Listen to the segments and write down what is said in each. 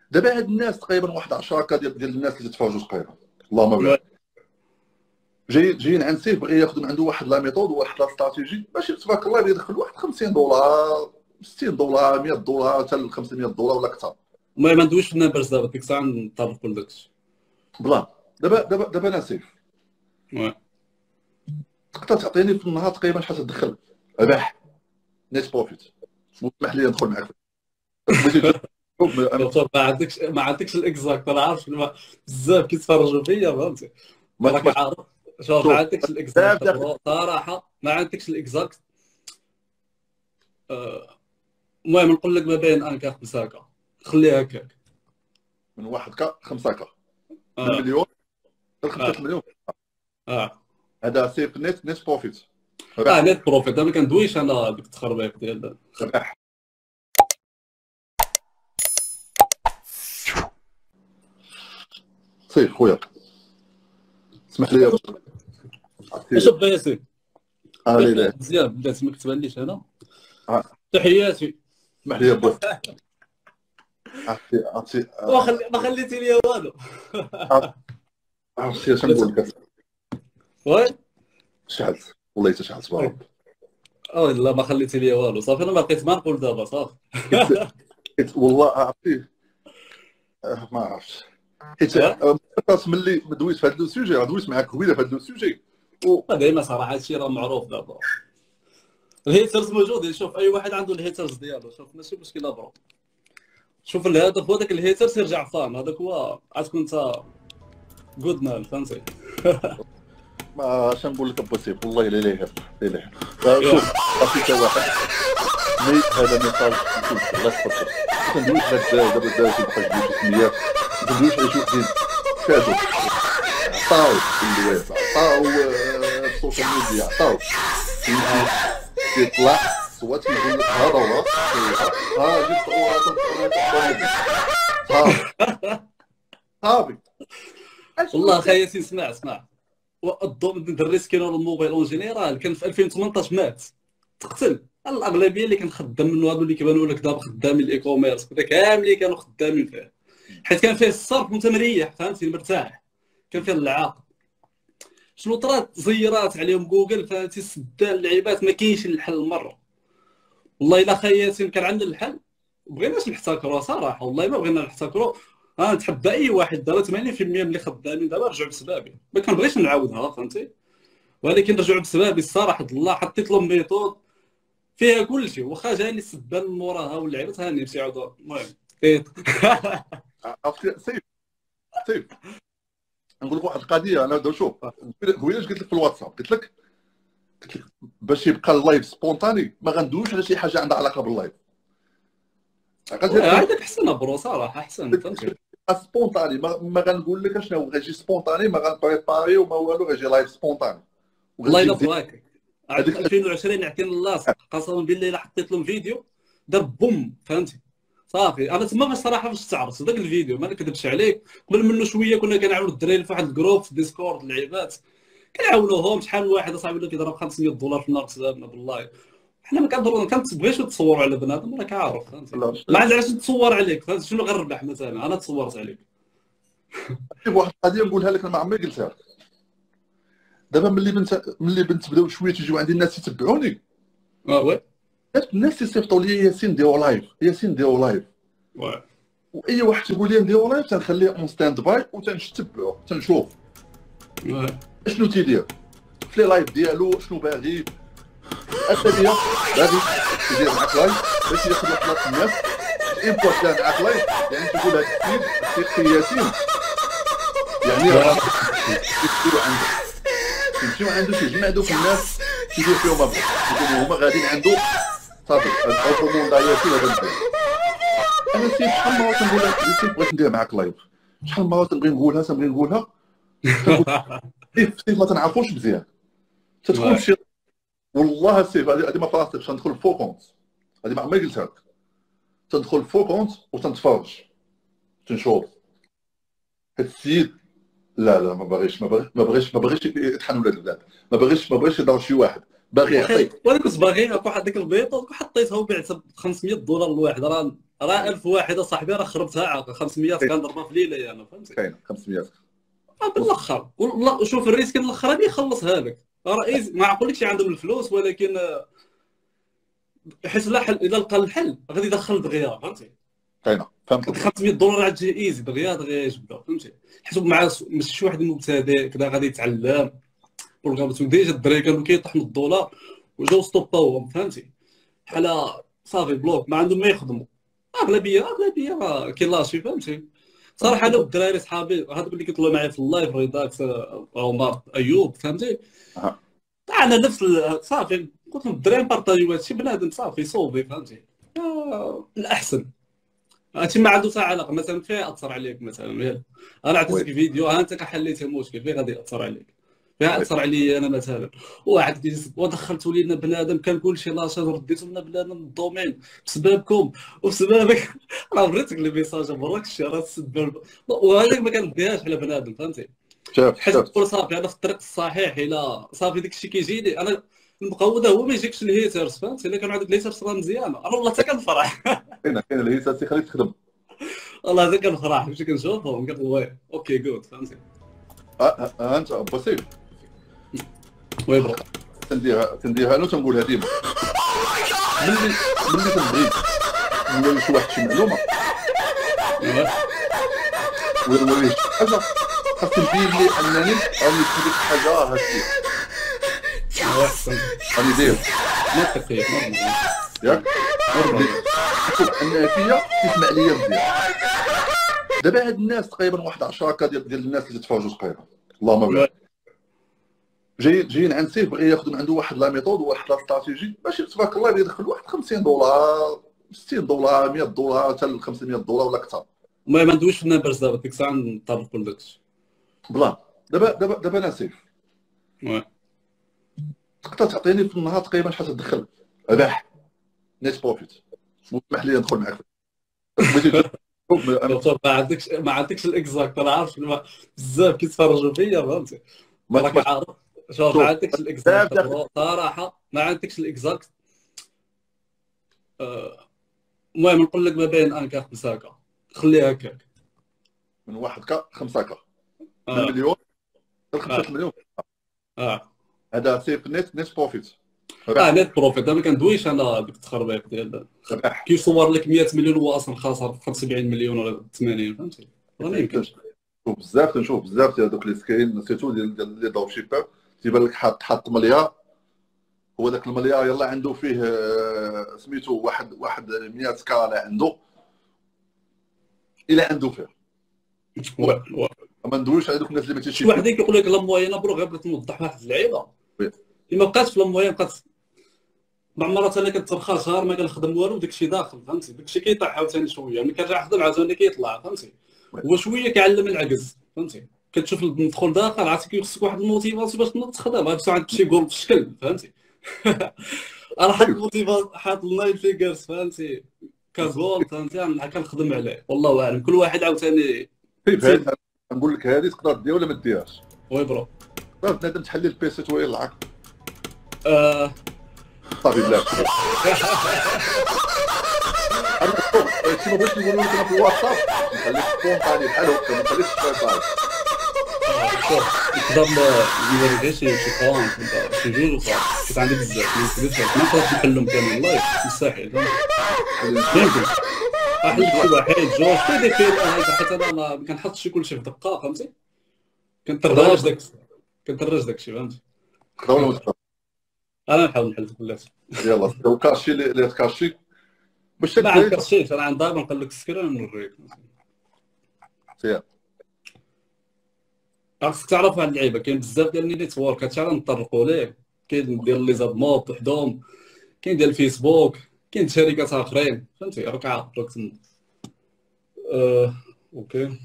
دابا هاد الناس تقريبا واحد 10 ديال الناس اللي تتفرجوا تقريبا، اللهم بارك، جايين عند سيف بغى ياخذ من عنده واحد لا ميثود وواحد لا استراتيجي باش تبارك الله يدخل واحد $50 $60 $100 حتى $500 ولا اكثر. المهم ما ندويش في النمبرز دابا، ديك الساعه نطرقوا لداكشي. بلا دابا انا سيف تقدر تعطيني في النهار تقريبا شحال تدخل ربح نيت بروفيت؟ اسمح لي ندخل معاك ما عندكش الاكزاكت. انا عارف بزاف كيتفرجوا فيا فهمتي، راك عارف. شوف ما عندكش الاكزاكت صراحه، ما عندكش الاكزاكت. المهم نقول لك ما بين 1 كا 5 كا، خليها هكاك من 1 كا 5 كا من مليون ل 5 مليون. هذا سيف نيت بروفيت. نيت بروفيت. انا ما كندويش انا ديك التخربيق ديال ربح. سيف خويا اسمح لي شوف ياسين لا مزيان بدات ما كتبانليش هنا. تحياتي اسمح لي بو ما خليتي لي والو. عرفتي اش نقول لك؟ وي شحال والله حتى شحال تبارك لا ما خليتي لي والو صافي. انا ما بقيت ما نقول دابا صافي. والله عرفتي ما عرفتش حيت ملي دويت في هذا السوجي دويت معاك قبيله في هذا السوجي دائما صراحه هادشي راه معروف دابا. الهيترز موجودين. شوف اي واحد عنده الهيترز ديالو. شوف ماشي مشكله برو. شوف الهدف هو داك الهيترز يرجع فان. هذاك هو غتكون انت جود مان فهمتي. ما اش نقول لك بوسيب والله الا يهف شوف صافي حتى واحد مي هذا ميساج الله يحفظك. كندويش دابا الدراري بقى يجيو سميات كندويش على شي وحدين كادو عطاو الدوازه عطاو السوشيال ميديا عطاو يطلع صوت يقول لك هذا هو ها جبت صافي. والله اخي ياسين اسمع الدري كينور الموبايل اون جينيرال كان في 2018 مات تقتل. الاغلبيه اللي كان خدام منه هادو اللي كيبانوا لك دابا خدامين الاي كوميرس وكذا كاملين كانوا خدامين فيه، حيت كان فيه الصرف وانت مريح فهمتي مرتاح. كان فيه العاق. شنو طرات زيرات عليهم جوجل فهمتي سدان اللعيبات ما كاينش الحل مره. والله الا خا ياسين كان عندنا الحل بغيناش نحتكروا صراحه. والله ما بغينا نحتكروا. نتحدى اي واحد دابا 80% من اللي خدامين دابا رجعوا بسبابي. ما كنبغيش نعاودها فهمتي، ولكن رجعوا بسبابي الصراحه. الله حطيت لهم ميثود فيها كلشي واخا جاني السبان من موراها واللعيبات هاني مشي يعاودوا. المهم سيف نقول لك واحد القضيه. انا دابا شوف قبيله قلت لك في الواتساب قلت لك باش يبقى اللايف سبونتاني ما غندويش على شي حاجه عندها علاقه باللايف. هذاك احسن برو صراحه احسن فهمتي. سبونتاني ما غنقول لك اشنو غيجي سبونتاني ما غنبريباري وما والو غيجي لايف سبونتاني. والله الا بغاك هذيك 2020 عطينا اللاصق قسما بالله الا حطيت لهم فيديو دار بوم فهمتي صافي. انا تما بصراحه فاش تعرفت ذاك الفيديو ما نكذبش عليك قبل منه شويه كنا كنعاونوا الدراري في واحد الجروب في ديسكورد اللعيبات كنعاونوهم. شحال من واحد اصاحبي اللي كيضرب $500 في النهار بسببنا بالله. حنا ما كنبغيوش تصوروا على بنادم راك عارف فهمتي. ما عندي علاش نتصور عليك فهمتي. شنو غنربح مثلا انا تصورت عليك. واحد القضيه نقولها لك مع عمري قلتها لك. دابا ملي بنت بداو شويه تيجيو عندي الناس يتبعوني وي الناس يصيفطوا لي ياسين ديروا لايف ياسين ديروا لايف. واي واحد تيقول لي نديروا لايف تنخليه اون ستاند باي وتنتبعو تنشوف شنو تيدير في لي لايف ديالو شنو باغي. الثانيه باغي يدير معاك لايف باش ياخذ وقت الناس امبوت كان معاك لايف يعني تقول هذا السيد ياسين يعني راه يديروا عنده يمشيو عنده تيجمع دوك الناس يدير فيهم يكونوا هما غاديين عنده صافي الكوموند ياسين هذا البلان. انا سيف شحال من مره تنقول لك سيف بغيت ندير معاك لايف شحال من مره تنبغي نقولها سيف ما تنعرفوش مزيان تدخل في شي والله سيف هذه ما فراسيش تندخل فو كونت هذه ما عمري قلتها لك تندخل فو كونت وتنتفرج تنشوف هاد السيد لا ما بغيش يطحن ولاد البلاد ما بغيش يضرب شي واحد باغي يعطيك. وانا كنت باغي واحد ديك البيضه وحطيتها وبعتها ب $500 الواحد. راه 1000 واحد اصاحبي راه خربتها عاق 500 كنضربها في ليله انا فهمتي. كاينه 500 بالاخر والله شوف الريسك الاخر غادي يخلصها لك راه ما نقولكش عندهم الفلوس ولكن حيت لا حل اذا لقى الحل غادي يدخل دغيا فهمتي. كاينه فهمت. $500 عاد تجي ايزي دغيا يجبدها فهمتي. حيت مع ماشي شي واحد مبتدئ كذا غادي يتعلم بروغرامات ديجا الدراري كانوا كيطيحوا من الدولار وجاو ستوباوهم فهمتي. بحال صافي بلوك ما عندهم ما يخدموا. اغلبيه كاين لاشي فهمتي. صراحه انا والدراري صحابي هذوك اللي كيطلعوا معايا في اللايف ريداكس عمر ايوب فهمتي. انا نفس صافي قلت لهم الدراري بارطاجيو هادشي بنادم صافي صوبي فهمتي. الاحسن هادشي ما عنده حتى علاقه مثلا فيه اثر عليك مثلا. انا عطيتك فيديو ها انت حليتي مشكل فيه غادي ياثر عليك فيها اثر علي انا مثلا. واحد ودخلتوا لينا بنادم كنقول شي لاشات رديتوا لنا بنادم من الدومين بسببكم وبسببك. راه وريتك لي ميساج براك الشارع السبب وهذاك ما كنديهاش على بنادم فهمتي. حيت تقول صافي انا في الطريق الصحيح الا صافي داك الشيء كيجيني انا المقوده هو ما يجيكش الهيترز فهمتي. الا كانوا عندك الهيترز راه مزيانه انا والله حتى كنفرح. كاين الهيترز يخليك تخدم والله حتى كنفرح فاش كنشوفهم كنقول وي اوكي جود فهمتي. انت بسيط وي برو تنديرها انا تنقولها ديما ملي تنبغي نقول لشي واحد شي معلومه ونوريه شي حاجه خاص تبين لي انني راني في ديك الحاجه هادشي راني داير ياك شوف ان فيا تسمع ليا مزيان. دابا هاد الناس تقريبا واحد 10 ديال الناس اللي تفرجوا تقريبا اللهم بارك جايين عند سيف بغى ياخذ من عنده واحد لا ميثود وواحد لا استراتيجي باش تبارك الله يدخل واحد $50 $60 $100 حتى $500 ولا اكثر. ما ندويش في النمبرز دابا ديك الساعه نطرقوا لداكشي بلا دابا انا سيف تقدر تعطيني في النهار تقريبا شحال تدخل ربح نيت بروفيت؟ مسمح لي ندخل معاك ما عندكش الاكزاكت. انا عارف بزاف كيتفرجوا فيا فهمتي راك عارف. شوف ما عندكش الاكزاكت صراحه ما عندكش الاكزاكت. المهم نقول لك ما بين 1 كا 5 كا خليها هكاك من 1 كا 5 كا من مليون ل 5 مليون. هذا سيف نيت بروفيت. نيت بروفيت. انا ما كندويش انا ديك التخربيق ديال كيصور لك 100 مليون هو اصلا خاسر 75 مليون ولا 80 فهمتي. راه ما يمكنش. تنشوف بزاف ديال دوك لي سكرين سيرتو ديال لي دروب شيبر تيبان لك حاط مليار هو داك المليار يلاه عنده فيه سميتو واحد 100 كالا عنده الا عنده فيه. ما ندويش على دوك الناس اللي ما تيشي واحد كيقول لك لا موينه برو غير بغيت نوضح واحد اللعيبه اللي ما بقاتش في لا موين بقات مع مرات انا كنترخى شهر ما كنخدم والو داكشي داخل فهمتي. داكشي كيطيح عاوتاني شويه ملي كنرجع نخدم عاوتاني كيطلع فهمتي. هو شويه كيعلم العجز فهمتي. كتشوف المدخول داخل عرفتي خصك واحد الموتيفاسيون باش تنوض تخدم غير عندك شي جول في الشكل فهمتي. انا حاط الموتيفاسيون حاط اللاين فيجرز فهمتي كجول فهمتي انا كنخدم عليه والله اعلم. كل واحد عاوتاني نقول لك هذه تقدر دير ولا ما ديرهاش. وي برو بنادم تحلي البيسي تويلعك صافي بلا انا شي ما بغيتش نقول لك انا في الواتساب نخليك سبونطاني بحال هكا ما نخليكش سبونطاني. تقدر ندير غير شي كلام شي جوج وصافي كنت عندي بزاف ما نقدرش نحلهم كامل لايف مستحيل يمكن نحل شي واحد جوج في ديك حيت انا ما كنحطش كلشي في دقه فهمتي. كنترج داكشي فهمتي. انا نحاول نحل كلاتي يلاه لو كاشي اللي تكاشي باش ما عندكش انا عندي دابا نقول لك السكرين نوريك مزيان. خاصك تعرف واحد اللعيبه كاين بزاف ديال النيتورك هادشي راه نطرقوا ليه. كاين ديال لي زاد موب وحدهم كاين ديال الفيسبوك كاين شركات اخرين فهمتي. راك عارف اوكي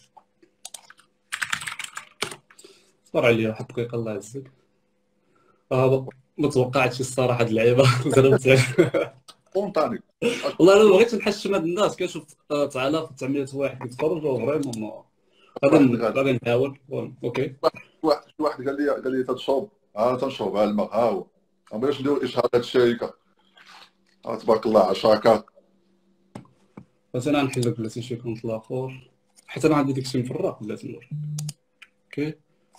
صبر عليا واحد الدقيقه الله يعزك. ما توقعتش الصراحه هاد اللعيبه زربت سبونطاني والله انا بغيت نحشم هاد الناس كنشوف 9900 واحد كيتفرجوا فريمون غادي نحاول اوكي. واحد قال لي تنشرب تنشرب الماء ها هو ما بغيتش نديرو اشهارات الشركه. تبارك الله 10 بس انا نحل لك بلاتي شي كونت الاخر، حيت انا عندي داكشي مفرق بلاتي نور. اوكي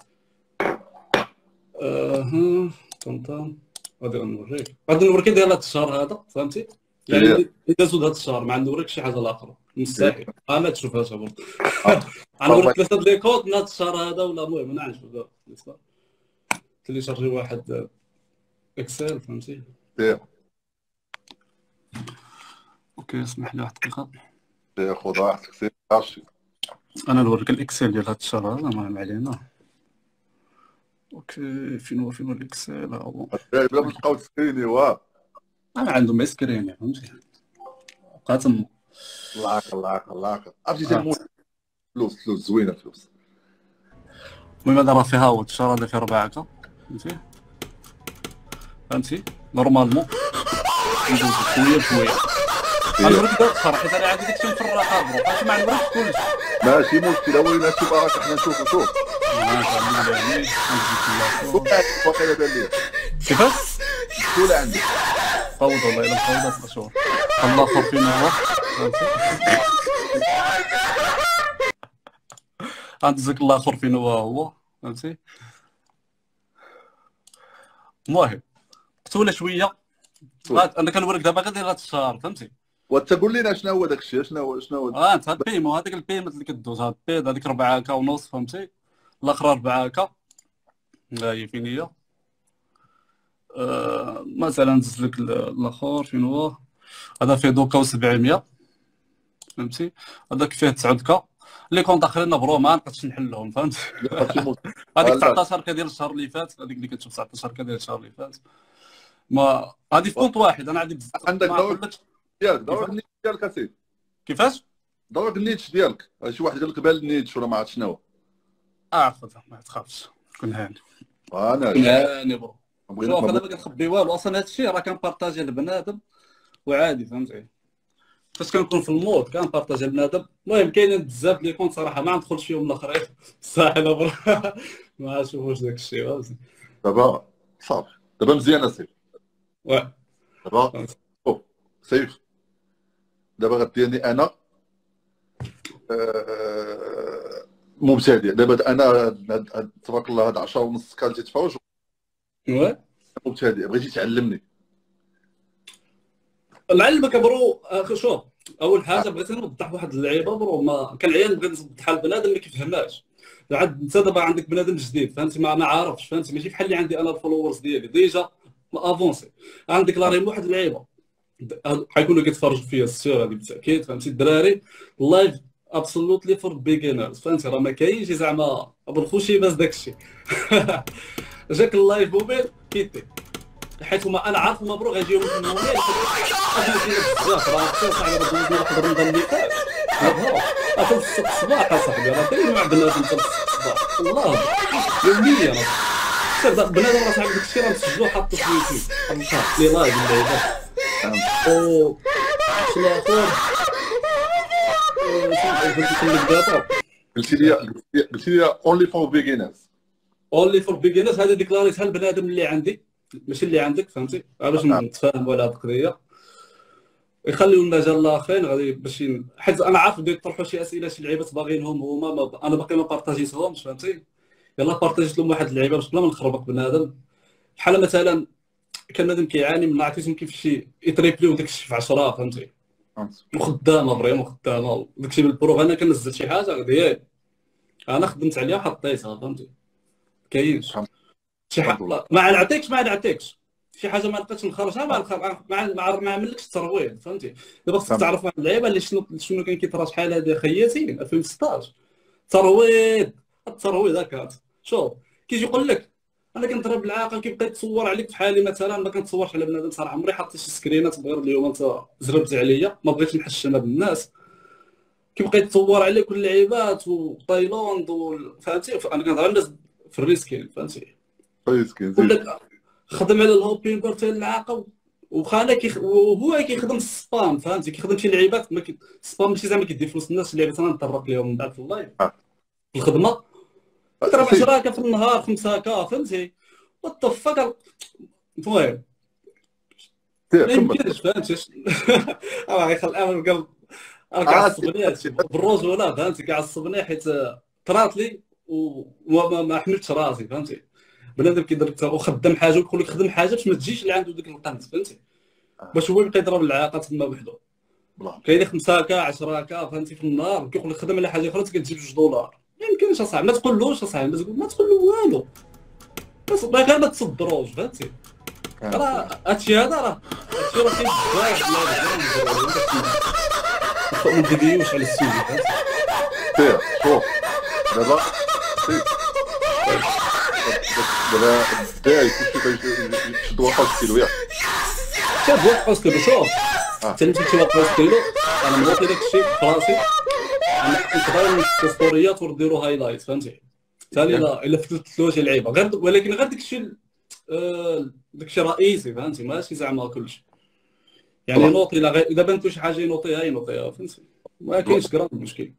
طنطا غادي نوريك، ديال هذا الشهر هذا فهمتي، يعني اذا زود هذا الشهر ما نوريك شي حاجه اخرى مستحيل ما تشوفهاش برضه. غنوريك 3 لي كود من هذا الشهر هذا، ولا المهم انا نشوف تيليشارجي واحد اكسل فهمتي. اوكي اسمح لي واحد الدقيقه خذ راحتك سير. انا نوريك الاكسل ديال هذا الشهر هذا، ما علينا. اوكي فين هو الاكسل ها هو. بلا ما تبقاو تسكريني واه انا عندهم سكرين فهمتي، بقى تما الله عرفتي فلوس زوينه فلوس. المهم هذا راه فيها هو الشهر هذا فيه 4 هكا فهمتي نورمالمون ندوز شويه بشويه. انا نوريك داك الشهر حيت انا عندي داكشي مفرقه برو، فاش ما نوريكش كلشي ماشي مشكل. وين ماشي باغاك حنا نشوفو. شوف واقيلا بان لي كيفاش شكون عندك فوضى والله الا فوضى الشهور. الله خير فينا هو عندك الله خير فينا هو فهمتي. المهم قلت شويه انا كنوريك دابا غير هذا الشهر فهمتي. وانت قول لنا شنو هو داك الشيء، شنو هو انت هاد البيمو، هذاك البيمنت اللي كدوز، هاد البيض هذيك 4 هكا ونص فهمتي، الاخر 4 هكا. ها هي فين هي مثلا نزل لك الاخر فين هو. هذا فيه دوكا و700 فهمتي، هذاك فيه 9 لي كونط اخرين برو ما نقدرش نحلهم فهمت. هذيك 19 ديال الشهر اللي فات، هذيك اللي كتشوف 19 ديال الشهر اللي فات، ما هذه في كونط واحد. انا عندي بزاف. عندك دورك النيت ديالك اسيدي. كيفاش دورك النيت ديالك؟ شي واحد قال لك بال النيت ولا ما عرفت شنو. خذها ما تخافش كون هاني. انا هاني برو. شوف انا ما كنخبي والو اصلا. هذا الشيء راه كنبارطاجي لبنادم وعادي فهمتي. فاش كنكون في المود كنبارطاجي لبنادم. المهم كاينين بزاف لي كونت صراحه ما ندخلش فيهم الاخرين صح. انا برو ما نشوفوش داك الشيء فهمتي. دابا صافي دابا مزيان اسيدي. دابا سيف دابا غديرني انا مبتدئ. دابا انا تبارك الله هاد 10 ونص كان تتفرج مبتدئ بغيتي تعلمني. نعلمك برو. شوف اول حاجه بغيت نوضح واحد اللعيبه برو، ما كان عيان بغيت نوضحها لبنادم ما كيفهمهاش. عاد انت دابا عندك بنادم جديد فهمتي ما عارفش فهمتي، ماشي بحال اللي عندي انا الفولورز ديالي ديجا افونسي. عندك لا ريم واحد اللعيبه حيكونوا كيتفرجوا فيا السير هذه بالتاكيد فهمتي. الدراري اللايف ابسولوتلي فور بيجينرز فهمتي، راه ما كاينش زعما ابو الخوشي باز داكشي. جاك اللايف موبيل كيتي حيت هما انا عارف هما برو غيجيو من الموبيل بزاف. راه صافي على دوزنا واحد رمضان اللي فات اكل في الصباح اصاحبي. راه كاين نوع بنادم في الصباح والله يوميا بنادم راه صاحبي داكشي راه مسجلو حاطو في اليوتيوب حاط لي لايف اللعيبات. او شنو اخر قلتي لي اونلي فور بيجينرز. اونلي فور بيجينرز هذه ديكلاريتها البنادم اللي عندي ماشي اللي عندك فهمتي، باش نتفاهموا على هذه القضيه. يخليو لنا جال الاخرين غادي باش حيت انا عارف بداو يطرحوا شي اسئله شي لعيبات باغينهم هما انا باقي ما بارطاجيتهمش فهمتي. يلاه بارطاجيت لهم واحد اللعيبه باش بلا ما نخربق بنادم. بحال مثلا كان بنادم كيعاني من عرفتي كيف شي يتريبليو داكشي في 10 فهمتي، وخدامه فريمون خدامه داكشي بالبروغ. انا كنزل شي حاجه غادي انا خدمت عليها وحطيتها فهمتي. كاينش شي حاجه ما نعطيكش شي حاجه ما لقيتش نخرجها ما عملكش الترويض فهمتي. دابا خصك تعرف واحد اللعيبه اللي شنو كان كيطرا شحال هذه خياتي 2016 الترويض هكا. شوف كيجي يقول لك انا كنضرب العاقل كيبقى يتصور عليك في حالي مثلا ما كنتصورش على بنادم صراحه. عمري حطيت شي سكرينات غير اليوم انت زربتي عليا ما بغيتش نحشمها بالناس. كيبقى يتصور عليك اللعيبات وتايلاند فهمتي. انا كنهضر على الناس في الريسكين فهمتي. يقول لك خدم على الهوبين بورتال العاقل وخانا وهو كيخدم السبام فهمتي. كيخدم شي لعيبات السبام ماشي زعما كيدي فلوس الناس. اللعيبات انا نطرق لهم من بعد في اللايف في الخدمه ضرب 10 في النهار 5 فهمتي. وات فاك المهم ما يمكنش فهمتي. راه غيخلي الامر كيعصبني بالرجوله فهمتي، كيعصبني حيت طرات لي وما حملتش راسي فهمتي. بنادم كيدير وخدم حاجه ويقول لك خدم حاجه باش ما تجيش اللي عنده ديك القنت فهمتي، باش هو يبقى يضرب العلاقات تما وحده. كاين 5 كا 10 كا فهمتي في النهار، كيقول لك خدم على حاجه اخرى كتجيب $2. ما يمكنش اصاحبي، ما تقولوش اصاحبي، ما تقول له والو، بس غير ما تصدروش فهمتي. راه هادشي هذا راه كاين بزاف ما نديروش على السوق فهمتي. شوف دابا الداعي كلشي كيشد واحد كيلو ياك شاد واحد كيلو. شوف حتى انت واحد كيلو انا موطي داك الشيء في راسي، انا نقدر ندير ستوريات ونديرو هايلايت فهمتي. ثاني الا فتت له شي لعيبه غير، ولكن غير داك الشيء رئيسي فهمتي، ماشي زعما كلشي يعني نوطي. اذا بانت له شي حاجه ينوطيها فهمتي، ما كاينش كرا المشكل.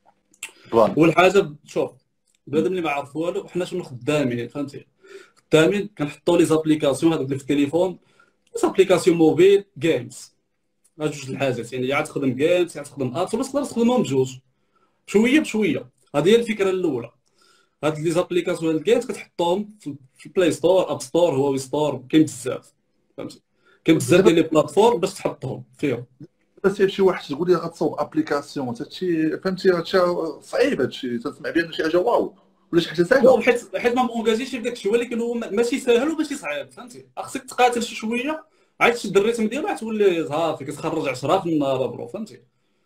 اول حاجه شوف بنادم اللي ما عرف والو، حنا شنو خدامين فهمتي، خدامين كنحطوا لي زابليكاسيون هذوك اللي في التليفون، زابليكاسيون موبيل جيمز، جوج الحاجات يعني، يا تخدم جيمز يا تخدم ابس، بس تقدر تخدمهم بجوج شويه بشويه. هذه هي الفكره الاولى. هاد لي زابليكاسيون الجيمز كتحطهم في البلاي ستور، اب ستور، هواوي ستور، كاين بزاف فهمتي، كاين بزاف ديال لي بلاتفورم باش تحطهم فيهم. بس شي واحد تقول لي غتصاوب ابليكاسيون هادشي فهمتي، هادشي صعيب، هادشي تسمع بان شي حاجه واو ولا شي حاجه ساهله، حيت ما مونجاجيش في داك الشيء، ولكن هو ماشي ساهل وماشي صعيب فهمتي. خصك تقاتل شي شويه عاد تشد الريتم ديالو، تولي صافي كتخرج 10 في النهار برو فهمتي.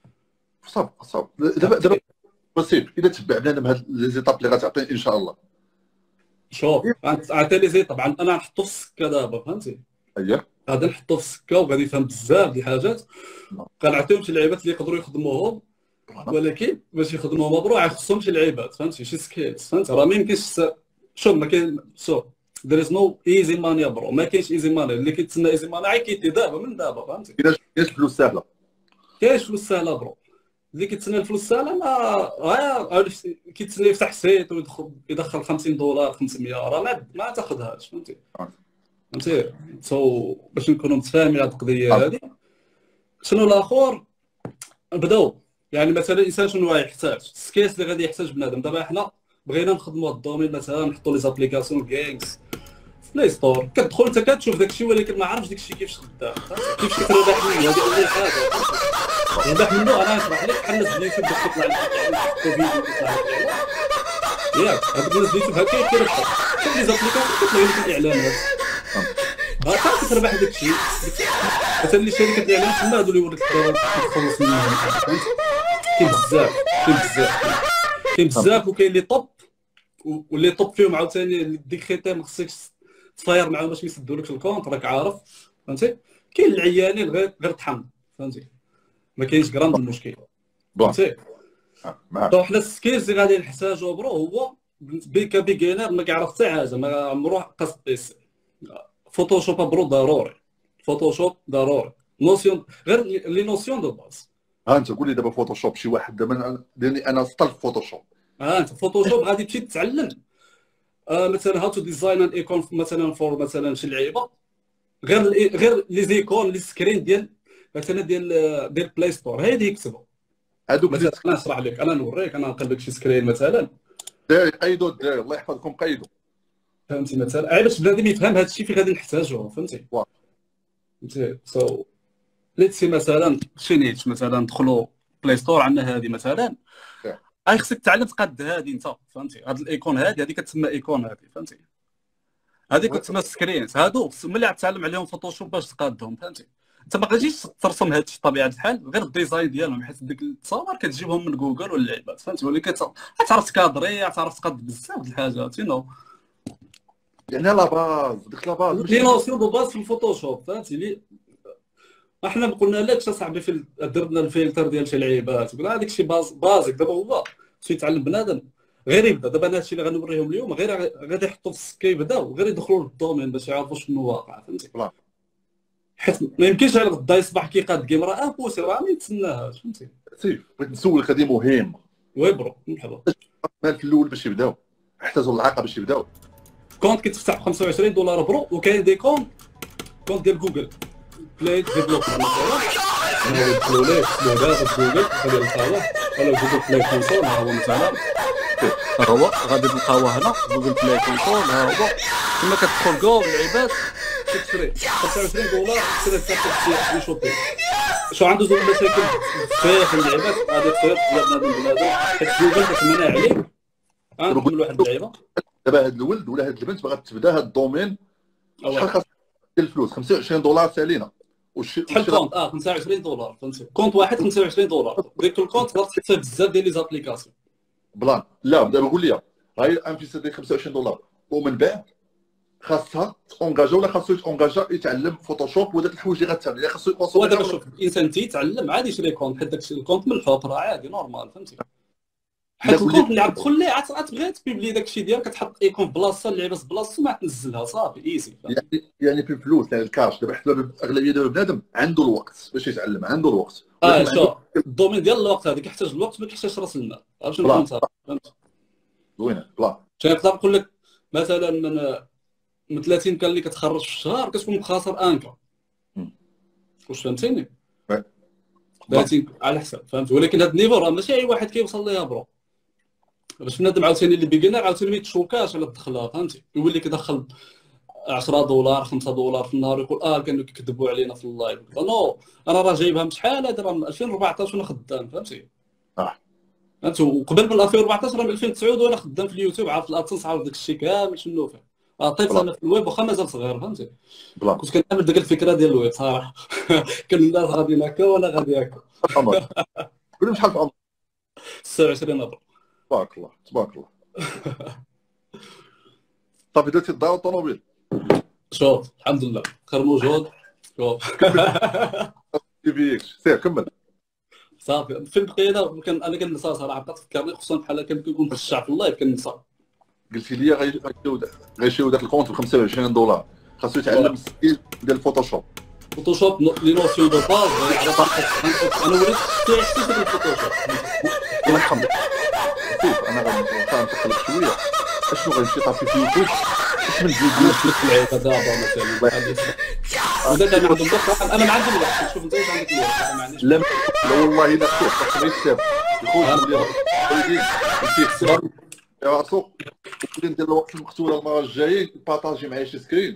صافي دابا بسيط اذا تبع بنادم هاد لي زيتاب اللي غتعطيه ان شاء الله. شوف عطي لي زي طبعا انا نحطو في السكه دابا فهمتي، اييه غادي نحطو في السكه وغادي يفهم بزاف ديال الحاجات، كنعطيهم شي لعيبات اللي يقدروا يخدموهم، ولكن باش يخدموهم برو خصهم شي لعيبات فهمتي، شي سكيلز فهمتي. راه ما يمكنش شوف ما كاين شوف there is no easy money برو، ما كاينش ايزي ماني. اللي كيتسنى ايزي ماني كيتي دابا من دابا فهمتي. كاينش فلوس ساهله، كاينش فلوس ساهله برو. اللي كيتسنى الفلوس ساهله ما كيتسنى يفتح سيت ويدخل $50 500 راه ما تاخذهاش فهمتي. فهمتي باش نكونوا متفاهمين هذه القضيه هذه. شنو الاخر نبداو يعني مثلا الانسان شنو يحتاج، السكيلز اللي غادي يحتاج بنادم. دابا حنا بغينا نخدموا هذا الدومين، مثلا نحطوا لي زابليكاسيون جيمز في بلاي ستور، كتدخل انت كتشوف داك الشيء، ولكن ما عرفتش داك الشيء كيفاش خدام، كيفاش كتربح منه. هذه اول حاجه ربح منه. انا نشرح لك بحال الناس اليوتيوب باش تطلع لك فيديو يطلع لك ياك هذوك الناس اليوتيوب هكا كيربحوا. شوف لي زابليكاسيون كيطلع لك الاعلانات تعرف تربح داك الشيء. مثلا اللي شركه الاعلانات تما هادو اللي يوريك تخلص منهم فهمت. كاين بزاف وكاين اللي طوب، واللي طوب فيهم عاوتاني ديك خيتي ما خصكش تفاير معاهم باش ما يسدولكش الكونت، راك عارف فهمتي. كاين العيانين غير طحن فهمتي، ما كاينش كراند المشكل فهمتي. دونك حنا السكيلز اللي غادي نحتاجو برو هو كبيجينر ما كيعرف حتى حاجه، ما عمرو قص بيس. فوتوشوب برو ضروري، فوتوشوب ضروري، نوسيون غير لي نوسيون دو باز. انت قول لي دابا فوتوشوب شي واحد دابا لاني انا سطل في فوتوشوب. انت فوتوشوب غادي تمشي تتعلم مثلا هاو تو ديزاين ان ايكون مثلا فور مثلا شي لعيبه، غير لي زيكون لي سكرين ديال مثلا ديال بلاي ستور هادي يكتبوا هادوك. مثلا انا نشرح لك، انا نوريك، انا نقلب لك شي سكرين مثلا قيدوا الدراري الله يحفظكم قيدوا فهمتي. مثلا باش بنادم يفهم هذا الشيء فين غادي نحتاجوه فهمتي. فهمتي ليتسي مثلا شي مثلا ندخلوا بلاي ستور عندنا هذه مثلا خصك تعلم تقاد هذه انت فهمتي. هاد الايكون هذه كتسمى ايكون هذه فهمتي، هذه كتسمى سكرينز. هادو ملي تعلم عليهم فوتوشوب باش تقادهم فهمتي. انت ما غاديش ترسم هادشي بطبيعه الحال، غير الديزاين ديالهم حيت ديك التصاور كتجيبهم من جوجل ولا اللعيبات فهمتي، ولكن تعرف تكادري، تعرف تقاد بزاف د الحاجات يعني لا باز ديك لا باز لي نوسيون دو باز في الفوتوشوب فهمتي. لي احنا قلنا لكش اصاحبي في درنا الفلتر ديال شي لعيبات، قلنا هذاك الشيء بازك. دابا هو خصو يتعلم بنادم غير يبدا. دابا انا هادشي اللي غنوريهم اليوم غير غادي يحطوا في السكي يبداو غير يدخلوا للدومين باش يعرفوا شنو واقع فهمتي. حيت ما يمكنش على غدا يصبح كيقاد كيم راه امبوسيبل، راه ما يتسناهاش فهمتي. سيف بغيت نسولك هذه مهمه. وي برو مرحبا. المال في الاول باش يبداو احتاجوا العاقه باش يبداو. كونت كيتفتح ب $25 برو، وكاين دي كونت كونت ديال جوجل بلاي ديفلوبر مثلا، انا ندخلوا ليه اسمه دابا جوجل غادي نلقاوه، ولا جوجل بلاي كونسول ها هو مثلا، ها هو غادي نلقاوه هنا جوجل بلاي كونسول ها هو. كما كتدخل كاع اللعيبات تشري 25 دولار تشري تاخذ شي شوبي. شو عنده زوج مشاكل في اللعيبات غادي تصير بنادم حيت جوجل كتمنع عليك نقول واحد اللعيبه. دابا هاد الولد ولا هاد البنت باغا تبدا هاد الدومين، شحال خاص ديال الفلوس؟ 25 دولار سالينا شحال كونت 25 دولار فهمتي، كونت واحد 25 دولار، ديك الكونت تقدر تحط فيه بزاف ديال لي زابليكاسيون بلان. لا دابا قول لي هاي انفيس ديال 25 دولار ومن بعد خاصها تونجاجا ولا خاصو يتونجاجا يتعلم فوتوشوب وداك الحوايج اللي غتعمل، خاصو يكونسوم. ودابا شوف الانسان تيتعلم عادي يشري كونت، حيت داك الكونت من الحوط راه عادي نورمال فهمتي، حيت الكونت اللي غتدخل ليه عاد تبغي تبيبلي داك الشيء ديالك، كتحط ايكون في بلاصه اللعيبه في بلاصتو ما تنزلها صافي ايزي. يعني في الفلوس يعني الكاش دابا، حيت الاغلبيه ديال بنادم عنده الوقت باش يتعلم، عنده الوقت. شوف الدومين ديال الوقت هذا كيحتاج الوقت ما كيحتاجش راس المال، عرفت شنو نقول فهمت. زوينه بلا نقدر نقول لك مثلا من 30 كان اللي كتخرج في الشهر كتكون مخاصر انكا، واش فهمتيني؟ 30 على حساب فهمت. ولكن هذا النيفو راه ماشي اي واحد كيوصل ليها برو، باش بنادم عاوتاني اللي بيجينر عاوتاني ما يتشوكاش على الدخله فهمتي، يولي كيدخل 10 دولار 5 دولار في النهار يقول كانوا كيكذبوا علينا في اللايف. نو انا راه جايبها من شحال هذا، راه من 2014 وانا خدام فهمتي. فهمتي، وقبل من 2014 راه من 2009 وانا خدام في اليوتيوب، عارف الادسنس، عارف داك الشيء كامل شنو فيه. طيب انا في الويب واخا مازال صغير فهمتي، كنت كنعمل ديك الفكره ديال الويب صراحه. كان الناس غاديين هكا وانا غادي هكا. قول شحال في عمرك؟ 26 عام. تبارك الله تبارك الله. صافي درتي الدار الطوموبيل؟ شوف الحمد لله خير موجود. شوف سير كمل. صافي فين بقينا انا كنسى صراحه، بقيت تفكرني خصوصا بحال هكا كنكون في الشعب في اللايف كنسى. قلتي لي غيشيو داك الكونت ب 25 دولار، خاصو يتعلم السكيل ديال الفوتوشوب. فوتوشوب لي نوسيون دو باز انا وليت حسيت بالفوتوشوب. الله يرحمك كيف انا غنتقلب شويه اشنو غنمشي طافي في يوتيوب اسم الفيديو في العيبه دابا مثلا ودابا انا عندي الوقت، انا ما عندي الوقت. شوف انت واش عندك الوقت؟ انا ما عنديش. لا والله الا شوف خصني نكتب يقول لي وليدي يا راسو ندير الوقت المقتول المره الجايه بارطاجي معايا شي سكرين.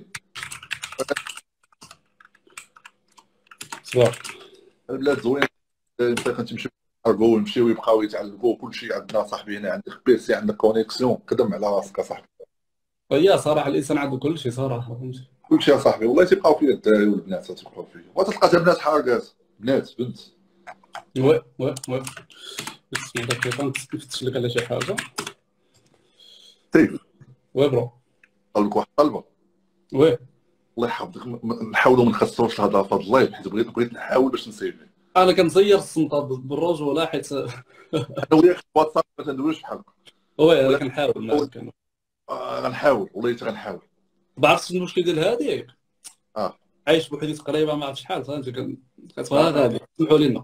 صافي البلاد زوين انت كنتمشي نرقو ونمشيو يبقاو يتعلموا كلشي. عندنا صاحبي هنا عندك بيسي عندك كونيكسيون خدم على راسك اصاحبي. هي صراحه الانسان عنده كلشي صراحه فهمتي، كلشي يا صاحبي والله تيبقاو فيه الدراري والبنات تيبقاو فيه، وتلقى حتى بنات حارقات بنات بنت. وي اسمع دقيقه نفتش لك على شي حاجه. سيف وي برو قال لك واحد الطلبه. وي الله يحفظك نحاولوا ما نخسروش الهضره في هذا اللايف، حيت بغيت نحاول باش نسيفي. انا كنزير الصنطه بالرجوله حيت انا وياك في واتساب ما تندويش بحال هكا. وي انا كنحاول غنحاول والله حتى غنحاول. ما عرفتش المشكل ديال هذيك عايش بوحدي تقريبا ما عرفت شحال فهمتي، كتبغى غادي سمعوا لينا.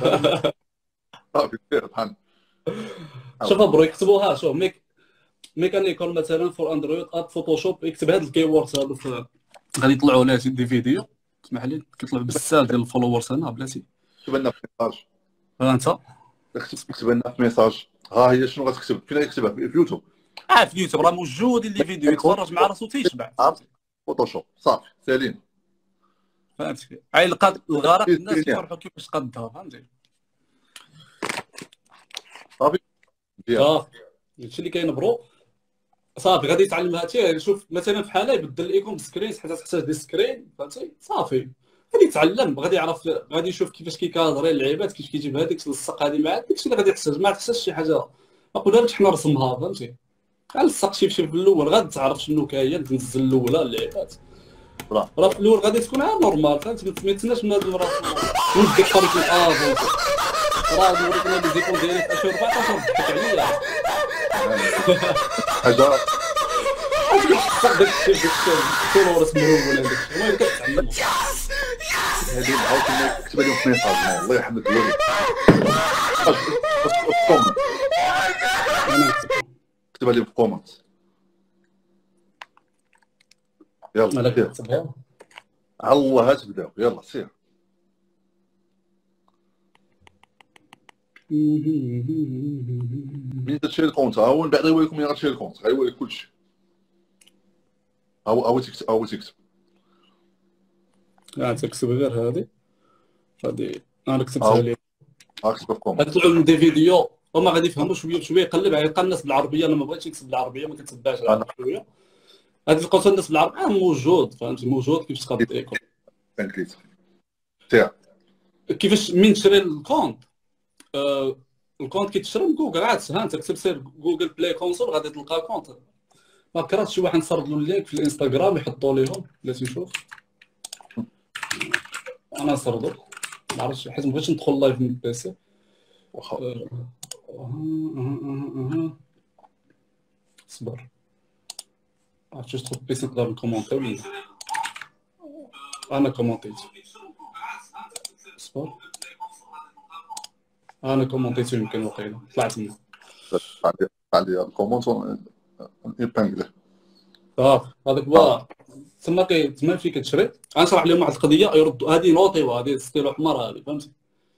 صافي سير بحال شوف برو يكتبوها. شوف ميكانيكال مثلا فور اندرويد اب فوتوشوب، يكتب هاد الكيورد هادو غادي يطلعوا عليه دي فيديو. اسمح لي كيطلعوا بزاف ديال الفولورز هنا بلاتي. كتب لنا في ميساج انت كتب لنا في ميساج. ها هي شنو غتكتب؟ فين غتكتبها؟ في يوتيوب. في اليوتيوب راه موجودين لي فيديو يتفرج مع راسو تيشبع فوتوشوب صافي سالين فهمتي. لقات الغرق الناس كيفرحوا كيفاش قدها فهمتي. صافي هادشي اللي كاين برو. صافي غادي يتعلم هادشي. شوف مثلا في حاله يبدل الايكون سكرين حتى تحتاج دي سكرين فهمتي. صافي غادي يتعلم، غادي يعرف، غادي يشوف كيفاش كيكادري اللعيبات، كيفاش كيجيب هذيك اللصق هذه مع داكشي اللي غادي يحتاج. ما تحتاجش شي حاجه ما قلنالكش حنا رسمها فهمتي. غنلصق شي في الاول غادي تعرف شنو كاين، تنزل الاولى اللعيبات راه في الاول غادي تكون نورمال فهمتي. ما يتسناش بنادم راه ولدك خرج من راه نوريكم لي زيكون ديالي في 2014 ضحك عليا حاجه داك الشيء فولورس مرول هذاك الشيء المهم كتعلم. هذه عاوتاني كتب لهم في ميساج الله يحمد الوالد. كتب لهم في كومنت. يلا الله تبداو يلا سير. ملي تشري الكونت ها هو من بعد غيوريكم ملي غتشري الكونت غيوريك كلشي. او تكتب تكتب غير هادي انا كتبتها ليه. اكتب في كومنت. غتطلعوا لهم دي فيديو هما غادي يفهموا شويه بشويه. قلب غيلقى الناس بالعربيه. انا ما بغيتش نكتب بالعربيه ما كنتبعش شويه. غادي تلقاو الناس بالعربيه موجود فهمتي موجود كيفاش تقاد ايكو انجليزي سير. كيفاش من تشري الكونت. الكونت كيتشرى من جوجل عاد سهل. انت كتب سير جوجل بلاي كونسول غادي تلقى كونت. ما كرهتش شي واحد نصرد له اللينك في الانستغرام يحطوا ليهم بلاتي نشوف. انا نصردو ما عرفتش حيت ما بغيتش ندخل لايف من البيسي واخا. صبر عرفتش واش تدخل البيسي نقدر نكومونطي ولا لا. انا كومونطيت. صبر انا كومونطيت يمكن وقيله طلعت منه. عندي الكومونت ايبانغلي. هذاك هو تما فين كتشري. غنشرح لهم واحد القضيه يردوا. هذه نوطي وهذه ستيلو حمر هذه فهمتي.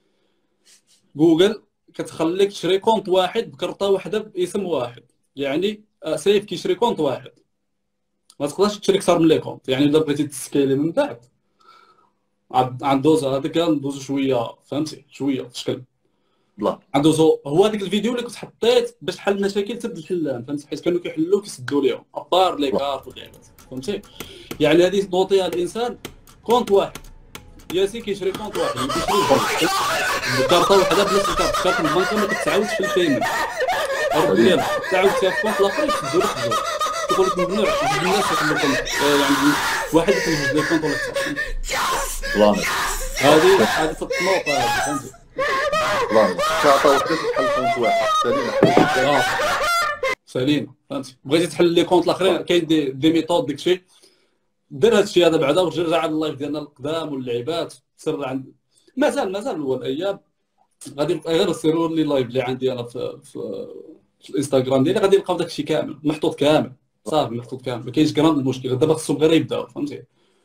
جوجل كتخليك تشري كونت واحد بكرطه واحده باسم واحد. يعني سيف كيشري كونت واحد ما تقدرش تشري اكثر من لي كونت. يعني الا بغيتي تسكيلي من بعد عندوز هذاك ندوزو شويه فهمتي شويه في الشكل لا عندوزو. هو هذاك الفيديو اللي كنت حطيت باش حل المشاكل تبدا الحلان فهمتي. حيت كانوا كيحلوا كيسدوا ليهم ابار لي كارت واللعبات فهمتي. يعني هذه نوطيها الانسان كونت واحد. ياسي كيشري كونت واحد كيشري بكارطه وحده بنفس الكارت. كارت البنك ما كتعاودش في البيمنت الرد ديالها تعاود فيها في كونت الاخر يسدوا لك الدور. تقول لك ممنوع جوج الناس كيخليو يعني واحد كيجوز لي كونت ولا اكثر. هذه في النقطه فهمتي. كارطه وحده تحل كونت واحد سليمه. سليمه فهمتي. بغيتي تحل لي كونت الاخرين كاين دي ميثود داكشي. دير هذا الشيء هذا بعدا ورجع على اللايف ديالنا القدام واللعيبات سر عند مازال هو الايام غادي غير سيروا لي لايف اللي عندي انا في الانستغرام ديالي غادي نلقاو داكشي كامل محطوط كامل صافي محطوط كامل. ما كاينش كرام المشكل. دابا خصهم غير يبداو فهمتي.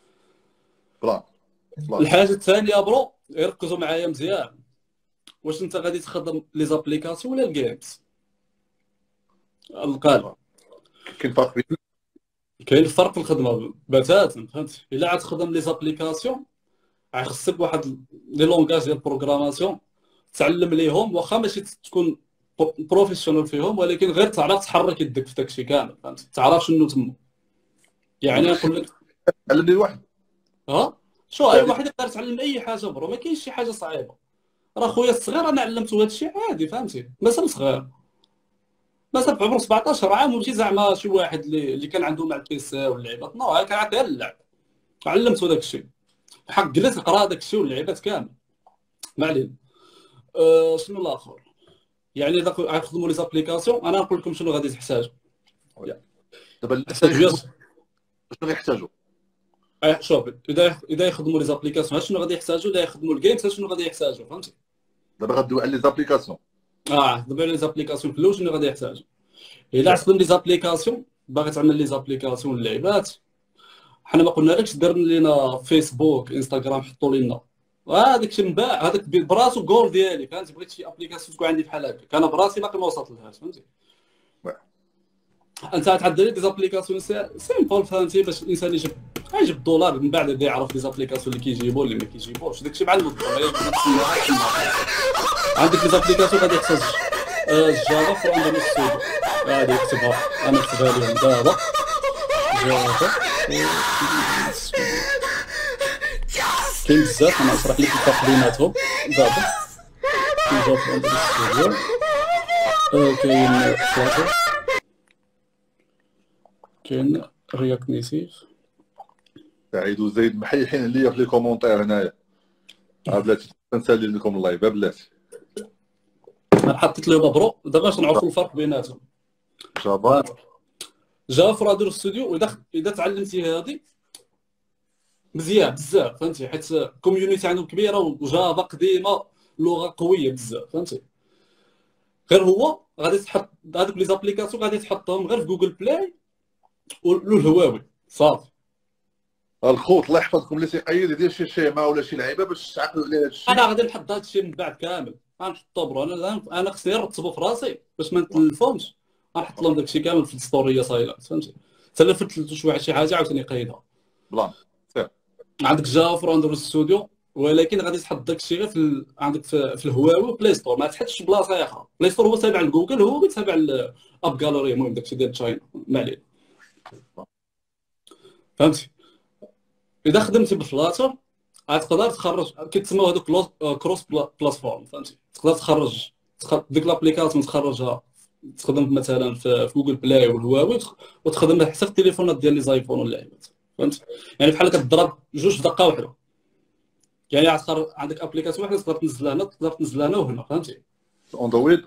الحاجه الثانيه برو يركزوا معايا مزيان. واش انت غادي تخدم لي زابليكاسيون ولا الجيمز؟ القال كاين فرق في الخدمه بتاتا فهمتي. الا عاد تخدم لي زابليكاسيون خصك واحد لي لونغاج ديال البروغراماسيون تعلم ليهم واخا ماشي تكون بروفيسيونال فيهم ولكن غير تعرف تحرك يدك في داكشي كامل فهمتي. تعرف شنو تما. يعني نقول لك علمني الواحد شو اي واحد يقدر يتعلم اي حاجه برو. ما كاينش شي حاجه صعيبه. راه خويا الصغير انا علمته هذا الشيء عادي فهمتي. مازال صغير مازال في عمره 17 عام وماشي زعما شي واحد اللي كان عنده مع البيسي واللعيبات. نو كان عطيه اللعب علمته داك الشيء حق جلس قرا داك الشيء واللعيبات كامل ما علينا. شنو الاخر يعني اذا غنخدموا لي زابليكاسيون انا نقول لكم شنو غادي تحتاجوا. دابا شنو غيحتاجوا شوف اذا يخدموا لي زابليكاسيون شنو غادي يحتاجوا. اذا يخدموا الجيمز شنو غادي يحتاجوا فهمتي. دابا غندوي على لي زابليكاسيون. دابا لي زابليكاسيون كلهم شنو غادي يحتاجوا. الا تخدم لي زابليكاسيون باغي تعمل لي زابليكاسيون اللعيبات حنا ما قلنالكش دير لينا فيسبوك انستغرام حطوا لينا هذاك الشيء من بعد. هذاك براسو جول ديالي فهمتي. بغيت شي ابليكاسيون تكون عندي بحال هكاك انا براسي باقي ما وصلتلهاش فهمتي. انت تعدل لي زابليكاسيون سيمبل فهمتي باش الانسان يجيب دولار من بعد يعرف لي زابليكاسيون اللي كيجيبوا اللي ما كيجيبوش. داكشي بحال الدولار عندك لي زابليكاسيون غادي يحتاج جافا في اندرويد ستوديو. غادي يكتبها انا كتبها لهم دابا جافا كاين بزاف. انا نشرح لك الفرق بيناتهم دابا. كاين جافا في اندرويد ستوديو كاين فلاتر كاين رياكت نيتيف. سعيد وزيد محيحين ليا في لي كومونتير هنايا. بلاتي نسالي لكم اللايف بلاتي. انا حطيت لهم برو دابا باش نعرفوا الفرق بيناتهم. جافا في اندرويد ستوديو اذا تعلمتي هذه مزيان بزاف فهمتي. حيت كوميونيتي عندهم كبيره وجافا قديمه لغه قويه بزاف فهمتي. غير هو غادي تحط هذوك لي زابليكاسيون غادي تحطهم غير في جوجل بلاي والهواوي صافي. الخوت الله يحفظكم اللي تيقيد يدير شي شيمه ولا شي لعيبه باش تعقلوا عليه هذا الشيء. انا غادي نحط هذا الشيء من بعد كامل، غنحطو برو. انا خصني نرتبو في راسي باش ما نتلفونش، غنحط لهم داكشي كامل في الستوريه سايلنت، فهمتي؟ حتى الا فتلتو شي حاجه عاوتاني قيدها. بلان سير عندك جافا في اندرويد ستوديو، ولكن غادي تحط داكشي غير عندك في الهواوي بلاي ستور، ما تحطش بلاصه اخرى. بلاي ستور هو تابع لجوجل، هو تابع الاب جاليري، المهم داكشي ديال تشاينا، ما علينا. فهمتي؟ اذا خدمتي بفلاتر غتقدر تخرج، كيتسموا هذوك كروس بلاتفورم، فهمتي؟ تقدر تخرج ديك لابليكاسيون تخرجها تخدم مثلا في جوجل بلاي والهواوي، وتخدمها حتى في التليفونات ديال لي زايفون واللعيبات، فهمت؟ يعني بحال كتضرب جوج في دقه واحده. يعني عندك ابليكاسيون واحده تقدر تنزلها هنا، تقدر تنزلها هنا وهنا، فهمتي؟ اندرويد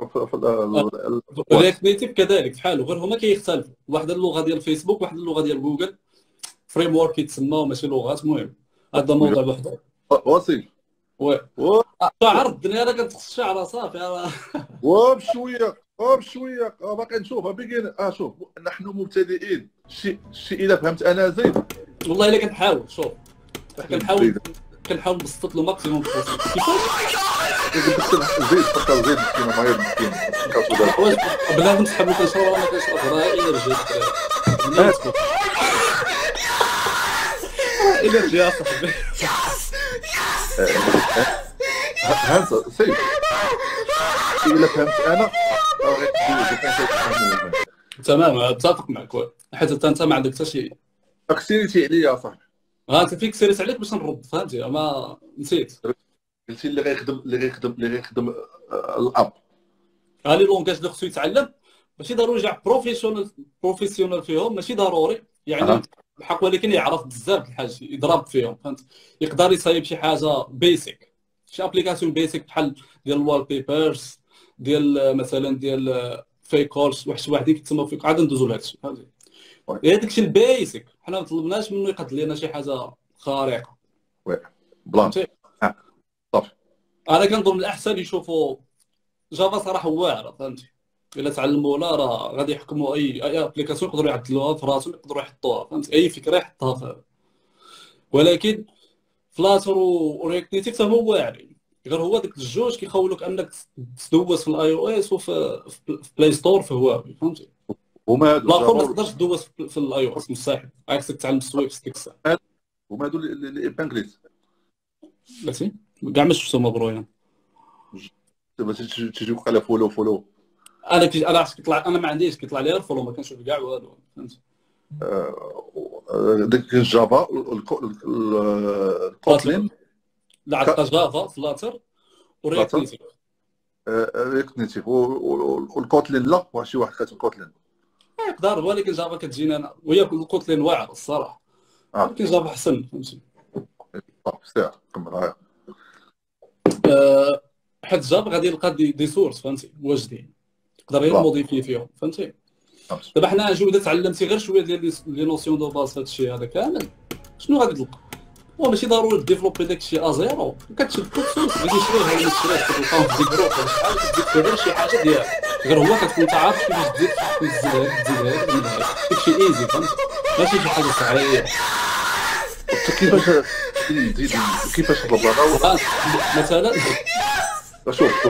رياكت نيتيف كذلك بحالو، غير هما كيختلفوا. واحده اللغه ديال فيسبوك، واحده اللغه ديال جوجل، فريم ورك كيتسمى ماشي لغات. المهم هذا موضوع بوحدو. وصيف وي شعر الدنيا انا كنتخص الشعر صافي. وبشويه وبشويه باقي نشوف بيجين. شوف نحن مبتدئين. شي اذا فهمت انا زين والله الا كنحاول. شوف كنحاول نبسط له ماكسيموم زيد فكر زيد مسكين مريض مسكين بنادم صحابو كنشرب وانا كنشرب راه انرجي انرجي اصاحبي. هانت سيف الا فهمت انا تمام، اتفق معك. حيت انت ما عندك حتى شي اكسيريتي عليا صاحبي. انت فيك سيريت عليك باش نرد، فهمتي؟ ما نسيت قلتي اللي غيخدم الاب. لي لونغاج اللي خصو يتعلم ماشي ضروري يرجع بروفيسيونال فيهم، ماشي ضروري يعني الحق، ولكن يعرف بزاف د الحاجات يضرب فيهم، فهمت؟ يقدر يصايب شي حاجه بيسيك، شي ابليكاسيون بيسيك بحال ديال الوال بيبرز، ديال مثلا ديال فيكولز، وحدين كيتسموا فيك، عاد ندوزو لهذا الشيء، فهمتي؟ هذاك الشيء البيسيك حنا ما طلبناش منه يقد لنا شي حاجه خارقه. وي بلان صافي. انا كنظن الاحسن يشوفوا جافا صراحه واعره، فهمتي؟ الا تعلموا ولا راه غادي يحكموا اي ابليكاسيون يقدروا يعدلوها في راسهم، يقدروا يحطوها، فهمتي؟ اي فكره يحطها فيها. ولكن فلاتر ورياكت نيتيف هما واعرين، غير هو داك الجوج كيخولوك انك تدوز في الاي او اس وفي بلاي ستور في هواوي، فهمتي؟ هما هادو الاخر ما تقدرش تدوز في الاي او اس، مستحيل، عكسك تعلم سويفت ديك الساعه. هما هادو اللي بانجليز بلاتي كاع ما شفتهم مبروين. باش تجيوك على فولو انا عرفت كيطلع، انا ما عنديش كيطلع لي الفولو، ما كنشوف كاع والو، فهمتي؟ ديك الجافا الكوتلين. لا عندك جافا فلاتر ورياكت نيتيف. رياكت نيتيف والكوتلين لا، شي واحد كاتب كوتلين يقدر، ولكن جافا كتجينا انا ويا الكوتلين واعر الصراحه، ولكن جافا احسن، فهمتي؟ سير كمل. حيت جافا غادي يلقى دي سورس، فهمتي؟ واجدين يقدر غير موديفي فيهم، فهمتي؟ دابا حنا نجيو اذا تعلمتي غير شويه ديال لي نوسيون دو باز هذا الشيء هذا كامل، شنو غادي تلقى؟ هو ماشي ضروري ديفلوبي داك الشيء ازيرو، كتشد كود سورس غادي تشريه ولا تشريه تلقاهم في ديك جروب ولا شحال، كتزيد غير شي حاجه ديالك، غير هو كتكون انت عارف كيفاش تزيد تزيد داكشي ايزي، فهمتي؟ ماشي شي حاجه صعيبه. كيفاش نطلب مثلا شوف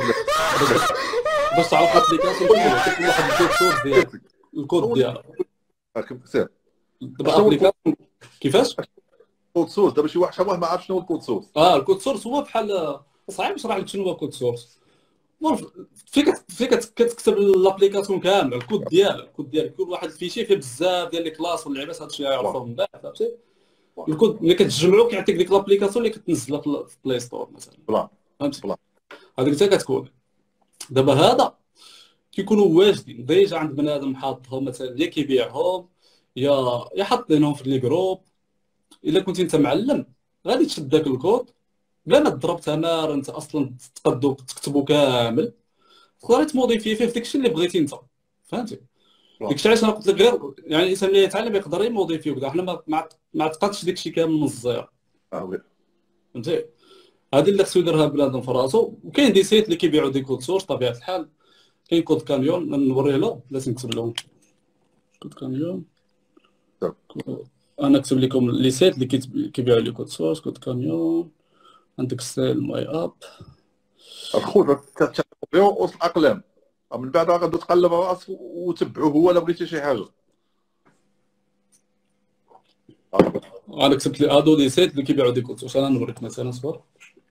باش تعرف الابليكاسيون كيكون واحد الكود سورس ديالك، الكود ديالك سير. دابا ابليكاسيون كيفاش كود سورس، دابا شي واحد شباب ما عرف شنو هو الكود سورس. الكود سورس هو بحال صعيب نشرح لك شنو هو الكود سورس. فيك كتكتب الابليكاسيون كامل، الكود ديالك كل واحد الفيشي فيه بزاف ديال لي كلاس واللعبات، هادشي يعرفوه من بعد، فهمتي؟ الكود ملي كتجمعو كيعطيك ديك الابليكاسيون اللي كتنزلها في بلاي ستور مثلا، فهمتي؟ هذيك حتى كتكون. دابا هذا كيكونوا واجدين ديجا عند بنادم حاطهم، مثلا يا كيبيعهم يا حاطينهم في لي جروب. الا كنت انت معلم غادي تشد داك الكود بلا ما تضرب تمار، انت اصلا تقدو تكتبو كامل، تقدر تموديفي فيه داكشي اللي بغيتي انت، فهمتي؟ داكشي علاش انا قلت لك غير يعني الانسان اللي يتعلم يقدر يموديفي وكذا، حنا ما عتقادش داكشي كامل من الزيرو، فهمتي؟ هذه اللي خصو يديرها بنادم في راسو. وكاين دي سيت اللي كيبيعوا دي كود سورس طبيعه الحال. كاين كود كاميون نوريه له، لازم نكتب لهم كود كاميون. انا كتب لكم لي سيت اللي كيبيعوا لي كود سورس، كود كاميون، عندك ستايل ماي اب. الخوت كتعطيو وسط الاقلام، من بعد غادي تقلب راسك وتبعوه هو الا بغيتي شي حاجه. انا كتبت لي هادو لي سيت اللي كيبيعوا دي كود سورس. انا نوريك مثلا صبر.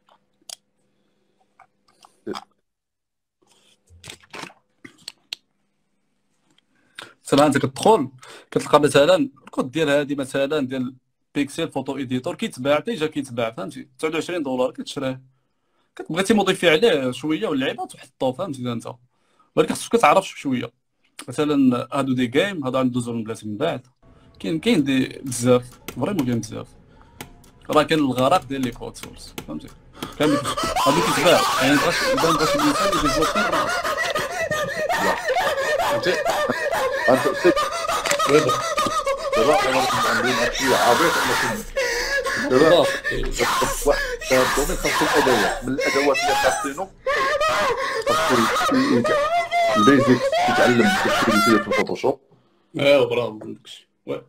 مثلا انت كتدخل كتلقى مثلا الكود ديال هادي مثلا ديال بيكسل فوتو ايديتور كيتباع ديجا، كيتباع فهمتي 29 دولار كتشريه، كتبغي موديفي عليه شويه واللعيبات وحطوه فهمتي انت، ولكن خصك تعرف شويه. مثلا هادو دي جيم، هادو غندوزو من بلاتي من بعد. كاين دي بزاف فريمون، كاين بزاف. راه كاين الغرق ديال لي كود سورس فهمتي، كامل هادو كيتباع يعني مبغاش اذا مبغاش الانسان يديفلوبي الراس فهمتي. انت دابا دابا انا عندي شي عبيط ولكن دابا واحد الدومين خاصو الادوات، من الادوات اللي خاصينو خاصو البيزكس يتعلم داكشي اللي كيدير في الفوتوشوب. ايوا برافو داكشي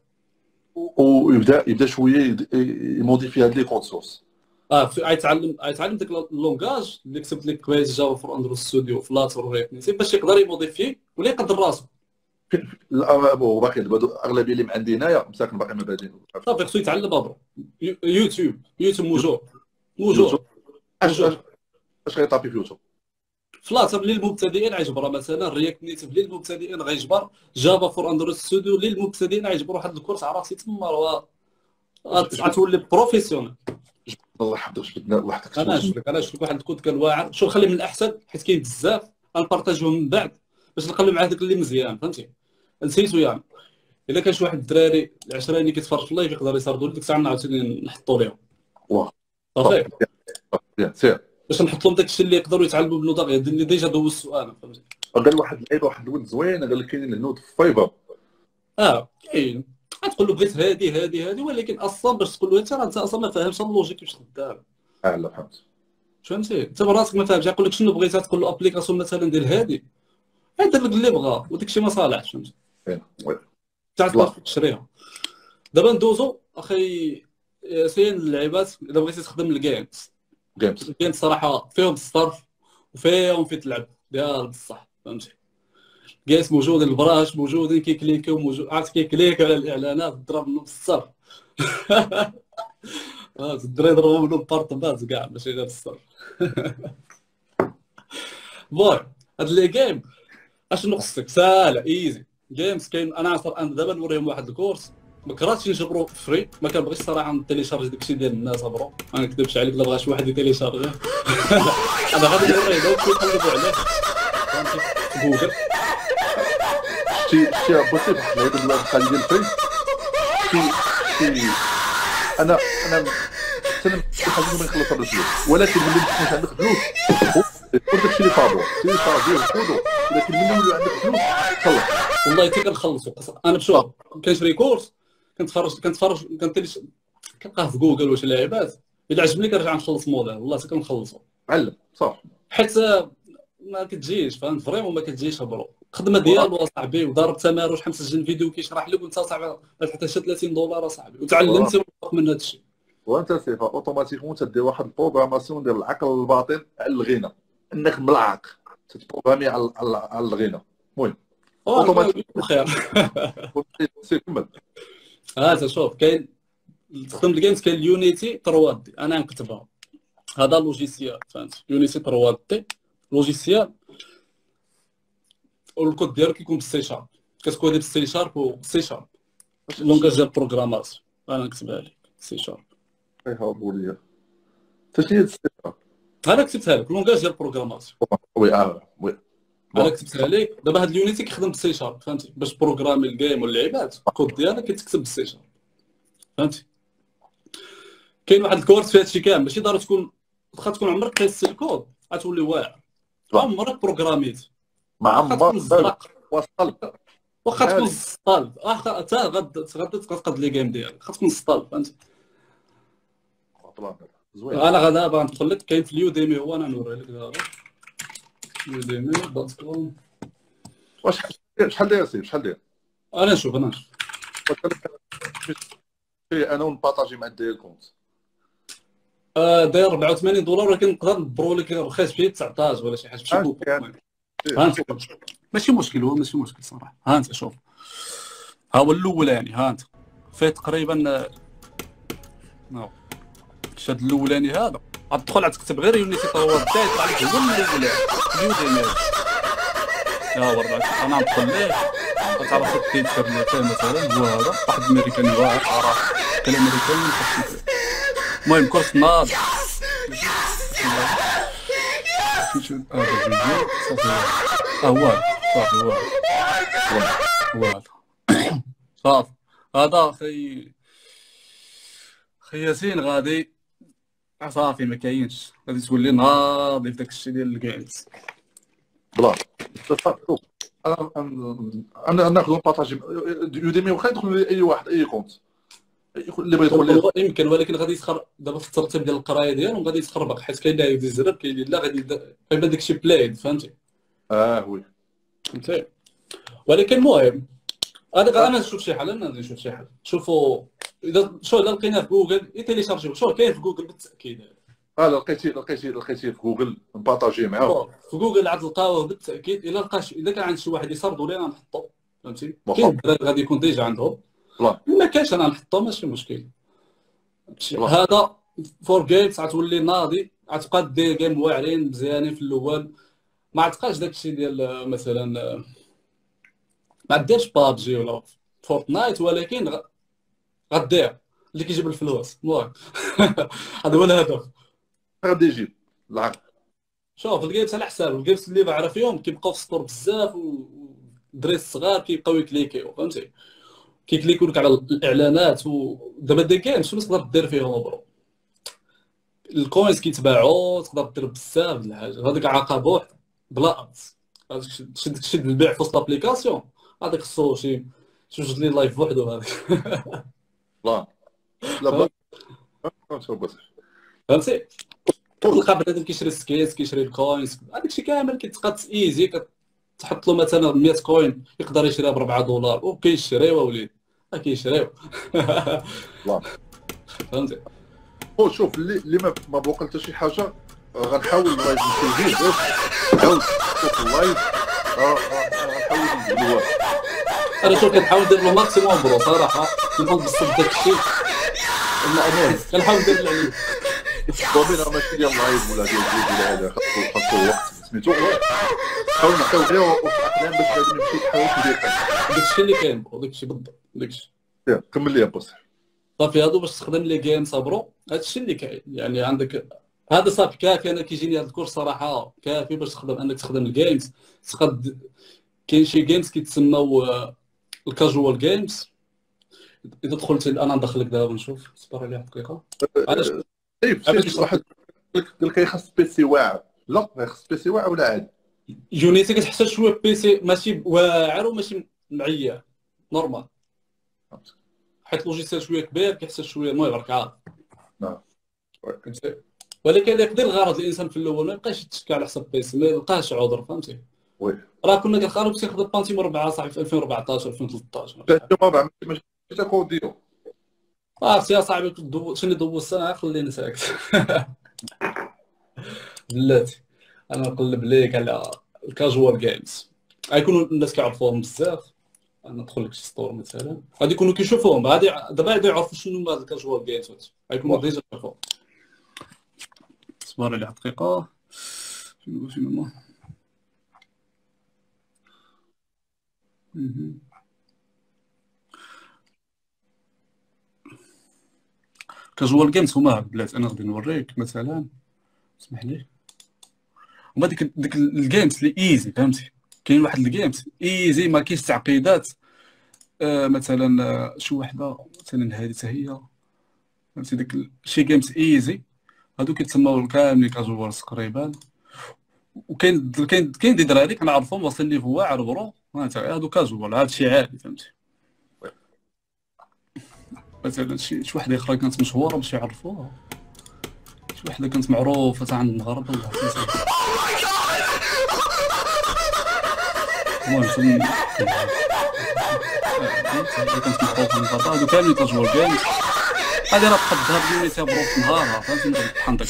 ويبدا شويه يموديفي هاد لي كود سورس. غيتعلم داك اللونغاج اللي كتبت لك كويس، جافا فور اندرويد ستوديو فلاتر ورياكت، باش يقدر يموديفي ولا يقدر راسو. باقي دابا اغلبيه اللي عندي هنايا مساكن باقي ما بادين. صافي خصو يتعلم ابرو. يوتيوب موجور يوتيوب. اش غيطابي في يوتيوب؟ فلاتر للمبتدئين غيجبر، مثلا رياكت نيتيف للمبتدئين غيجبر، جافا فور اندرويد ستوديو للمبتدئين غيجبر. واحد الكورس عرفتي تما راه غتولي بروفيسيونيل. الله يحفظك جبدنا الله يحفظك. انا شفت واحد الكود كان واعر، شو نخلي من الاحسن حيت كاين بزاف غنبارطاجيهم من بعد باش نخلي مع هذاك اللي مزيان فهمتي. نسيتو يعني الا كان شي واحد الدراري العشراني كيتفرج في اللايف يقدر يسردوا لي ديك الساعه عاوتاني نحطوا لهم. واه صافي سير باش نحط لهم داكشي اللي يقدروا يتعلموا بنوضه غير اللي ديجا دوز السؤال فهمتي. قال واحد اللعيبه، واحد الولد زوين قال لك كاينين الهنود في فايبر. كاين غتقول له بغيت هادي ولكن اصلا باش تقول له انت اصلا ما فاهمش اللوجيك كيفاش خدام. لا فهمت. فهمتي انت براسك ما فاهمش، يقول لك شنو بغيتها تقول له ابليكاسيون مثلا ديال هادي، يدير لك اللي بغا وداك الشيء ما صالحش فهمتي. وي تعرف تشريها. دابا ندوزو اخي سين اللعيبات اذا بغيتي تخدم الجيمز. الجيمز صراحه فيهم الصرف وفيهم في تلعب ديال بصح فهمتي. جيمز موجودين، البراش موجودين، كيكليكيو موجود، عرفت كيكليكيو على الاعلانات ضرب منهم الصرف. الدراري يضربوا منهم بارطبات كاع ماشي غير الصرف. بون هاد لي جيم اشنو خصك ساهله ايزي. جيمز كاين انا دابا نوريهم واحد الكورس ما كرهتش نجبرو فري، ما كنبغيش صراحه نتيليشارجي داكشي ديال الناس برو، ما نكذبش عليك لا بغا شي واحد يتيليشارجي. انا غادي نوريه لهم كيقلبوا عليه في جوجل. شي بوسيبل هاد الخلي ديال فري. انا خليهم يخلصوا الفلوس، ولكن ملي تكون عندك فلوس خذ داكشي اللي فاضو خذو، ولكن ملي يولي عندك فلوس خلص. والله حتى كنخلصوا انا بشوف كنشري كورس كنتفرج كنلقاه في جوجل واش لعيبات، الا عجبني كنرجع نخلص موديل والله حتى كنخلصوا علم صح. حيت ما كتجيش فهمت فريمون ما كتجيش برو الخدمه ديالو اصاحبي، وضارب تمارين شحال مسجل فيديو كيشرح لك وانت صاحبي حتى 30 دولار اصاحبي وتعلمت من هذا الشيء. وانت سيفا اوتوماتيكمون تدير واحد البروغراماسيون ديال العقل الباطن على الغنى، انك ملعق تتبروغرامي على الغنى. المهم اوتوماتيكمون خير. كمل. شوف كاين تخدم الجيمز، كاين اليونيتي 3 دي انا نكتبها، هذا لوجيسيال فهمت. يونيتي 3 دي لوجيسيال والكود ديالو كيكون بالسي شارب، كتكودي بالسي شارب وسي شارب لونغاج ديال البروغراماسيون. انا نكتبها لك سي شارب. هاو ليا فاش هي السي شارب انا كتبتها لك لونغاج ديال البروغراماسيون. وي انا كتبتها لك دابا. هاد اليونيتي كيخدم بالسي شارب فهمتي، باش بروغرامي الجيم واللعيبات الكود ديالها كيتكتب بالسي شارب فهمتي. كاين واحد الكورس في هادشي كامل، ماشي ضروري تكون واخا تكون عمرك قيس الكود غتولي واعر، عمرك بروغراميت ما عمرك وصل واخا تكون سطال حتى غدا تقاد لي جيم ديالك خاص تكون سطال فهمتي. زوين. انا غدا باغي ندخل لك كاين في اليوديمي، هو انا نوري لك دابا يوديمي.com. شحال داير سيف شحال داير؟ انا نشوف انا ونبارطاجي مع الداير الكونت. داير $84 ولكن نقدر نبرو لك رخيص فيه 19 ولا شي حاجه بشي بوك. ها انت ماشي مشكل، هو ماشي مشكل صراحه. ها انت شوف، ها هو الاولاني، ها انت فيه تقريبا شاد الاولاني هذا غتدخل غتكتب غير يونيتي طور تاعي يطلع لك هو الاولاني يوديمي. ها هو انا ندخل ليه غتعرف التيتر اللي فيه مثلا هو هذا، واحد الامريكاني واعر صراحه كلام امريكاني. المهم كورس ناض شوف هذا الفيديو صافي. هو صافي هو صافي هذا خي ياسين غادي صافي ما كاينش، غادي تولي ناضي في داك الشيء ديال الجيمز بلا. انا ناخذ نبارطاجي يوديمي، واخا يدخل لي اي واحد اي كونت اللي بغى يدخل ليه يمكن، ولكن غادي يتخرب دابا في الترتيب ديال القرايه ديالهم، غادي يتخربق حيت كاين اللي يدير زرب، كاين اللي لا غادي يبان داكشي بلايد، فهمتي؟ وي فهمتي. ولكن المهم هذا انا نشوف شي حل، انا نشوف شي حل. شوفوا اذا لقيناه في جوجل يتيليشارجيو، شوف كاين في جوجل بالتاكيد. لقيتي في جوجل نبارطاجي معاه في جوجل عاد تلقاوه بالتاكيد. الا كان عند شي واحد يسردوا لي انا نحطو، فهمتي؟ كاين غادي يكون ديجا عندهم، ما كاينش انا نحطو ماشي مشكل. هذا فور جيمز غتولي ناضي، غتبقى دير جيم واعرين مزيانين في الاول، ما عتبقاش داكشي ديال مثلا ما ديرش بابجي ولا فورتنايت، ولكن غدير اللي كيجيب الفلوس. المهم هذا هو الهدف، غادي يجيب العقل. شوف الجيمز على حساب الجيمز اللي بعرف فيهم كيبقاو في السطور بزاف، ودراري الصغار كيبقاو يكليكيو، فهمتي؟ كيكليكو لك على الاعلانات. ودابا دي جيمز شنو تقدر دير فيهم برو؟ الكوينز كيتباعوا، تقدر دير بزاف د الحاجات. هذيك عقبه وحده بلا ادز، تشد البيع في وسط لابليكاسيون، هذاك خصو شي جوج لي لايف بوحدو هذاك. لا فهمتي؟ تلقى بنادم كيشري سكينز، كيشري الكوينز، هذاك الشيء كامل كيتقاد ايزي. كتحط له مثلا 100 كوين يقدر يشريها ب$4 وكيشريوها وليد، كيشريو. فهمتي؟ شوف اللي ما بوقع حتى شي حاجه غنحاول اللايف نسويه باش نحاول نشوف اللايف. غنحاول نديرو. انا شوف كنحاول ندير له ماكسيموم برو صراحه، كنبغي نبسط داك الشيء المأمون، كنحاول ندير اللي عليه. الطومينه ماشي ديال اللايف ولا ديال الفيديو ولا هذا، خاصو وقت سميتو. حاول نعطيو غير وقت اقلام باش غادي نمشي نحاول ندير داكشي اللي كاين برو، داكشي بالضبط داكشي. كمل لي بوصح. صافي هادو باش تخدم لي جيم صبرو، هادشي اللي كاين. يعني عندك هذا صافي كافي. انا كيجيني هذا الكورس صراحه كافي باش تخدم انك تخدم الجيمز. تقد كاين شي جيمز كيتسموا الكاجوال جيمز. اذا دخلت انا ندخلك دابا نشوف، صبر عليها دقيقه. واحد قال لك خاص بيسي واعر. لا خاص بيسي واعر ولا عادي. يونيتي كتحتاج شويه بيسي ماشي واعر وماشي معيار، نورمال، حيت لوجيسيال شويه كبير كيحتاج شويه. المهم راك عارف. ولكن يقدر الغرض الانسان في الاول ما يبقاش يتشكى على حساب بيسي، ما يلقاش عذر، فهمتي؟ وي راه كنا كنخالو باش يخدم بانتيم 4 صاحبي في 2014 2013. ماشي تاكوديو. عرفتي يا صاحبي شنو دوزت انا، خليني ساكت. بلاتي انا نقلب ليك على الكاجوال جيمز، غيكونوا الناس كيعرفوهم بزاف. انا ندخل لك شي ستور مثلا غادي يكونوا كيشوفوهم، غادي دابا غادي يعرفوا شنو هاد الكاجوال جيمز، غيكونوا ديجا شافوهم. صبر على دقيقه. شنو كاجوال جيمز هما هاد البلاد. انا غادي نوريك مثلا، اسمح لي. هما ديك الجيمز اللي ايزي، فهمتي؟ كاين واحد الجيمز ايزي ما كاينش تعقيدات. مثلا شي وحده مثلا هذه حتى هي، فهمتي؟ ديك شي جيمز ايزي هادو كيتسموا كاملين كاجوال تقريبا. وكاين دي دراري كنعرفهم واصلين ليفل واعر برو، هادو كاجوال، هادشي عادي، فهمتي؟ مثلا شي وحده اخرى كانت مشهوره باش يعرفوها، شي وحده كانت معروفه تاع عند المغرب والله المهم كانت معروفه من البطاطا. هادو كاملين كاجوال جيمز غادي راه تقدها بليميتها برو في نهارها فهمتي تحنطك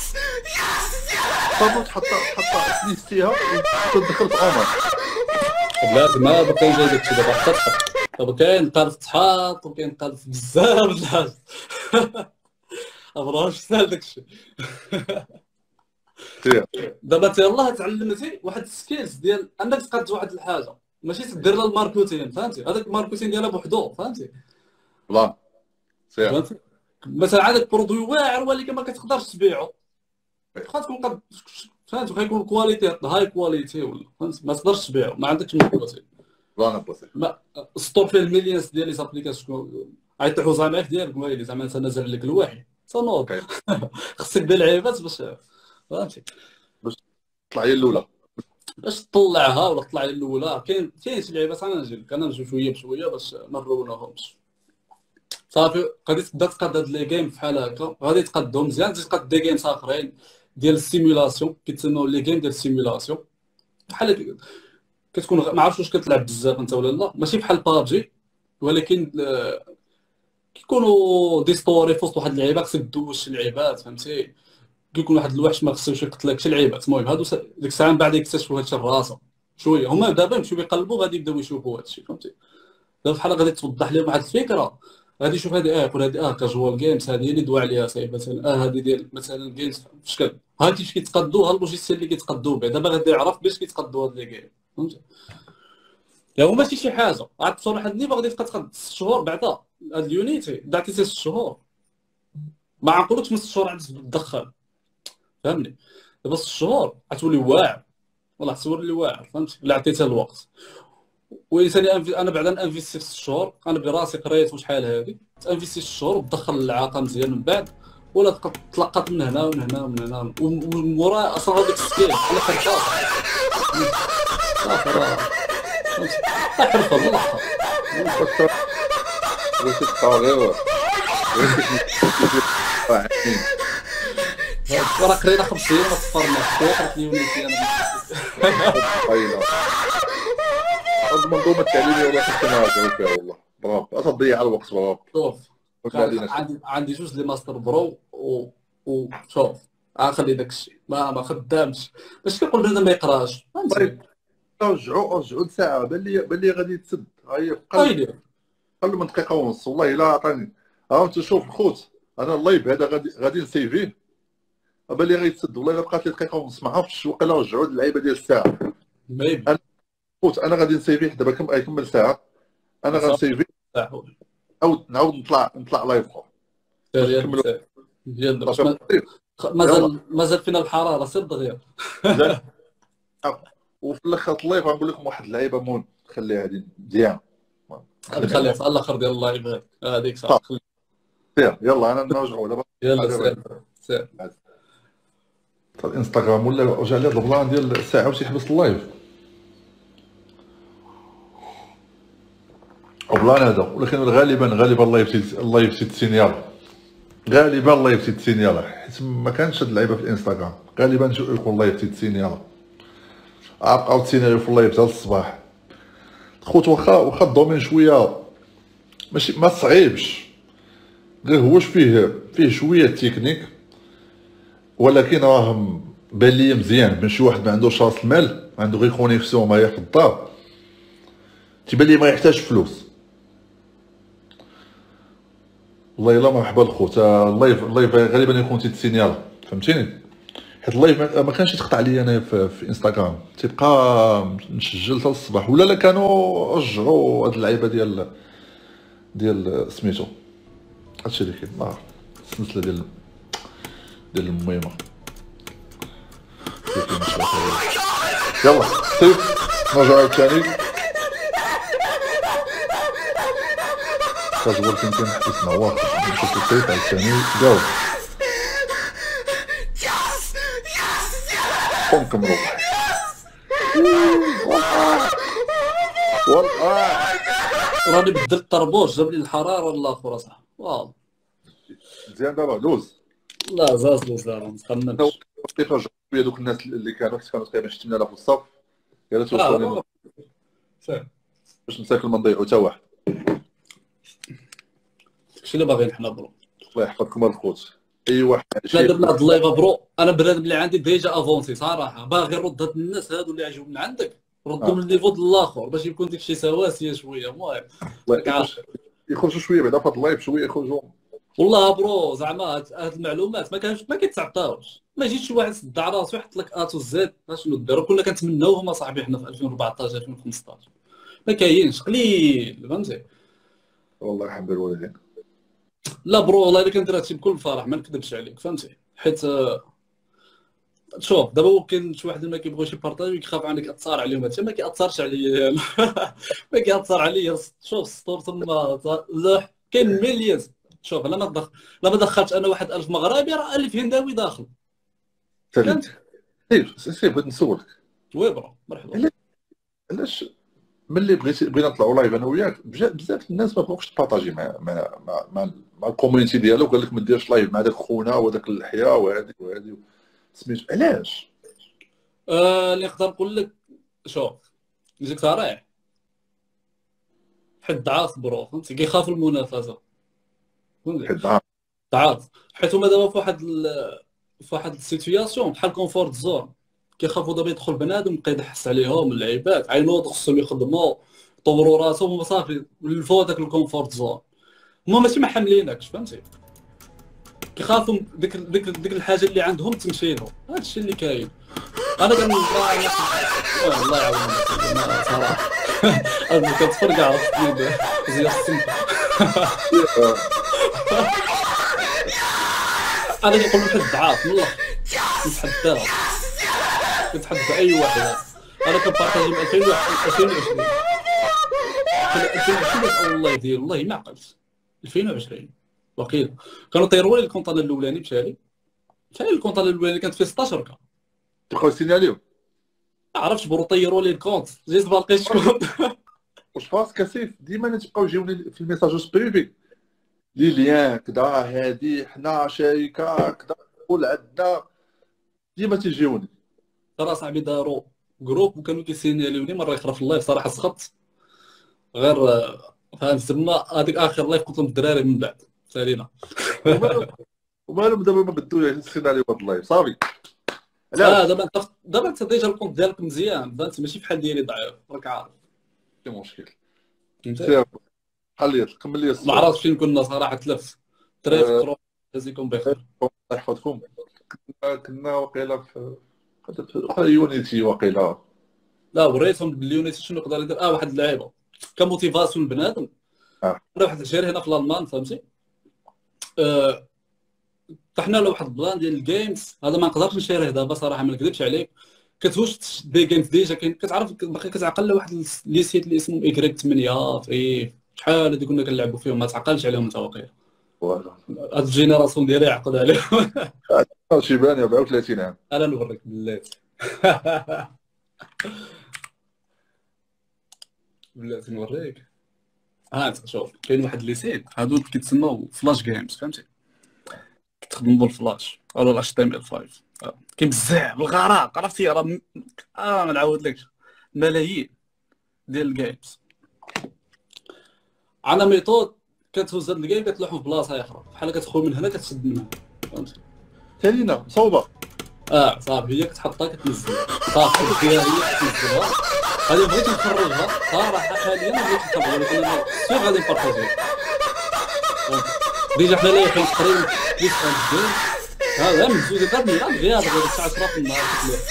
صافي تحط نيستيها وتدخل في عمر بلاتي ما باقي جاي داكشي دابا حتى تحط دابا كاين قالف تحاط وكاين قالف بزاف د الحاجات ابراهيم سهل داكشي دابا انت يلاه تعلمتي واحد السكيلز ديال انك تقاد واحد الحاجه ماشي تدير لها الماركتين فهمتي هذاك الماركتين ديالها بوحدو فهمتي والله فهمتي مثلا عندك برودوي واعر ولكن ما كتقدرش تبيعو خاص تكون قد فهمتي غيكون كواليتي هاي كواليتي ولا فهمتي ما تقدرش تبيعو ما عندكش ماركتين والله بسيط ما ستور فيه المليونز ديال لي زابليكاسيون عيطيحو زعما ديالك ويلي زعما انت نازل لك الوحي صنوض خصك دير لعيبات باش فهمتي باش تطلع هي الاولى باش تطلعها ولا تطلع الاولى كاين شي لعيبات انا نجي لك انا نمشي شويه بشويه باش ما نروناهمش صافي غادي تبدا تقاد هاد لي جيم بحال هكا غادي تقادهم مزيان تزيد تقاد دي جيمز اخرين ديال السيمولاسيون كيتسموا لي جيم ديال السيمولاسيون بحال كتكون ما عرفتش واش كتلعب بزاف انت ولا لا ماشي بحال بابجي ولكن كيكونوا دي ستوري في وسط واحد اللعيبه خصك دوز شي لعيبات فهمتي كيكون واحد الوحش ما خصوش يقتلك شي لعيبات المهم هادو ديك الساعه من بعد يكتشفوا هادشي الراسه شويه هما دابا يمشيو يقلبوا غادي يبداو يشوفوا هادشي فهمتي دابا بحال غادي توضح لهم واحد الفكره غادي يشوف هذه يقول هذه كاجوال جيمز هذه اللي دوا عليها صايب مثلا هذه ديال مثلا جيمز في شكل ها كيفاش كيتقادوا ها اللوجيسيال اللي كيتقادوا به دابا غادي يعرف باش كيتقادوا هاد لي جيم فهمتي لا هو ماشي شي حاجه عاد بصراحه واحد النيفو غادي تبقى تقاد 6 شهور بعدا هاد اليونيتي دعتي 6 شهور ما عقلوكش من 6 شهور عاد تدخل فهمني دابا 6 شهور غتولي واعر والله تولي واعر فهمتي الا عطيتها الوقت وانسان انا بعدا انفيستي في 6 شهور انا براسي قريت وشحال هذه انفيستي 6 شهور وتدخل العاقه مزيان من بعد ولا تلقات من هنا ومن هنا ومن هنا ومورا اصلا هذاك السكيل على خرجات صافي راه حرفه والله واش تطاغيو راه قرينا 5 ايام تفرنا في اليونيتي انا هاد المنظومه التعليميه ولا تنراجعوا فيها والله برافو تضيع الوقت برافو شوف عندي جوج لي ماستر برو وشوف خلي داك الشيء ما خدامش باش كنقول بنادم ما يقراش فهمتي رجعوا لساعه بان لي غادي تسد هاي قل من دقيقه ونص والله الا عطاني ها انت شوف الخوت انا اللايف هذا غادي نسيفيه بان لي غيتسد والله الا بقات لي دقيقه ونص ما عرفتش وقيلا رجعوا اللعيبه ديال الساعه انا غادي نسيفيه دابا كمل ساعه انا غنسيفي او نعاود نطلع لايف اخر ديال مازال فينا الحراره سير دغيا وفي الاخر اللايف غنقول لكم واحد اللعيبه مون خليها هذه مزيان خليها في الاخر ديال اللايف هذيك صافي سير يلا انا نرجعوا دابا يلا سير الانستغرام ولا رجع لي هذا البلان ديال الساعه واش يحبس اللايف وبلان هذا ولكن غالبا اللايف سيت سينيال غالبا اللايف سيت سينيال حيت ما كانش هاد اللعيبه في الانستغرام غالبا يكون اللايف سيت سينيال بقاو تسينيو في اللايف حتى الصباح خوت واخا الدومين شويه ماشي ما صعيبش غير هوش فيه شويه تكنيك ولكن راه بان لي مزيان بان شي واحد ما عندوش راس المال عنده غير كونيكسيون معايا في الدار تيبان لي ما يحتاج فلوس والله الا مرحبا الخوت اللايف غالبا يكون تيتسينيال فهمتيني حيت اللايف ما كانش يتقطع لي انا في انستغرام تيبقى مسجل حتى الصباح ولا لا كانوا رجعوا هاد اللعيبه ديال سميتو هادشي اللي كاين ما عرفت السلسله ديال المهمه يلا سيف نرجعو عاوتاني كاجوال كنت نحبس مع واحد نشوف السيف عاوتاني جاوب قوم روح والله راني بدلت الطربوش جاب لي الحراره الاخر اصاحبي واو مزيان دابا دوز لا زاز راه ما تخممش كيف رجعوا شويه دوك الناس اللي كانوا تقريبا 60000 في الصف يلا توصلوا باش نساكن ما نضيعوا حتى واحد داكشي اللي باغيين حنا برو الله يحفظكم الخوت. اي واحد بنادم من هاد اللايف برو، انا بنادم اللي عندي ديجا افونسي صراحه، باغي نرد هاد الناس هادو اللي عجبوا من عندك ردهم للليفو ديال الاخر باش يكون داكشي سواسيه شويه. المهم يخرجوا شويه بعدا في هاد اللايف، شويه يخرجوا. والله برو زعما هاد المعلومات ما كيتعطاوش. ما يجيش شي واحد سد على راسو يحط لك اتو زد شنو ديروا. كنا كنتمناوهم اصاحبي حنا في 2014 2015، ما كاينش، قليل فهمتي. والله يحب الوالدين. لا برو والله الا كندير هادشي بكل فرح، ما نكذبش عليك فهمتي. حيت شوف دابا كاين شي واحد اللي ما كيبغيوش يبارطاجيو كيخاف عنك تاثر عليهم. هادشي ما كيأثرش عليا ما كيأثر عليا. شوف السطور تما لا كاين مليون. شوف انا ما دخلتش انا 1000 مغربي، راه 1000 هنداوي داخل. فهمت. سير بغيت نسولك. وي برو مرحبا. علاش ملي بغينا نطلعوا لايف انا وياك بزاف الناس ما بغاوش تبارطاجي مع الكوميونيتي ديالو، قال لك ما ديرش لايف مع داك خونا وهذاك الحياه وهذه سميت علاش؟ اللي نقدر نقول لك شوف نجيك صريح، حيت ضعاف برو فهمتي، كيخافوا المنافسه فهمتي. ضعاف حيت هما دابا في واحد السيتوياسيون بحال كونفورت زون، كيخافوا دابا يدخل بنادم يبقى يدحس عليهم اللعيبات عينوض خصهم يخدموا يطوروا راسهم، هما صافي ولفوا داك الكونفورت زون. هما ماشي ما حاملينكش فهمتي، كيخافوا ديك الحاجه اللي عندهم تمشي لهم. هذا الشيء اللي كاين. انا والله يعاونك صراحه انا كتفرقع زي السم انا كنقول لك ضعاف من الاخر، نتحداها كنتحدى اي واحد. انا كنبارطاجي من 2020 اول لايف ديال والله ما عقلت 2020 وقيل كانوا طيروا لي الكونطان الاولاني مشالي الكونطان الاولاني كانت فيه 16 كا تبقاو سيناليو. ما عرفتش برو طيروا لي الكونت جيت ما لقيتش كونت. واش فاس كسيف ديما تبقاو يجيوني في الميساج بريفي لي ليان كذا هادي حنا شركه كذا قول عندنا ديما تيجيوني. ترى صاحبي داروا جروب وكانوا كيسيناليوني مره اخرى في اللايف صراحه سخطت غير فهمت تما. هذيك اخر لايف قلت لهم الدراري من بعد سالينا ومالهم دابا ما بدوش السيناريو هاد اللايف صافي. دابا انت ديجا الكونت ديالك مزيان فهمت، ماشي بحال ديالي ضعيف راك عارف. ماشي مشكل. سير خلي كمل لي ما عرفتش فين كنا صراحه تلفت تريف كرو جازيكم بخير الله يحفظكم. كنا واقيلا في يونيتي واقيلا. لا وريتهم باليونيتي شنو يقدر يدير. واحد اللعيبه كموتيفاسيون بنادم. واحد الجيري هنا في الالمان فهمتي. طحنا له واحد البلان ديال الجيمز هذا ما نقدرش نشيره دابا صراحه ما نكذبش عليك. كتوش دي جيمز ديجا كاين كتعرف باقي كتعقل واحد لي سيت اللي اسمهم ايكريك 8 في شحال هذي كنا كنلعبوا فيهم ما تعقلش عليهم انت واقيلا. هاد الجينيراسيون ديالي عقد عليهم. شيباني 34 عام. انا نوريك بلاتي بلاتي نوريك. انت شوف كاين واحد لي سيت هادو كيتسموا فلاش جيمز فهمتي، كتخدم بالفلاش ولا ال HTML5 كاين بزاف الغرق عرفتي راه ما نعاودلكش ملايين ديال الجيمز. عندنا ميثود كتهز هاد الجيم كتلوحو في بلاصه اخرى بحال كتدخل من هنا كتشد من هنا فهمتي. تالينا مصوبه صافي هي كتحطها كتنزل صافي فيها هي كتنزلها. هذه بغيت نخرجها صراحه حاليا بغيت نخرجها ولكن انا سير غادي نبارطاجيها ديجا حنا لايحين تقريبا بليس جيم. هذا من زوج درني غير الساعه 10 في النهار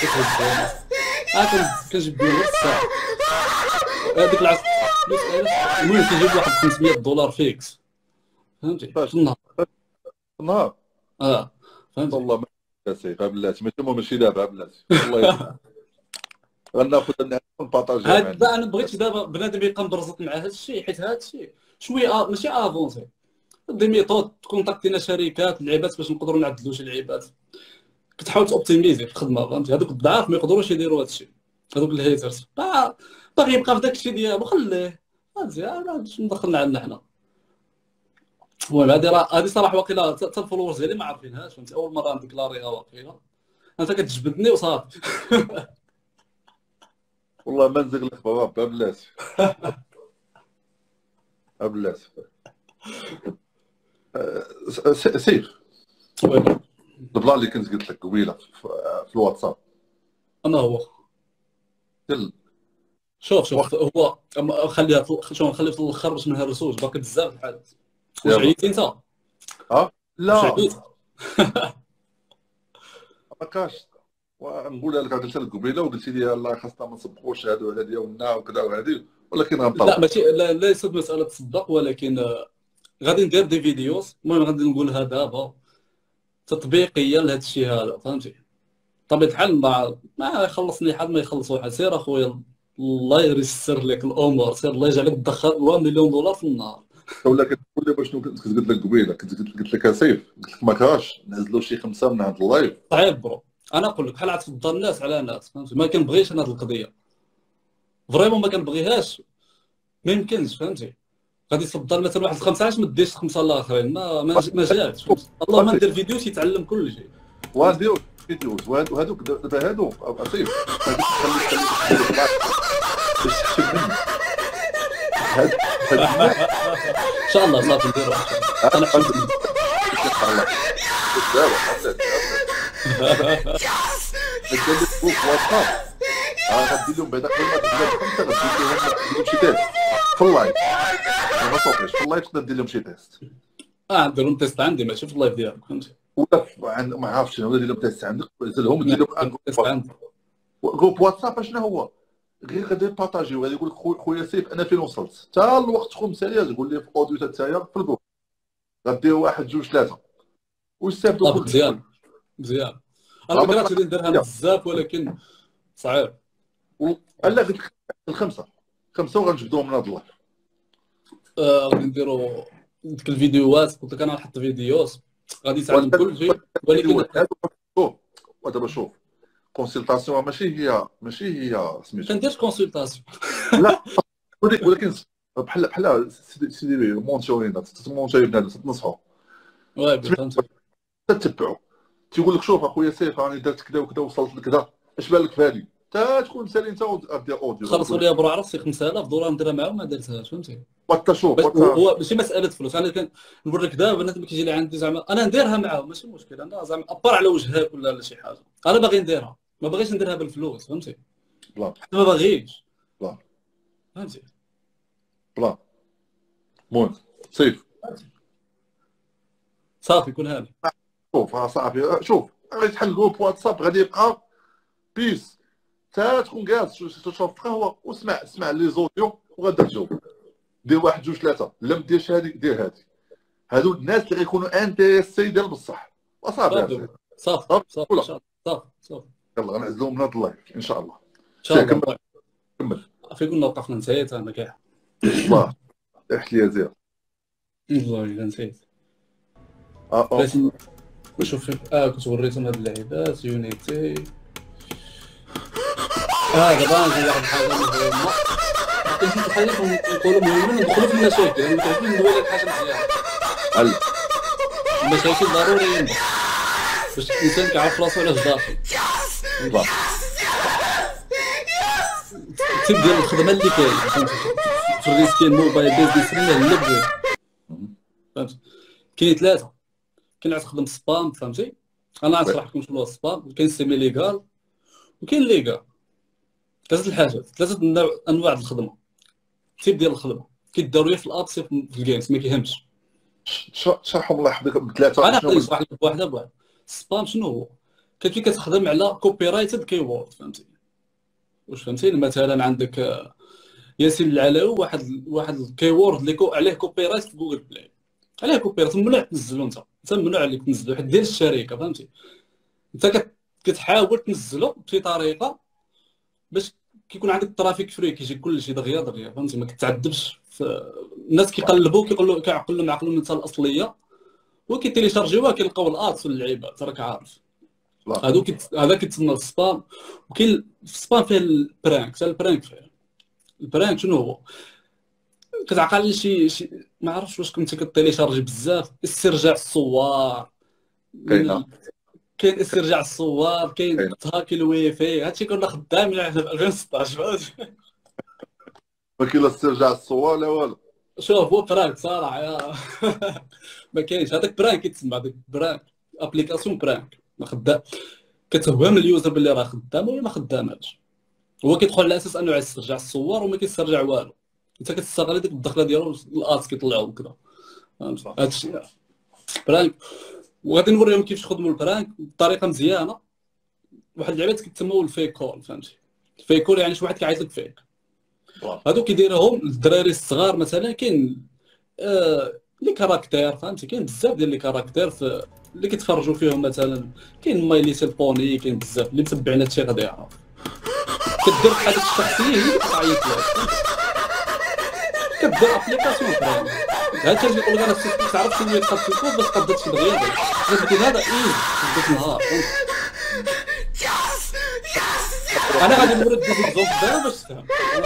كنجيب بهم غير الساعه هذيك العصر. المهم كيجيب واحد $500 فيكس فهمتي في النهار. النهار فهمت والله ما بلاتي بلاتي ماشي دابا بلاتي والله غناخذ نبارطاجي. هذا انا بغيت دابا بنادم يبقى مبرزط مع هذا الشيء حيت هذا الشيء شويه ماشي افونسي. دي ميثود كونتاكتينا شركات اللعيبات باش نقدروا نعدلوا شي لعيبات كتحاول توبتيميزي في الخدمه فهمتي. هذوك الضعاف ما يقدروش يديروا هذا الشيء. هذوك الهيترز باغي يبقى في داك الشيء ديالو خليه مزيان شنو دخلنا عندنا حنا. المهم هذه صراحه واقيلا حتى الفولورز ديالي ما عارفينهاش فهمتي. اول مره نديكلاريها واقيلا انت كتجبدني وصافي. والله ما نزق لك بابا بلاتي بلاتي سيف وي البلان اللي كنت قلت لك قبيله في الواتساب اما هو شوف هو خليها شوف نخليه في الاخر باش ما نهرسوش، باقي بزاف الحاجات. واش عييتي انت؟ لا ما كاش. ونقولها لك قلت لك قبيله وقلتي لي لا خاصنا ما نصبقوش هادو على ديالنا وكذا وهذه، ولكن غنطلع. لا ماشي، لا ليست مساله تصدق، ولكن غادي ندير دي فيديوز. المهم غادي نقولها دابا تطبيقيه لهذا الشيء هذا، فهمتي؟ بطبيعه الحال ما يخلصني حد ما يخلص واحد. سير اخويا الله ييسر لك الامور، سير الله يجعلك تدخل 1 مليون دولار في النهار. ولا كتقول لي باش كنت قلت لك قبيله، كنت قلت لك سيف، قلت لك ما كاش نزلوا شي 5 من عند اللايف. صعيب برو، انا نقول لك بحال غتفضل الناس على ناس، فهمتي؟ ما كنبغيش انا هذه القضيه فريمون، ما كنبغيهاش، ما يمكنش، فهمتي؟ غادي تفضل مثلا واحد 5 علاش ما ديش 5 الاخرين؟ ما جاتش. اللهم ندير فيديو تيتعلم كل شيء، ونديروا فيديوز وهذوك دابا هادو سيف باش تكتب مني ان شاء الله صافي نديرو. انا حمد ندير لك واتساب غادي لهم بعدا قبل ما تبدا الخمسه غادي لهم شي تيست في اللايف. ما صوتيش في اللايف تقدر دير لهم شي تيست. ندير لهم تيست عندي ماشي في اللايف ديالك، فهمتي؟ ولا ما عرفتش شنو دير لهم تيست عندك، نزلهم دير لهم تيست عندي جروب واتساب. اشنا هو غير غادي بارطاجي وغادي يقول لك خويا سيف انا فين وصلت، حتى الوقت تكون مساليه تقول لي في اوديو تاعي في الجروب غديروا 1 2 3 ويستافدوا. مزيان انا فكرت غادي نديرها بزاف ولكن صعيب. لا قلت لك 5 وغنجبدوهم من هذا اللايف. غادي نديروا ديك الفيديوهات، قلت لك انا نحط فيديوهات غادي يتعلم كل شيء، ولكن ودابا شوف كونسلطاسيون ماشي هي سميتو. كنديرش كونسلطاسيون لا ولكن بحال سيدي مونتورينا تمونتوري بنادم تنصحو فهمت، تتبعو تيقول لك شوف اخويا سيف راني درت كذا وكذا وصلت لكذا، اش بالك في هذه؟ حتى تكون مسالي انت ودير اوديو. خلصوا لي برو عرفتي 5000 دولار نديرها معاهم ما درتهاش، فهمتي؟ شوف هو ماشي مساله فلوس. انا كنوريك دابا بنادم كيجي لي عندي زعما انا نديرها معاهم ماشي مشكل، انا زعما ابار على وجهك ولا شي حاجه، انا باغي نديرها، ما باغيش نديرها بالفلوس، فهمتي؟ بلا ما باغيش، بلا فهمتي؟ بلا المهم سيف صافي كون هاني. شوف صافي شوف غادي تحل جروب واتساب غادي يبقى بيس حتى تكون جالس تشرب قهوه واسمع لي زوديو وغادا تجاوب. دير 1 2 3 لا ما ديرش هذه دير هذه. هادو الناس اللي غيكونوا انتريسي ديال بصح وصافي. صافي يلا غنعزلوهم من هذا اللايف ان شاء الله. ان شاء الله كمل. في قلنا وقفنا نسيت انا كاع الله احكي لي زياد. والله الا نسيت. شوف كنت وريتهم هاد اللعيبات يونيتي. دابا نجي واحد الحاجه مهمه كنت نحلهم نقولوا مهمين ندخلوا في المشاكل. انا كنت ندوي لك حاجه مزيانه المشاكل ضروريين باش الانسان كيعرف راسو علاش داخل. التيب ديال الخدمه اللي كاين فهمتي في الريسكين موبايل بيزنس اللي بغيت، فهمتي؟ كاين 3 كاين اللي تخدم سبام، فهمتي؟ انا غنشرح لكم شنو هو السبام. كاين سيمي ليغال وكاين ليغال. 3 الحاجات، 3 انواع الخدمه. التيب ديال الخدمه كيداروا في الابس في الجيمز ما كيهمش. شرحهم الله يحفظك بثلاثه. انا نقول واحد بواحد. السبام شنو هو؟ كتخدم على كوبي رايتد كيورد، فهمتي؟ واش فهمتيني؟ مثلا عندك ياسين العلاوي واحد الكيورد اللي عليه كوبي رايت في جوجل بلاي، عليه كوبي رايت ممنوع تنزلو. انت ممنوع عليك تنزلو حيت ديال الشركه، فهمتي؟ انت كتحاول تنزلو بشي طريقه باش كيكون عندك الترافيك فري، كيجي كلشي دغيا فهمتي؟ ما كتعذبش الناس كيقلبوا كيعقلوا معقلهم انت الاصليه وكيتيليشارجيوها كيلقاو الادس واللعيبات راك عارف. هذا كيتسمى السبام. وكاين السبام فيه البرانك. البرانك فيه البرانك شنو هو؟ كتعقل شي ما عرفتش واش كنت كتيليشارجي بزاف استرجاع الصور. كاين استرجاع الصور، كاين تهاكي الواي فاي. هادشي كنا خدامين في 2016 ما كاين لا استرجاع الصور لا والو. شوف هو برانك صراحه يا ما كاينش هذاك برانك يتسمى، هذاك برانك ابليكاسيون برانك ما خدام، كتوهم اليوزر باللي راه خدامه ولا ما خداماش. هو كيدخل على اساس انه عايز يسترجع الصور وما كيسترجع والو، انت كتستغل ديك الدخله ديالو الات كيطلعوا وكذا، فهمت؟ هذا الشيء برانك. وغادي نوريهم كيفاش يخدموا البرانك بطريقه مزيانه. واحد اللعبات كيتسموا الفيك كول، فهمتي؟ الفيك كول يعني شي واحد كيعيط لك فيك، هادو كيديروهم للدراري الصغار مثلا. كاين لي كاركتير، فهمتي؟ كاين بزاف ديال لي كاركتير في اللي كيتفرجوا فيهم مثلا. كاين ماي ليتل بوني، كاين بزاف اللي متبعين هادشي غادي يعرف. كدير بحال هاد الشخصيه هي اللي كتعيط لك، كدير ابليكاسيون فريمون. هادشي اللي كنقول انا تعرف شنو يتحط في الكود باش تقدر تشد غيابك، لكن هذا بديت نهار. انا غادي نوريك ديك الزوم دابا باش تفهم.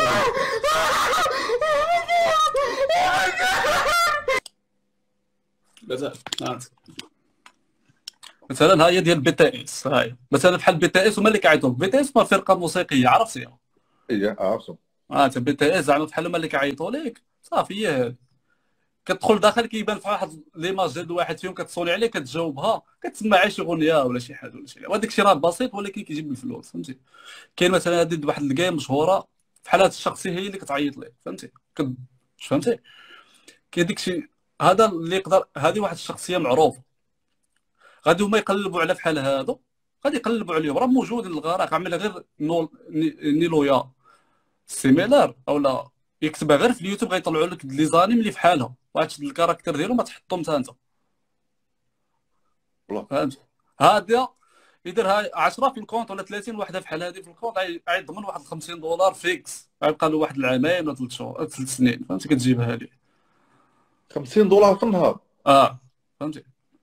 مثلا ها هي ديال بي تي اس، هاي مثلا بحال بي تي اس هما اللي كيعيطوا. بي تي اس ما فرقه موسيقيه عرفتيها؟ ايه عرفتهم. انت بي تي اس زعما بحال هما اللي كيعيطوا لك صافي. هي كتدخل داخل كيبان في واحد ليماج ديال واحد فيهم، كتصوني عليه كتجاوبها، كتسمع شي اغنيه ولا شي حاجه ولا شي حاجه، وهذاك الشيء راه بسيط ولكن كيجيب الفلوس، فهمتي؟ كاين مثلا هذه واحد الجيم مشهوره بحال هاد الشخصيه هي اللي كتعيط ليه، فهمتي؟ فهمتي؟ كاين داك الشيء هذا اللي يقدر، هذه واحد الشخصيه معروفه، غادي هما يقلبوا على بحال هادو، غادي يقلبوا عليهم. راه موجود الغرق عاملها غير نيلويا سيميلار اولا يكتبها غير في اليوتيوب، غيطلعوا لك لي زانيم اللي فحالها، وهادشي الكاركتر ديالو ما تحطهم حتى انت. فهمت؟ هادي يديرها 10 في الكونت ولا 30 وحده بحال هذه في الكونت، غيضمن واحد $50 فيكس، غيبقى له واحد العامين ولا 3 شهور 3 سنين، فهمتي؟ كتجيبها ليه $50 في النهار. فهمتي؟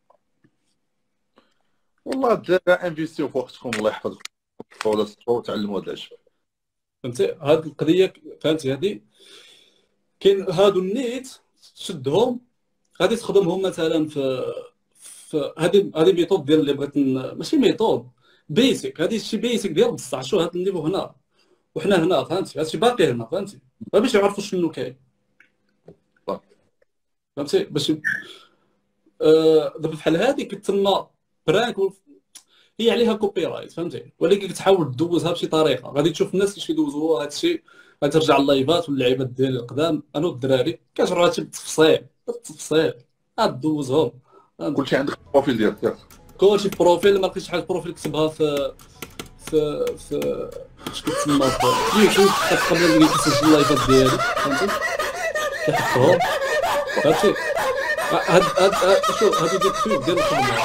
والله الدراري انفيستيو في وقتكم، الله يحفظكم ولا تعلموا هذا الشيء، فهمتي؟ هاد القضيه، فهمتي؟ هذه كاين هادو النيت تشدهم، غادي تخدمهم مثلا في هذه ميثود ديال اللي بغيت ماشي ميثود بيسك، هذه شي بيسك ديال بصح. شو هذا النيفو هنا وحنا هنا، فهمتي؟ هادشي باقي هنا، فهمتي؟ باش يعرفوا شنو كاين، فهمتي؟ باش دابا بحال هذه كتسمى برانك، هي عليها كوبي رايت، فهمتي؟ ولكن كتحاول تدوزها بشي طريقه. غادي تشوف الناس كيفاش يدوزوها هذا الشيء، غترجع اللايفات واللعيبات ديال القدام انا والدراري كنشرحوا هادشي بالتفصيل غادوزهم. كلشي عندك البروفيل ديالك، كلشي في بروفيل. ما لقيتش شحال بروفيل كتبها في اش كتسمى في يوتيوب، كتقدر تسجل اللايفات ديالي، فهمتي؟ كتحطهم، فهمتي؟ هاد شو هادو ديال التويت ديال الخدمه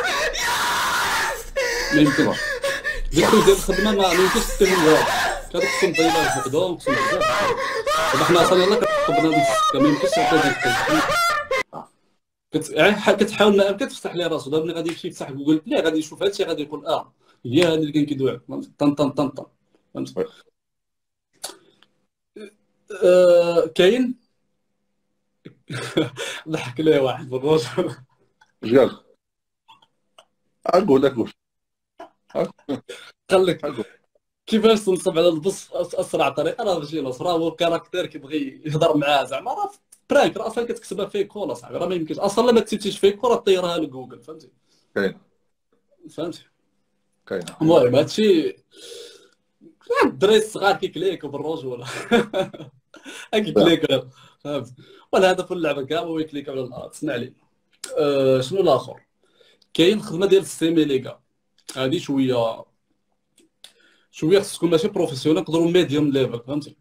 ما يمكنش. ديك ديال الخدمه ما يمكنش تستعملها، هذوك خصهم طيبات بوحدهم، خصهم بزاف. دابا حنا اصلا يلاه كتحط بنادم ما يمكنش تعطي ديك يعني كتحاول ما امكن تفتح ليه راسو. دابا ملي غادي يمشي يفتح جوجل بلاي غادي يشوف هادشي، غادي يقول هي هذه اللي كان كيدوي، طن طن طن طن، فهمت؟ كاين ضحك ليه واحد بالروج قال اقول قال لك كيفاش تنصب على البص اسرع طريقه. راه ماشي نص، راه هو كاركتير كيبغي يهضر معاه زعما، راه برانك، راه اصلا كتكتبها فيك كول اصاحبي، راه ما يمكنش اصلا لما كتبتيش فيك كول طيرها لجوجل، فهمتي؟ كاين فهمتي؟ كاين المهم هادشي الدراري الصغار كيكليكو بالرجوله كيكليكو، فهمت؟ والهدف اللعبه كاع هو يكليك على الارض. اسمع لي شنو الاخر؟ كاين خدمه ديال السيميليغا، هذه شويه خص تكون ماشي بروفيسيونيل، نقدروا ميديوم ليفل، فهمتي؟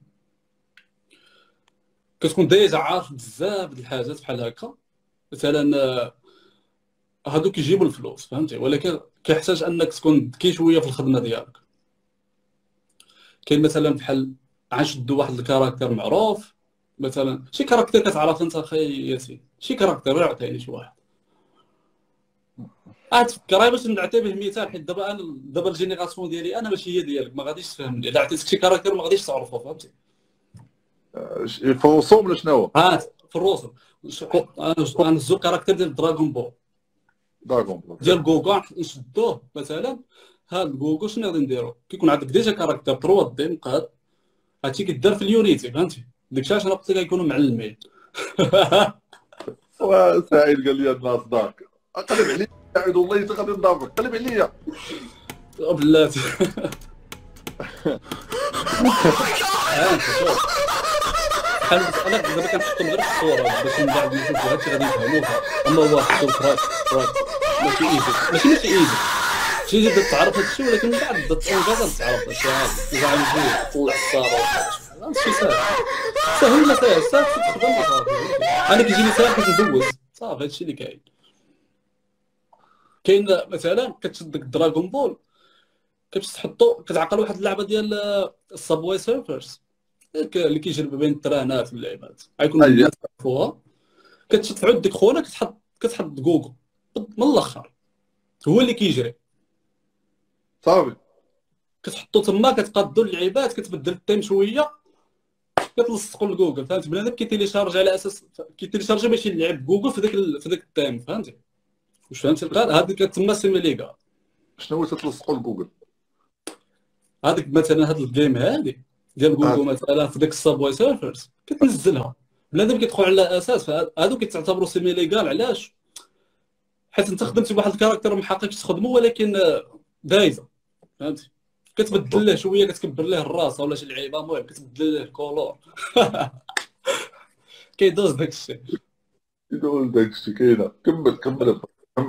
كتكون ديجا عارف بزاف د الحاجات بحال هكا، مثلا هادو كيجيبوا الفلوس، فهمتي؟ ولكن كيحتاج انك تكون ذكي شويه في الخدمه ديالك. كاين مثلا بحال غنشدوا واحد الكاركتر معروف، مثلا شي كاركتر كتعرف انت اخي ياسين، شي كاركتر عطيني شي واحد تفكر باش نعطي به مثال، حيت دابا الجينيراسيون ديالي انا ماشي هي ديالك، ما غاديش تفهمني. الا عطيتك شي كاركتر ما غاديش تعرفه، فهمتي؟ في الرسوم ولا شنو؟ في الرسوم انا الزو كاركتر ديال دراغون بول ديال جوجو نشدوه مثلا. هاد جوجو شنو غادي نديرو؟ كيكون عندك ديجا كاركتر 3 دي مقاد، هادشي كيدار في اليونيتي، فهمتي؟ ديك الساعه انا قلت لك كيكونوا معلمين. وسعيد قال لي الناس داك قلب عليا سعيد والله حتى غادي نضربك قلب عليا بلاتي. انت شوف بحال انا دابا كنحطهم غير في الصوره باش من بعد نشوفوا هادشي غادي يفهموها، اما هو خصو راك ماشي ايزي ماشي ايزي تجي تبدا تعرف هادشي، ولكن من بعد تبدا تنقذ تعرف هادشي عادي كاع نجي تطلع الصاره هادشي ساهل ما ساهل تخدم وصافي. انا كيجيني ساهل باش ندوز صافي هادشي اللي كاين مثلا كتشد داك دراغون بول كتمشي تحطو كتعقل واحد اللعبه ديال السابواي سيرفرز اللي كيجري بين الترانات واللعيبات غيكون الناس يعرفوها، كتشد في عود ديك خونا كتحط جوجل من الاخر هو اللي كيجري صافي كتحطو تما كتقادو اللعيبات كتبدل التيم شويه كتلصقوا لجوجل فهمت. بنادم كيتيليشارجي على اساس كيتيليشارجي باش يلعب جوجل في داك التيم فهمتي واش فهمتي القال هذيك كتسمى سيميليغا. شنو هو تتلصقوا لجوجل هذيك مثلا هاد الجيم هادي ديال جوجل مثلا في داك السابواي سيرفرز كتنزلها بنادم كيدخل على اساس هادو كيتعتبروا سيمي ليغال. علاش؟ حيت انت خدمتي بواحد الكاركتر ما حقيقش تخدمو ولكن دايزه فهمتي كتبدل له شويه كتكبر له الراس ولا شي لعيبه المهم كتبدل له الكولور كيدوز داك الشيء كاينه. كمل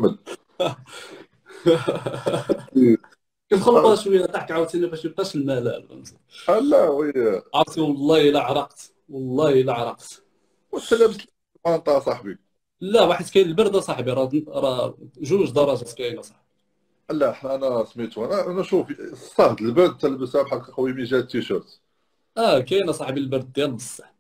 كنخلطوا شويه ضحك عاوتاني باش ميبقاش الملل فهمتي. لا وي عرفتي والله الا عرقت واش لابس انت صاحبي؟ لا واحد كاين البرد صاحبي راه 2 درجات كاينه صاحبي. لا انا سميتو انا شوف صهد البرد تلبسها بحال خويمي جا التيشيرت كاينه صاحبي البرد ديال بصح.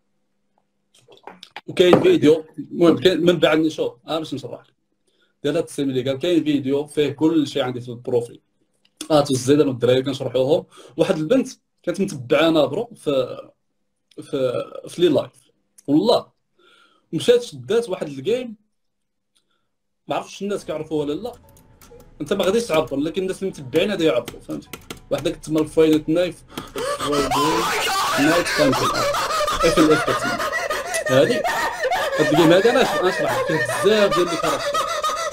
وكاين فيديو المهم من بعد نشوف باش نشرح لك ديال هاد السيمي اللي قال كاين فيديو فيه كل شيء عندي في البروفيل الزيدان والدراري كنشرحوهم. واحد البنت كانت متبعانا برو في لي لايف والله مشات شدات واحد الجيم ما عرفتش الناس كيعرفوه ولا لا انت ما غاديش تعرفه لكن الناس اللي متبعين هذا يعرفوا فهمتي. واحد داك تما الفاينل نايف نايت كانتل اف ال اف هذه هاد الجيم هذا انا نشرح فيه بزاف ديال الكاركتر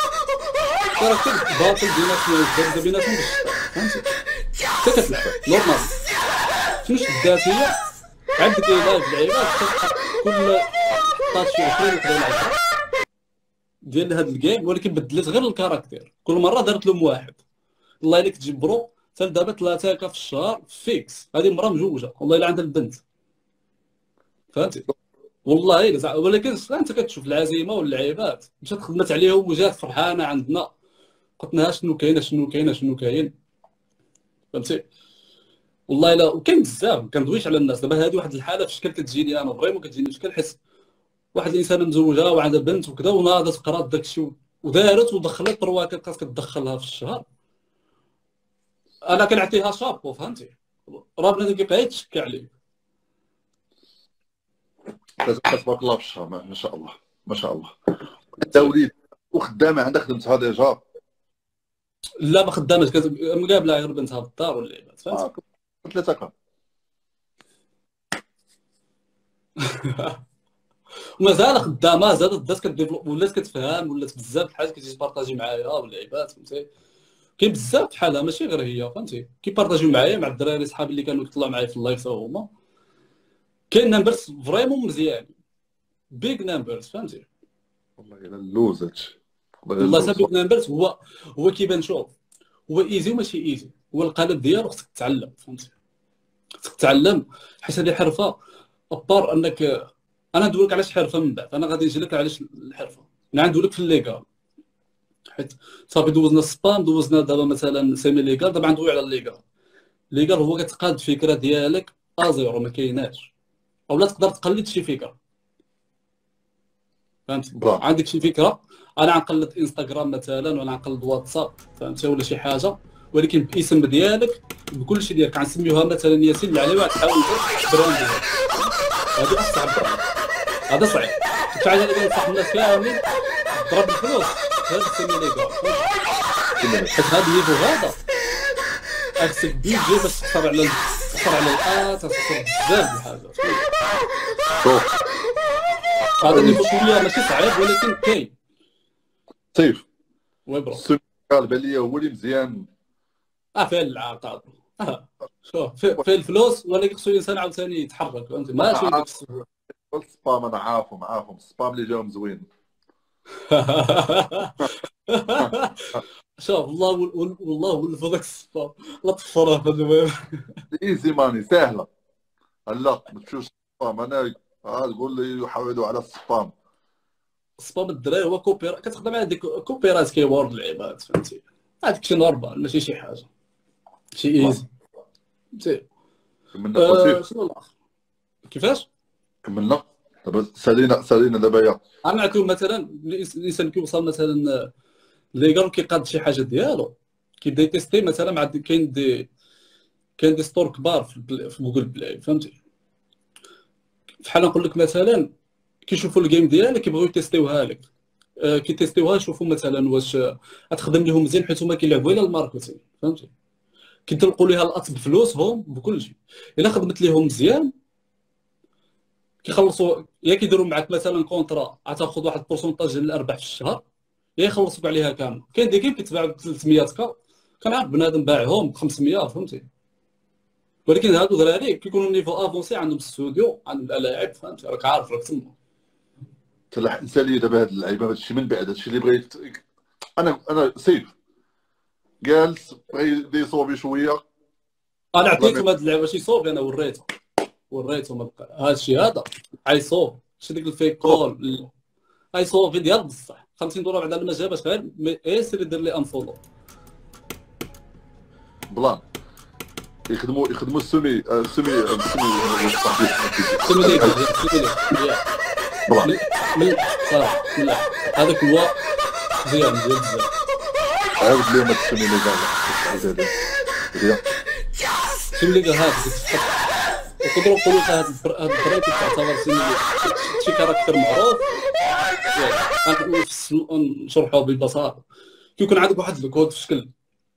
باطل بيناتهم فهمتي حتى كتلعب نورمال. شنو شدات هي عندك لايف لعيبات كل حطات شي 20 ولا 10 ديال هذا الجيم ولكن بدلت غير الكاركتير كل مره دارت لهم واحد. والله الا كتجيب برو حتى دابا 3 في الشهر فيكس. هذه مرة مجوجه والله الا عندها البنت فهمتي والله الا ولكن انت كتشوف العزيمه واللعيبات مشات خدمت عليهم وجات فرحانه عندنا قلت لها شنو كاين فهمتي والله الا. وكاين بزاف كندويش على الناس دابا هذه واحد الحاله في الشكل كتجيني انا فريمون كتجيني في الشكل حيت واحد الانسان مزوجه وعندها بنت وكذا وناضت قرات داك الشيء ودارت ودخلت 3 كانت كتدخلها في الشهر انا كنعطيها شابو فهمتي. راه بنادم كيبقى يتشكى عليك تبارك الله في الشهر ما شاء الله انت وليد وخدامه عندك خدمتها ديجا؟ لا ما خدامش مقابله غير بنتها في الدار واللعيبات فهمتي. 3 كان ومازال خدامه زادت كديفلوب ولات كتفهم ولات بزاف الحاجات كتجي تبارطاجي معايا واللعيبات فهمتي. كاين بزاف بحالها ماشي غير هي فهمتي كيبارطاجيو معايا مع الدراري صحابي اللي كانوا كيطلعوا معايا في اللايف هما كاين نمبرز فريمون مزيان بيج نمبرز فهمتي. والله الا اللوز هادشي والله سبب نمبرز هو كيبان شوف هو ايزي وماشي ايزي هو القالب ديالو خصك تتعلم فهمتي. خصك تتعلم حيت هذه حرفه ابار انك انا ندوي علاش حرفه من بعد انا غادي نجي لك علاش الحرفه انا ندوي لك في الليغال حيت صافي دوزنا السبام دوزنا دابا مثلا سيمي ليغال دابا ندوي على الليغال هو كتقاد فكره ديالك ازيرو ما كايناش اولا تقدر تقلد شي فكره فهمتي. عندك شي فكره انا غنقلد انستغرام مثلا ولا غنقلد واتساب فهمتي ولا شي حاجه ولكن باسم ديالك بكل شيء ديالك غنسميوها مثلا ياسين العلي وغتحاول دير براند هذه اصعب هذا صعيب. تعال انا كنصح الناس كاملين ضرب الفلوس هذا السيمي ليغال حيت هذا النيفو هذا خصك بيجي باش تخسر على تخسر على تخسر بزاف د الحاجات. هذا اللي شويه ماشي صعيب ولكن كاين. سيف وي برو قال بان لي هو اللي مزيان فيه العقاد. شوف فيه الفلوس ولكن خصو الانسان عاوتاني يتحرك فهمتي ماشي داك السبام. انا عارفهم السبام اللي جاهم زوين. شوف والله ولفوا داك السبام لا تفرها في المهم. ايزي ماني سهله. لا ما تمشيوش السبام. انا تقول لي يحاولوا على السبام. السبام الدراري هو كتخدم على ديك كوبيرات كيبورد العباد فهمتي. هذاك شي نورمال ماشي شي حاجه شي ايزي فهمتي. شنو الاخر كيفاش كملنا دابا سالينا دابا يا انا نعطيو مثلا الانسان كيوصل مثلا ليغال كيقاد شي حاجه ديالو كيبدا يتيستي مثلا مع كاين دي ستور كبار في جوجل بلاي فهمتي. بحال نقول لك مثلا كيشوفوا الجيم ديالك كيبغيو يتيستيوها لك كيتيستيوها يشوفوا مثلا واش غتخدم لهم مزيان حيت هما كيلعبوا على الماركتينغ فهمتي. كيطلقوا ليها الأط بفلوسهم بكل شيء. الا خدمت لهم مزيان كيخلصوا يا كيديروا معك مثلا كونطرا غتاخذ واحد البورسونتاج ديال الارباح في الشهر يا يخلصوك عليها كامل. كاين دي كيم كيتباع ب 300 كا كنعرف بنادم باعهم ب 500 فهمتي. ولكن هادو دراري كيكونوا نيفو افونسي عندهم استوديو عندهم الالاعب فهمتي راك عارف راك تما. انت لي دابا هاد اللعيبه هادشي من بعد هادشي اللي بغيت انا سيف جالس بغا يصوبي شويه. انا عطيتهم هاد اللعبه شي صوب انا وريتهم هاد الشيء هذا عيصوب شي ديك الفيك كول عيصوب ديال بصح $50 بعدا ما جابش غير سير دير لي انفولو بلان يخدموا السمي من صافي لا هذاك هو مزيان بزاف. عاود اليوم السمي اللي قال السمي اللي قال هذاك نقدروا نقولوا هذا الدراري كيعتبر شي كاركتر معروف. نشرحوه ببساطه كيكون عندك واحد الكود في شكل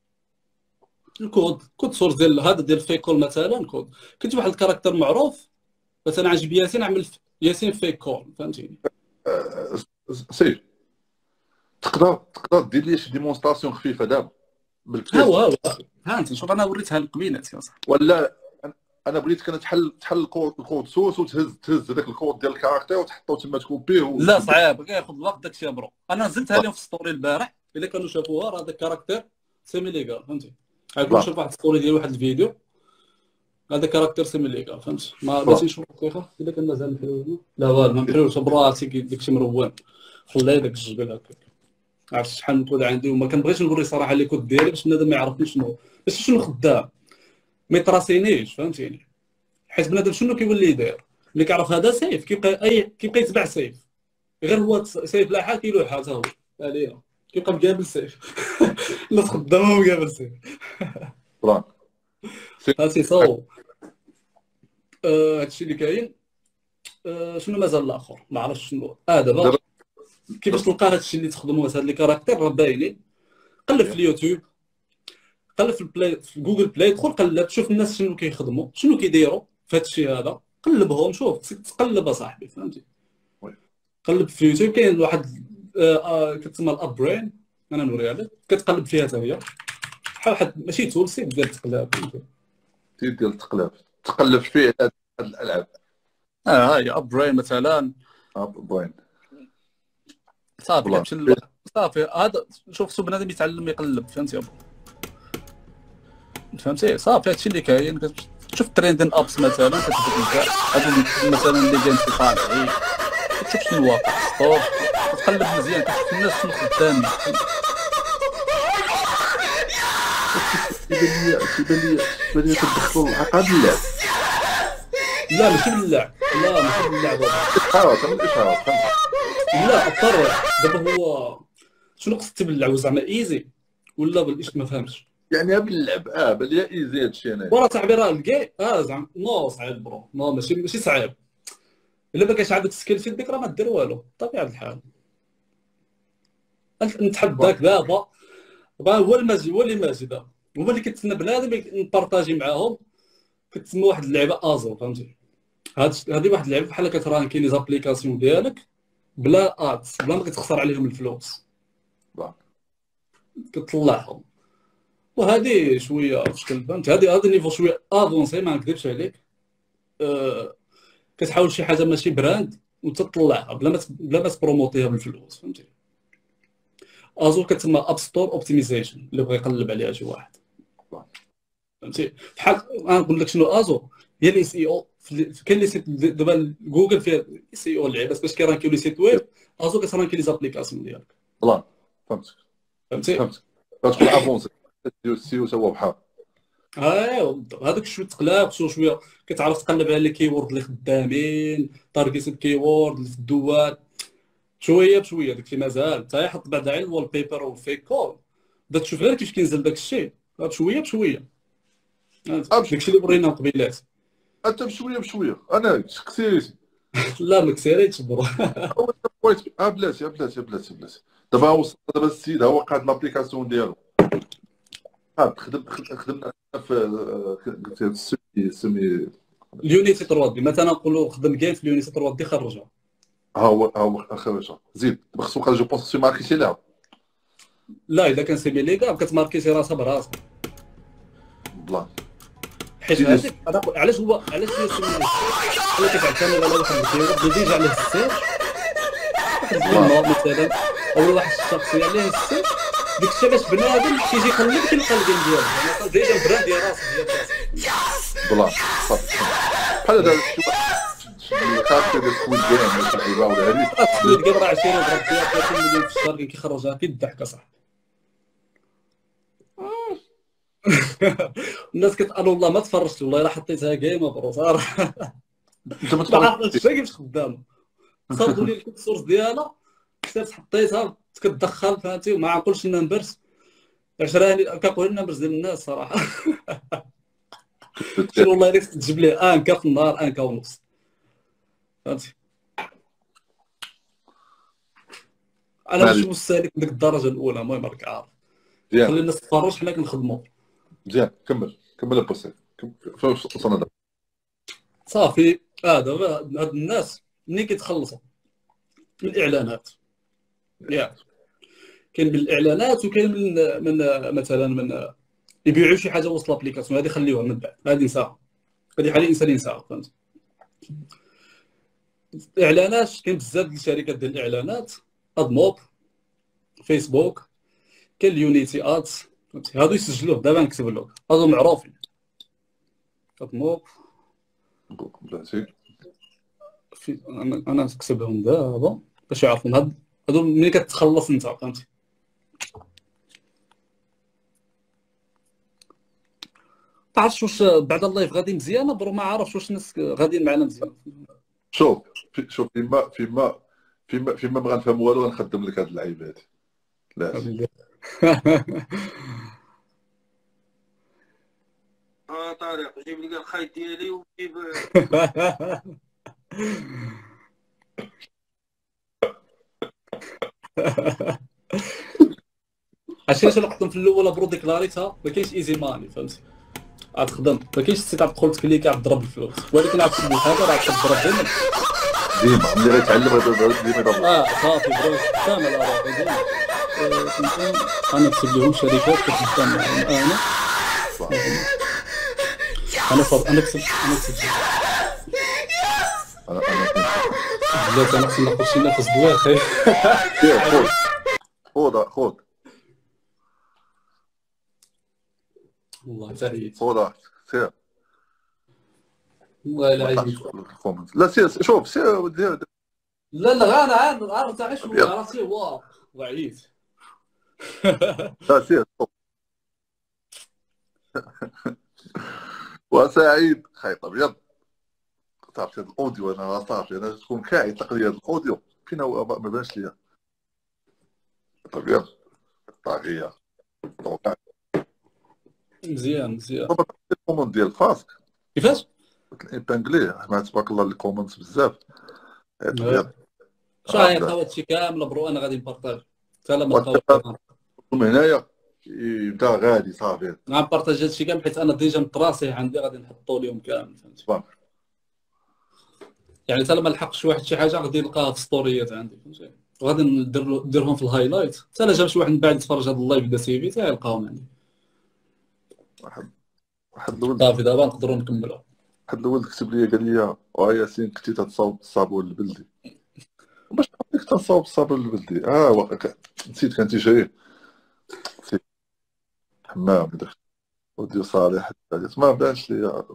كود سورس ديال هذا ديال فيكول مثلا كود كنت واحد الكاركتر معروف مثلا عجب ياسين عمل ياسين فيكول فهمتيني. سير تقدر دير لي شي ديمونستراسيون خفيفه دابا ها انت شوف انا وريتها للقبيلات يا صاحبي ولا انا بغيتك انا تحل الكود سوس وتهز هذاك الكود ديال الكاركتر وتحطو تما تكوبيه لا صعيب كياخذ الوقت داكشي برو. انا نزلتها لهم في ستوري البارح الا كانوا شافوها راه هذا الكاركتر سيمي ليغال فهمتي. غنكون نشوف واحد ستوري ديال واحد الفيديو هذا كاركتر سيمي ليغال فهمت. ما بغيتش نشوف الدقيقه الا كان مازال محلول لا والو ما محلولش براسي داكشي مروان خلي داك الجبل هكاك. عرفت شحال من كود عندي وما كنبغيش نوري صراحه لي كود ديالي باش بنادم ما يعرفني شنو خدام ما يطراسينيش فهمتيني. حيت بنادم شنو كيولي يدير ملي كيعرف هذا سيف كيبقى يتبع سيف غير هو سيف لاحق كيلوح حتى هو علينا كيبقى مقابل سيف الناس خدامه مقابل سيف بلان هادشي صوب. هادشي اللي كاين. شنو مازال الاخر ما عرفتش شنو دابا كيفاش تلقى هادشي اللي تخدموا هاد لي كاركتير راه باينين. قلب في اليوتيوب قلب في البلاي في جوجل بلاي دخل قلب شوف الناس شنو كيخدموا شنو كيديروا في هادشي هذا قلبهم شوف تقلب اصاحبي فهمتي. قلب في يوتيوب كاين واحد كتسمى الاب برين انا نوريها لك كتقلب فيها حتى هي بحال واحد ماشي تول سيت ديال التقلاب سيت ديال التقلاب تقلب فيه هاد الالعاب. ها هي اب برين مثلا اب برين صافي صافي هذا شوف بنادم يتعلم يقلب فهمتي فهمتي صافي هادشي اللي كاين. كتشوف تريندين ابس مثلا كتبدا هادو مثلا اللي كاين في طالعين كتشوف شنو واقع ستور كتقلب مزيان كتشوف الناس شنو خدامين. كيبان لي كتدخلوا العقاد اللعب. لا ماشي باللعب لا ماشي باللعب الاشهار لا اضطر دابا هو شنو قصدك باللعب زعما ايزي ولا بالاش ما فهمتش يعني باللعب بان لي ايزي هادشي انا ورا صاحبي راه الكاي زعما نو صعيب برو نو ماشي صعيب الا ما كانش عندك سكيل في يديك راه ما دير والو بطبيعه الحال. نتحداك دابا هو اللي ماشي دابا هما اللي كتسنى بنادم نبارطاجي معاهم كتسمى واحد اللعبه ازو فهمتي. هذه واحد اللعبه بحال كترانكي لي زابليكاسيون ديالك بلا ادز، بلا ما كتخسر عليهم الفلوس كتطلعهم. وهذه شويه فشكل فهمت. هذا النيفو شويه افونسي ما نكذبش عليك. كتحاول شي حاجه ماشي براند وتطلعها بلا ما تبروموتيها بالفلوس فهمتي. ازو كتسمى اب ستور اوبتيمايزيشن اللي بغى يقلب عليها شي واحد فهمتي. بحال غنقول لك شنو ازو هي الاي سي او. كاين لي سيت دابا جوجل فيها الاي سي او اللعيبات باش كيرانكيو لي سيت ويب، ازو كترانكي لي زابليكاسيون ديالك. فوالا فهمتي كتكون افونسي دير السيو تا هو بحال ايوا هذاك شويه تقلاب شويه كتعرف تقلب على لي كيورد اللي خدامين تارجيت الكيورد اللي في الدوات شويه بشويه. داكشي مازال حتى يحط بعدا على الوال بيبر والفيك كول بدا تشوف غير كيفاش كينزل داك الشيء بشويه بشويه. داكشي اللي ورينا قبيلات حتى بشويه انا كثير لا ما كسيريتش برو. بلاتي دابا وصل دابا السيد هو قاد لابليكاسيون ديالو خدمنا في سمي اليونيتي 3 دي مثلا نقولوا خدم كاين في اليونيتي 3 دي خرجها ها هو خرجها زيد خصو بقى جو بونس سي ماركتي لها. لا اذا كان سيمي ليغال كتماركيتي راسها براسها بلان حيت هذيك علاش هي سيمي ليغال كتعتمد على واحد الكيورد ديجا عليه السيرش مثلا او واحد الشخصيه عليه السيرش ديك الشيء باش بنادم كيجي يقلب كيلقى الجيم ديالو ديجا البراند ديال راسه بلان بحال هذا الكارت ديال سكويد جيم اللي كنلعبها ولا هذيك سكويد جيم راه 20 ضرب فيها 30 مليون في الشهر كيخرجها كيضحك اصاحبي. الناس كتقول والله ما تفرجت والله الا حطيتها كيما برو صراحه انت ما ما عرفتش كيفاش خدامه صاوبوا لي الكود سورس ديالها كتبت حطيتها كتدخل فهمتي وما عقلش النمبرز 10 كنقول النمبرز ديال الناس صراحه. شنو والله الا تجيب ليه انكا في النهار انكا ونص فهمتي. انا ماشي مستهلك ديك الدرجه الاولى المهم راك عارف خلي الناس تفرج حنا كنخدموا مزيان. كمل البوست فاش وصلنا دابا صافي. دابا هاد الناس ملي كيتخلصوا من الاعلانات كاين بالاعلانات وكاين من مثلا من يبيعوا شي حاجه وسط لابليكاسيون هذه خليوها من بعد هذه نساها هذه حال الانسان ينساها فهمت. الاعلانات كاين بزاف ديال الشركات ديال الاعلانات ادموب فيسبوك كاين اليونيتي ادز هادو يسجلوه دابا نكتب لهم هادو معروفين ادموب بلاتي انا نكتبهم دابا باش يعرفوا هادو ملي كتخلص انت فهمتي. تعرفش واش بعد اللايف غادي مزيانه برو ما عارفش واش الناس غاديين معنا مزيان. شوف فيما ما غنفهم والو غنخدم لك هاد اللعيبات لا طارق جيب لي الخيط ديالي وجيب عرفتي نقطه في الاول برو ديكلاريتها ما كاينش ايزي ماني فهمتي غتخدم ما كاينش سي تدخل تكليكي تضرب الفلوس ولكن عاد تشد الحاجه راه تضرب ديما ملي غيتعلم ديما يضرب صافي برو كامل راه انا نكتب لهم شركات كتخدم معاهم انا كتبت بلاتي انا خصني ناخذ شي نفس دواء خير. خذ والله تحيت خذ سير والله الا عايز لا سير شوف سير لا انا عارف تاع شنو عرفتي هو ضعيف. لا سير وسعيد خيط ابيض صافي هذا الاوديو انا صافي انا تكون كاعي تقريبا هذا الاوديو فين هو ما بانش ليا ابيض طاغيه مزيان الكوموند ديال فاسك كيفاش الانجلي ما تبارك الله الكوموندز بزاف شاير هذا الشيء كامل برو انا غادي نبارطاج حتى لا ما من هنايا يبدا غادي صافي غنبارطاج هذا الشيء كامل حيت انا ديجا مطراسي عندي غادي نحطو لهم كامل فهمتي. يعني حتى لما لحقش واحد شي حاجه غادي يلقاها في ستوريات عندي فهمتي، وغادي نديرهم في الهايلايت حتى لا جاب شي واحد من بعد يتفرج هذا اللايف بدا سيفي حتى يلقاهم عندي. واحد الولد صافي دابا نقدروا نكملوا. واحد الولد كتب لي قال لي ياسين كنتي تتصاوب بالصابون البلدي، باش عرفتك تنصاوب بالصابون البلدي نسيت كان تيجري في الحمام ودي صالح ما بانش لي.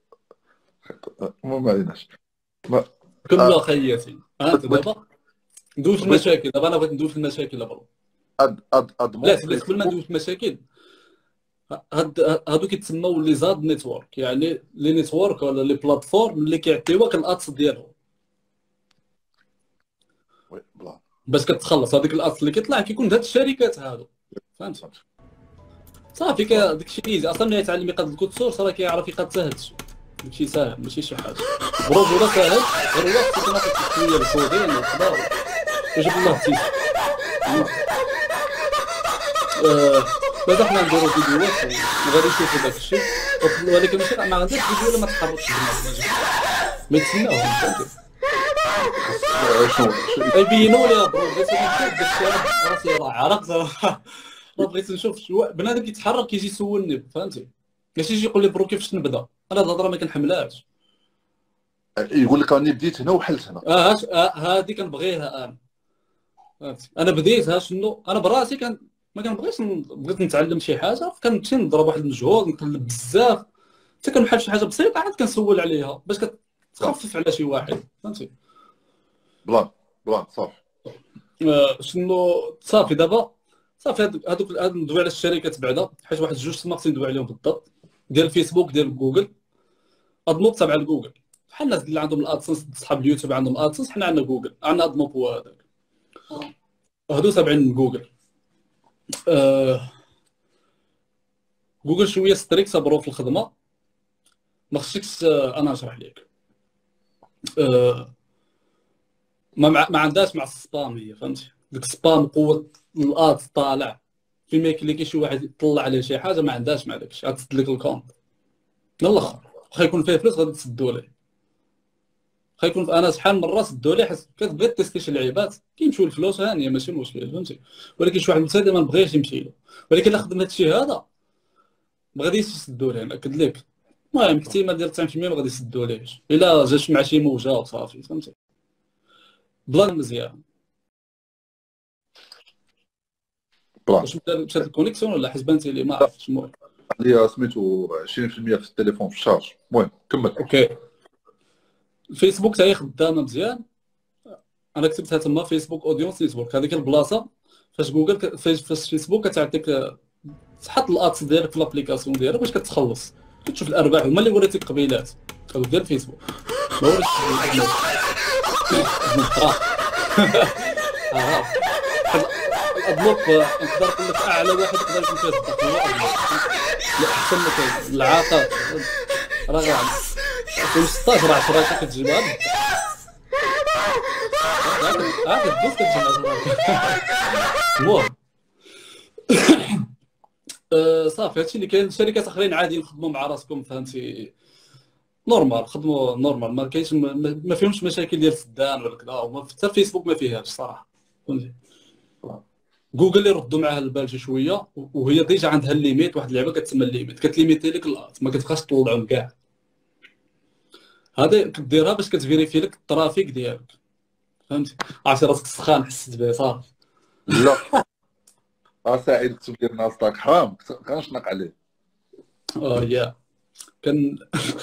ما عليناش. كملوا اخي ياسين. انت دابا ندوز في المشاكل. دابا انا بغيت ندوز في المشاكل دابا. لا قبل ما ندوز في المشاكل، هادو كيتسموا لي زاد نيتورك، يعني لي نيتورك ولا لي بلاتفورم اللي كيعطيوك الاتس ديالهم باش كتخلص هذيك الاتس اللي كيطلع كيكون هاد الشركات هادو فهمت. صافي داكشي ايزي اصلا ملي يتعلم يقاد الكود سورس راه كيعرف يقاد ساهل داكشي ساهل ماشي شي حاجه برجوله ساهل غير هو خصو تناقش شويه الكودين وكذا وجاب الله تيس. بعدا حنا نديرو فيديوهات وغادي نشوفو داكشي، ولكن ماشي ما غنديرش فيديو ولا ما تحركش ما يتسناوش فهمتي. يبينوا لي برو بغيت نشوف داكشي راسي راه عرقت راه بغيت نشوف بنادم كيتحرك كيجي يسولني فهمتي، ماشي يجي يقول لي برو كيفاش نبدا. انا هاد الهضره ما كنحملهاش، يقول لك راني بديت هنا وحلت هنا. هادي كنبغيها انا فهمتي. انا بديتها شنو انا براسي ما كنبغيش بغيت نتعلم شي حاجه كنمشي نضرب واحد المجهود نقلب بزاف حتى كنبحال شي حاجه بسيطه عاد كنسول عليها باش كتخفف على شي واحد فهمتي. بلان صافي. شنو صافي دابا صافي هادوك ندوي على الشركات بعدا حيت واحد جوج تما ندوي عليهم بالضبط، ديال الفيسبوك ديال جوجل. ادموب تابع لجوجل بحال الناس اللي عندهم الادسنس صحاب اليوتيوب عندهم ادسنس، حنا عندنا جوجل عندنا ادموب هو هذاك هادو تابعين لجوجل. جوجل شويه ستريكت برو في الخدمه ما خصكش انا نشرح لك. ما عندهاش مع السبام هي فهمتي، ديك السبام قوه الاد طالع فيما يكليكي شي واحد يطلع عليه شي حاجه ما عندهاش مع داكشي غتسد لك الكونت من الاخر. واخا يكون فيه فلوس غادي تسدوا ليه، واخا يكون انا شحال من مره سدوا ليه حيت كتبغي تيستي شي لعيبات كيمشيو الفلوس هانيه ماشي مشكل فهمتي. ولكن شي واحد مبتدئ ما بغيش يمشي له، ولكن الا خدم هادشي هذا ما غاديش يسدوا ليه ناكد لك. المهم احتمال ديال 90% ما غادي يسدوا ليهش الا جات مع شي موجه وصافي فهمتي. بلان مزيان واش مشات الكونيكسيون ولا حسبانتي لي ما عرفتش. المهم اللي سميتو 20% في التليفون في الشارج. المهم كمل. اوكي الفيسبوك تاعي خدامه مزيان. انا كتبتها تما فيسبوك اودينس نيتورك، هذيك البلاصه فاش جوجل فاش فيسبوك كتعطيك تحط الادس ديالك في لابليكاسيون ديالك باش كتخلص كتشوف الارباح. هما اللي وريتك قبيلات هذوك ديال فيسبوك ما وريتش الادلوب. نقدر نقول لك اعلى واحد يقدر يكون فيه الضغط هو لا احسن لك العاقه راه غير 2016 10 كتجيبها دوز كتجمع. المهم صافي هادشي اللي كاين. شركات اخرين عادي نخدموا مع راسكم فهمتي نورمال، خدموا نورمال ما كاينش ما فيهمش مشاكل ديال سدان ولا كذا. حتى فيسبوك ما فيهاش صراحه فهمتي. جوجل اللي ردوا معاها البال شي شويه وهي ديجا عندها الليميت، واحد اللعبه كتسمى الليميت كتليميتي لك الات ما كتبقاش تطلعهم كاع. هذا كديرها باش كتفيريفي لك الترافيك ديالك فهمتي. عرفتي راسك سخان حسيت به صافي. لا سعيد كتب لي ناصداك حرام كنشنق عليه. يا كان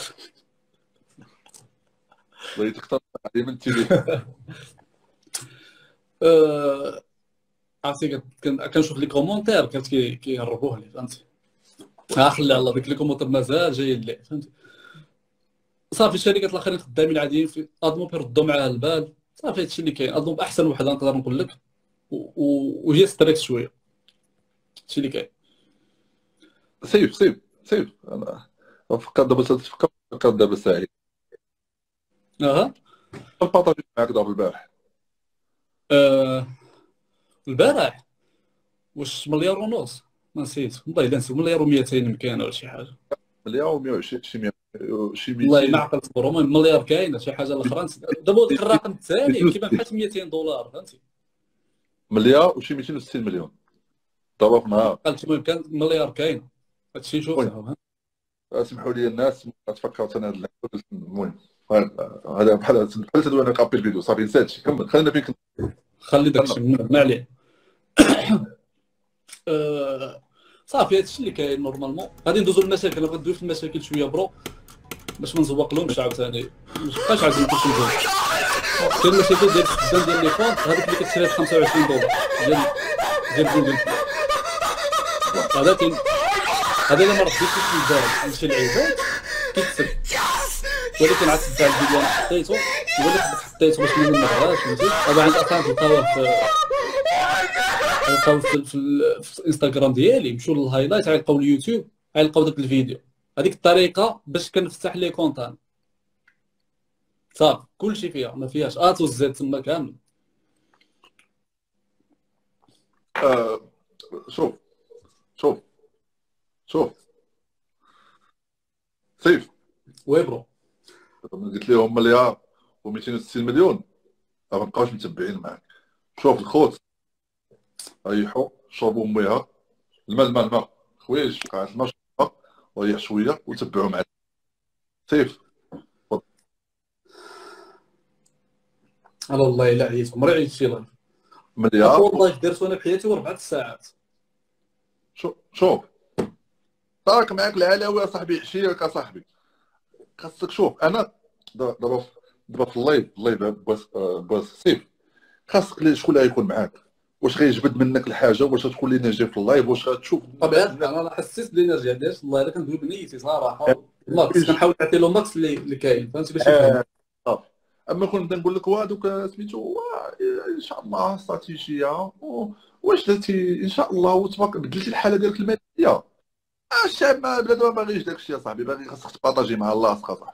بغيت تختار عليه من التليفون. عرفتي كنشوف لي كومونتير كانت كيهربوه لي فهمتي. خلي على ديك لي كومونتير مازال جايين لي فهمتي. صافي الشركات الاخرين خدامين عاديين في ادموب يردوا معاه البال صافي. هادشي اللي كاين. ادموب احسن وحده نقدر نقول لك وهي ستريكت شويه. هادشي اللي كاين. سيف انا فكر دابا سعيد الباطاج معاك دابا البارح. البارح واش مليار ونص ما نسيت والله الا نسيت. مليار و200 يمكن ولا شي حاجه. مليار و120 شي 100 شي والله 200 ما عقلت صبر. المهم مليار كاينه شي حاجه الاخرى. دابا ديك الرقم الثاني كيبان بحال $200 فهمتي. مليار وشي 260 مليون ضربه في نهار. قالت المهم كان مليار كاين هادشي شوف المهم اسمحوا لي الناس تفكرت انا هذا اللعبه. المهم هذا بحال تدوي انا كابي الفيديو صافي نسيت شي. كمل خلينا فيك. خلي داكشي ما عليه. صافي هادشي اللي كاين نورمالمون. غادي ندوزو للمشاكل. غندوي في المشاكل شويه برو باش ما نزوق لهمش عاوتاني. ما بقاش عايزين كلشي مزيان. كاين المشاكل ديال الخدام ديال لي فونت هذيك اللي كتشري ب $25 ديال جوجل. هذا كاين هذا الا ما رديتيش للدار لشي لعيبات كيكسب. ولكن عاد تبع الفيديو انا حطيته حطيته باش ما نبغاش فهمتي. طبعا الاكونت لقاوه في الانستغرام ديالي. يمشيو للهايلايت غيلقاو اليوتيوب غيلقاو داك الفيديو. هذيك الطريقه باش كنفتح لي كونط صافي كلشي فيها ما فيهاش اتو زد تما كامل. شوف سيف وي برو. قلت لهم مليار و260 مليون ما بقاوش متبعين معاك. شوف الخوت ريحوا شربوا ميها الماء خويش قاعد الماء وريح شويه وتبعوا معاك. سيف انا والله الا عييت عمري عييت شي لايف. مليار والله درت وانا بحياتي 4 ساعات. شوف طارق معاك العلاوي صاحبي عشيرك صاحبي. خاصك شوف انا دابا في اللايف باس سيف. خاصك شكون اللي غيكون معاك. واش غيجبد منك الحاجه واش غتكون لي ناجي في اللايف واش غتشوف. طبيعي انا حسيت بالانرجي ديالي والله الا كندوي بنيتي صراحه. ماكس كنحاول نعطي له ماكس اللي كاين فهمتي باش يفهم. اما كنت نقول لك هذوك سميتو ان شاء الله استراتيجيه واش درتي ان شاء الله وتبارك بدلتي الحاله ديالك الماليه. الشعب ما بلاد ما باغيش داك الشيء اصاحبي. باغي خاصك تبارطاجي مع الله اصاحبي.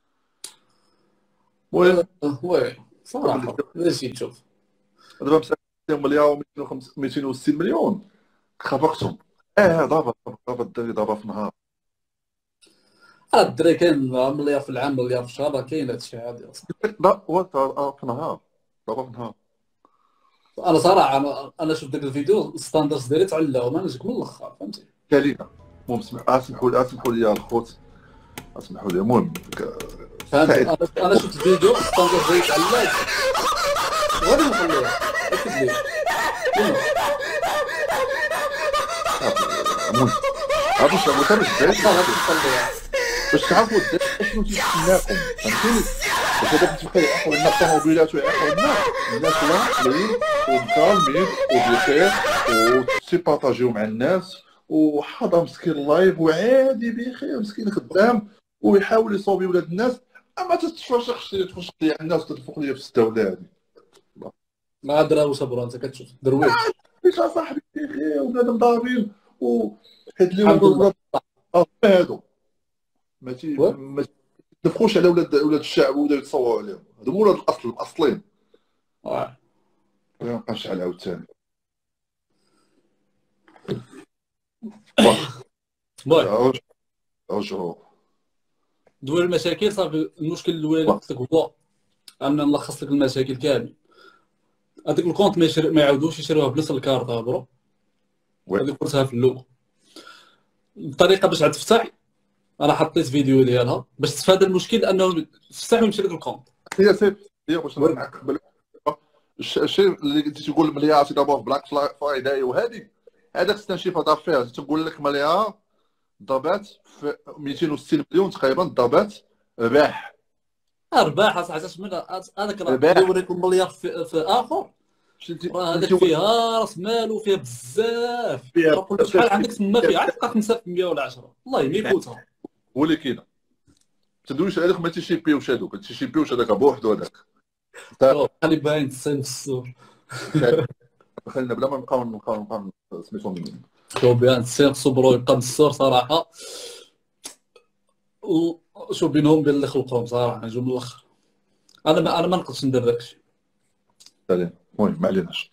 وي صراحه ماشي تشوف دابا مساكين مليار و260 مليون خفقتهم. ضربه الدري ضربه في نهار. الدري كاين مليار في العام مليار في الشهر كاين هادشي عادي اصلا. لا في نهار ضربه في نهار. انا صراحه انا شفت داك الفيديو الستاندرز ديالي تعلاو ما نجيك من الاخر فهمتي. كلينا المهم اسمحوا لي الخوت اسمحوا لي. المهم فهمت. انا شفت الفيديو ستاندرز ديالي تعلاو غادي نخليها اكد لي. المهم عرفتوا شنو باش تعرفوا شنو تيستناكم فهمتيني. باش هذاك تبقى يعقل لنا الطوموبيلات ويعقل لنا الناس واعيين ومكالمين وبخير وتبارطاجيو مع الناس وحاضر مسكين لايف وعادي بخير مسكين خدام ويحاول يصوبي ولاد الناس. اما تتفرشخش لي الناس وتتفوق لي في السداوله هذه. ما درا صبر انت كتشوف درويش ايش صاحبي بخير وبنادم ضاربين وحيت اليوم هادو ما تنفخوش على ولاد الشعب ولا يتصوروا عليهم. هادو ولاد الاصلين. ما نبقاش على عاوتاني. رجعوا دوي المشاكل صافي. المشكل الاولاني قلت لك هو ان نلخص لك المشاكل كامل. هذيك الكونت ما يعاودوش يشريوها بنفس الكارطه برو. هذيك قلتها في الاول. الطريقه باش عاد تفتح انا حطيت فيديو ديالها باش تفادى المشكل انه تفتح ويمشي لك الكونت. هي سيف هي واش معك قبل الشيء اللي تقول مليار دابا في بلاك فرايداي وهذه هذاك ستانشيف دافير تقول لك مليار ضربات في 260 مليون تقريبا ضربات ارباح اصاحبي. هذاك راه يوريكم مليار في اخر. هذاك فيها راس مال وفيها بزاف. شحال عندك تما فيها عاد تبقى 5% ولا 10 والله ما يفوتها. ولكن تدويش هذوك ما تيشيبيوش هذوك تيشيبيوش هذاك بوحدو هذاك. خلي باين تصين في السور. خلينا بلا ما نبقاو سميتو شوف بيان تصين في السور يبقى من السور صراحه. وشوف بينهم بين اللي خلقهم صراحه نجيو من الاخر. انا ما نقدرش ندير داكشي. المهم ما عليناش.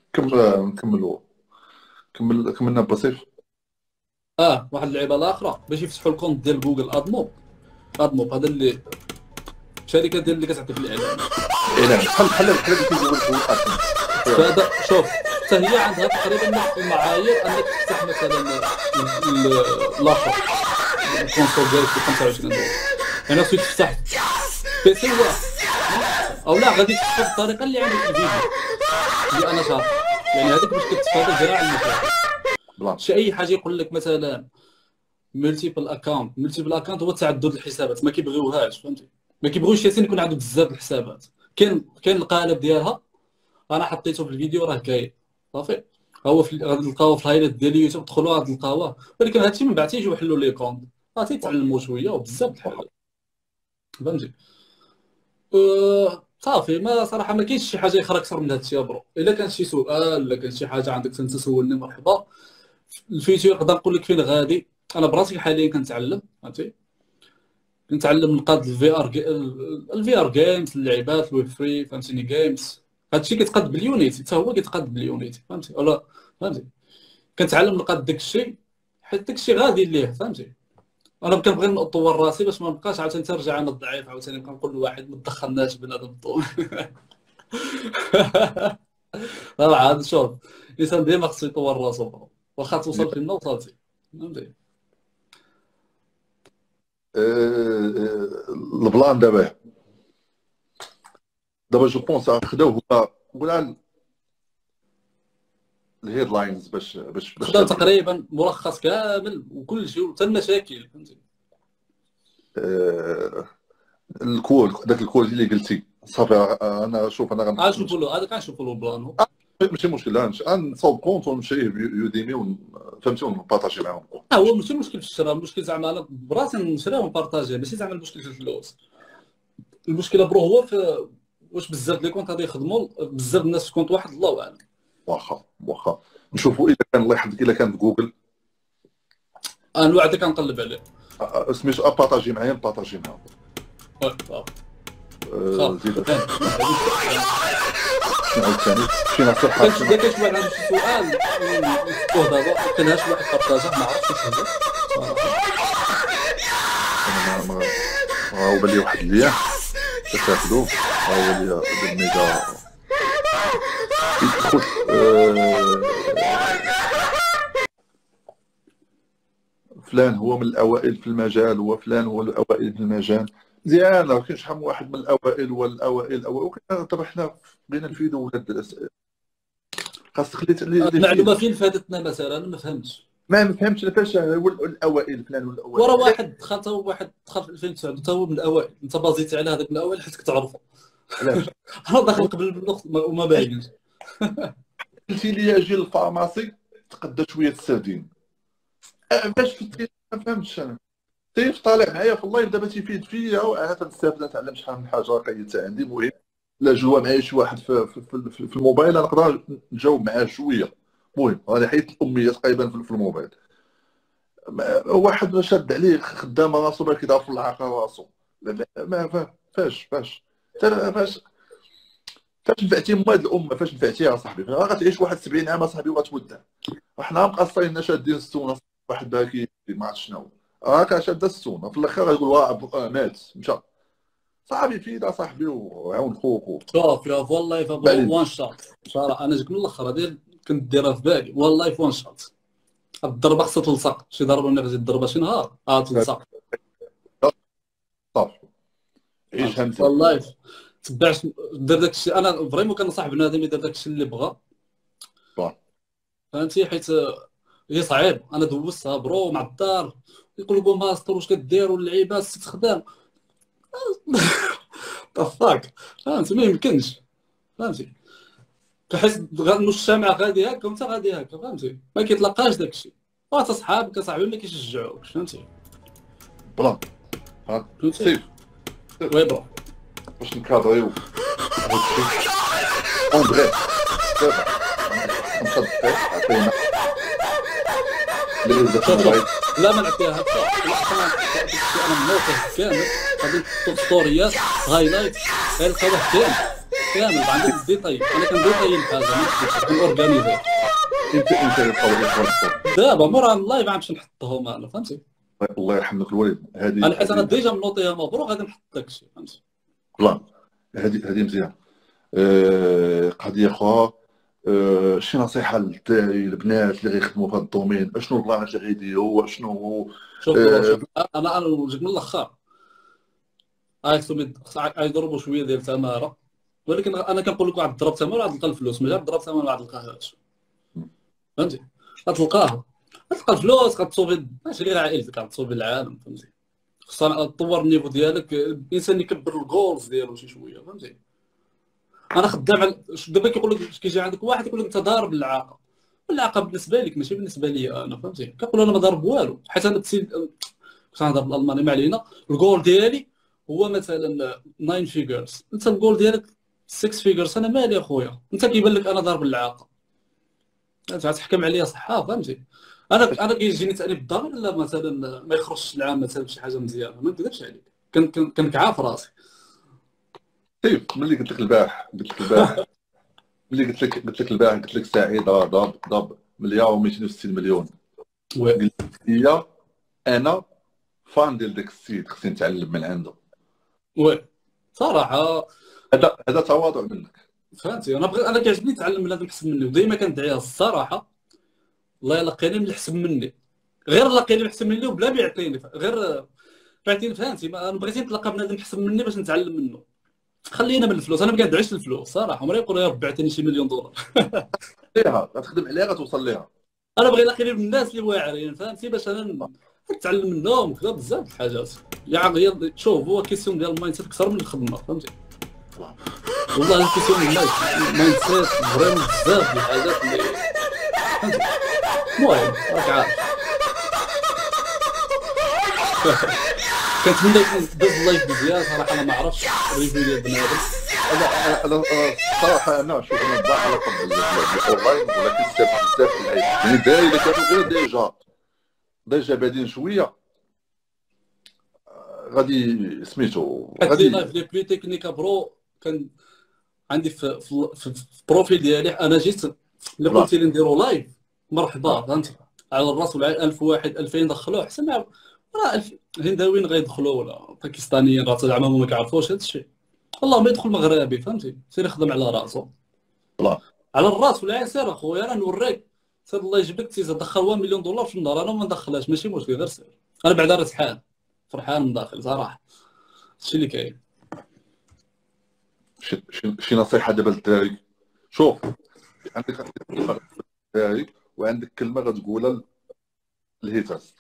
كملنا بسيف. واحد اللعيبه الاخرى باش يفتحوا الكونت ديال جوجل ادمو ادموب هذا اللي شركه ديال اللي كتعطي في الاعلان بحال اللي كيقولوا فهذا شوف حتى هي عندها تقريبا نفس المعايير انك تفتح مثلا لاشر الكونسول ديالك ب 25 دولار يعني خصك تفتح بيسي واحد او لا غادي تفتح بالطريقه اللي عندك في الفيديو اللي انا شارح يعني هذيك باش كتستافد ذراع المشاهد شي اي حاجه يقول لك مثلا ملتيبل اكونت هو تعدد الحسابات ما كيبغيوهاش فهمتي ما كيبغيوش ياسين يكون عنده بزاف الحسابات كاين القالب ديالها انا حطيته في الفيديو راه كاين صافي هو غادي تلقاوه في الهايلايت ديال اليوتيوب دخلوا غادي تلقاوه ولكن هادشي من بعد تيجيو يحلوا لي كونط تيتعلموا شويه وبزاف د الحاجات فهمتي صافي ما صراحه ما كاينش شي حاجه اخرى اكثر من هادشي يا برو الا كان شي سؤال ولا كان شي حاجه عندك انت تسولني مرحبا الفيتشر نقدر نقول لك فين غادي انا براسي حاليا كنتعلم فهمتي كنتعلم نقاد الفي ار جيمز اللعيبات الويب فري فهمتيني جيمز هادشي كيتقاد باليونيتي حتى هو كيتقاد باليونيتي فهمتي ولا فهمتي كنتعلم نقاد داكشي حيت داكشي غادي ليه فهمتي انا كنبغي نطور راسي باش ما نبقاش عاوتاني ترجع انا الضعيف عاوتاني نبقى نقول لواحد ما تدخلناش بنادم الطول راه عاد شوف الانسان ديما خصو يطور راسو واخا توصل فين وصلتي فهمتي البلان دابا جو بونس خداو هو ولا الهيدلاينز باش خداو تقريبا ملخص كامل وكل شيء وحتى المشاكل فهمتي الكول داك الكول اللي قلتي صافي انا شوف انا غنشوفوا له هذا كنشوفوا له البلان ماشي مشكل نصاوب كونت ونمشي يوديمي فهمتي ونبارطاجي معاهم هو ماشي مشكل في الشراء المشكل زعما انا براسي نشريها ونبارطاجي ماشي زعما المشكل في الفلوس المشكله برو هو في واش بزاف لي كونت غادي يخدموا بزاف الناس في كونت واحد الله اعلم واخا نشوفوا اذا كان الله يحفظك الا كان في جوجل انا الوعد كنقلب عليه سميتو بارطاجي معايا نبارطاجي معاهم زيد شنو ثاني شي نصيحه اذا كاين شي واحد عنده شي سؤال نفتحوه دابا كان شي واحد بارطاجه ما عرفتش اش هو صراحه هو بان لي واحد الايام تاخذو هو اللي بالميجا يدخل فلان هو من الاوائل في المجال وفلان هو الاوائل في المجال مزيان راه كاين شحال من واحد من الاوائل والاوائل دابا حنا بغينا نفيدو ولاد خاص خليت المعلومه فين فاتتنا مثلا ما فهمتش ما فهمتش فاش هو الاوائل فلان والاوائل ورا واحد دخل في 2009 حتى هو من الاوائل انت بازيتي على هذاك الاوائل حيت كتعرفو علاش انا داخل قبل بالوقت وما باينش قلتي لي اجي للفارماسي تقدى شويه السردين باش ما فهمتش انا سيف طالع معايا في اللايف دابا تيفيد فيا وعاد نستافد نتعلم شحال من حاجه قيدتها عندي مهم لا جوا معايا شي واحد في الموبايل انا نقدر نجاوب معاه شويه المهم انا حيت الاميه تقريبا في الموبايل واحد شاد عليه خدام راسو باش كيدافع في العاقه راسو ما فاش نفعتي مواد الامه فاش نفعتيها صاحبي غتعيش واحد 70 عام صاحبي وغتودع حنا مقصرين شادين السونه واحد باكي ما عرفتش شنو راك شاد السونه في الاخر غيقول واه مات مشى صاحبي فيدا صاحبي وعاون خوك شوف والله وان شوت صراحه انا جيت من الاخر هذه كنت دايرها في بالي والله في وان شوت الضربه خصها تلصق شي ضربه من غادي الضربه شي نهار تلصق صافي عيش هانت والله تبعت دار داك الشيء انا فريمون كنصح بنادم يدير داك الشيء اللي بغا فهمتي حيت هي صعيب انا دوزتها برو مع الدار يقولوا ماستر واش كدير واللعيبات تخدم طفاك فهمتي ما يمكنش فهمتي كحس المجتمع غادي هكا وانت غادي هكا فهمتي ما كيتلقاش داك الشيء وانت صحابك اصاحبي ما كيشجعوكش فهمتي بلان سيف وي برو باش نكادريو اون بغي لا ما نعطيها هكا انا موقف كامل غادي نحط ستوريات هايلايت غيلقى واحد كامل عندك الديتاي انا كنديتاي الحاجه ما نحطش كنورغانيزي انت دابا مورا اللايف ما عادش نحطهم انا فهمتي الله يرحم لك الوالد. هذه انا حيت انا ديجا منوطيها مبروك غادي نحط داكشي فهمتي. لا هذه مزيان. قضيه اخرى، شي نصيحه للبنات اللي غيخدموا في هذا الدومين؟ اشنو البلانات اللي غيديروا؟ اشنو شوف انا نوجد من الاخر، يضربوا شويه ديال التماره، ولكن انا كنقول لك واحد ضرب تماره غتلقى الفلوس، ما جاب ضرب تماره ما غتلقاهاش فهمتي. غتلقاها، غتلقى الفلوس، غتصوفي ماشي غير عائلتك، غتصوفي العالم فهمتي. خصنا تطور النيفو ديالك، الانسان يكبر الجولز ديالو شي شويه فهمتي. انا خدام على دابا كيقول لك كيجي عندك واحد يقول لك انت ضارب العاقه، والعاقه بالنسبه لك ماشي بالنسبه لي انا فهمتي. كنقول انا ما ضارب والو، حيت انا كنهضر بالالماني ما علينا. الجول ديالي هو مثلا 9 فيجرز، انت الجول ديالك 6 فيجرز، انا مالي اخويا، انت كيبان لك انا ضارب العاقه، انت غتحكم عليا صح فهمتي. انا كيجيني تانيب الضمير لا مثلا ما يخرجش العام مثلا بشي حاجه مزيانه، ما نكذبش عليك، كنكعاف راسي. طيب ملي قلت لك البارح ملي قلت لك البارح، قلت لك سعيد ضرب مليار و260 مليون، قلت لي انا فان ديال داك السيد، خصني نتعلم من عنده. وي صراحه هذا تواضع منك فهمتي. انا كيعجبني نتعلم من هذا الحسن مني، وديما كندعيها الصراحه، الله يلقيني من الحسن مني، غير لقيني الحسن مني وبلا ما يعطيني، غير بعتيني فهمتي. انا بغيتي نتلاقى بنادم حسن مني باش نتعلم منه. خلينا من الفلوس، انا ما كندعيش الفلوس صراحه، عمري نقول يا ربي عطيني شي مليون دولار. ليها غتخدم عليها غتوصل ليها. انا بغي نلاقيني من الناس اللي واعرين فهمتي، باش انا نتعلم منهم وكذا بزاف د الحاجات. هي شوف هو كيسيون ديال المايند سيت اكثر من الخدمه فهمتي. والله كيسيون ديال المايند سيت فريمون بزاف د الحاجات اللي فهمتي. المهم راك عارف. كنتمنى يكون داز اللايف مزيان صراحه. انا ما عرفتش الريفيو ديال بنادم. انا صراحه انا شوف انا با علاقه بالاونلاين، ولكن استفدت بزاف من العيش. يعني داير الا كانوا غير ديجا بادين شويه، غادي سميتو غادي لايف لي بلي تكنيك برو. كان عندي في البروفيل ديالي انا جيت اللي قلت لي نديرو لايف مرحبا فهمتي، على الراس والعين. 1000 واحد 2000 دخلوه حسن راه الهنداويين غيدخلوا ولا باكستانيين راه زعما ما كيعرفوش هذا الشيء. والله ما يدخل مغربي فهمتي، سير يخدم على راسو على الراس والعين. سير اخويا انا نوريك، سير الله يجيب لك تيزا دخل 1 مليون دولار في النهار، انا ما ندخلهاش ماشي مشكل، غير سير. انا بعدا راه فرحان من داخل صراحه. هادشي اللي كاين. شي نصيحه دابا للدراري؟ شوف عندك الدراري وعندك كلمه غتقولها للهيترز.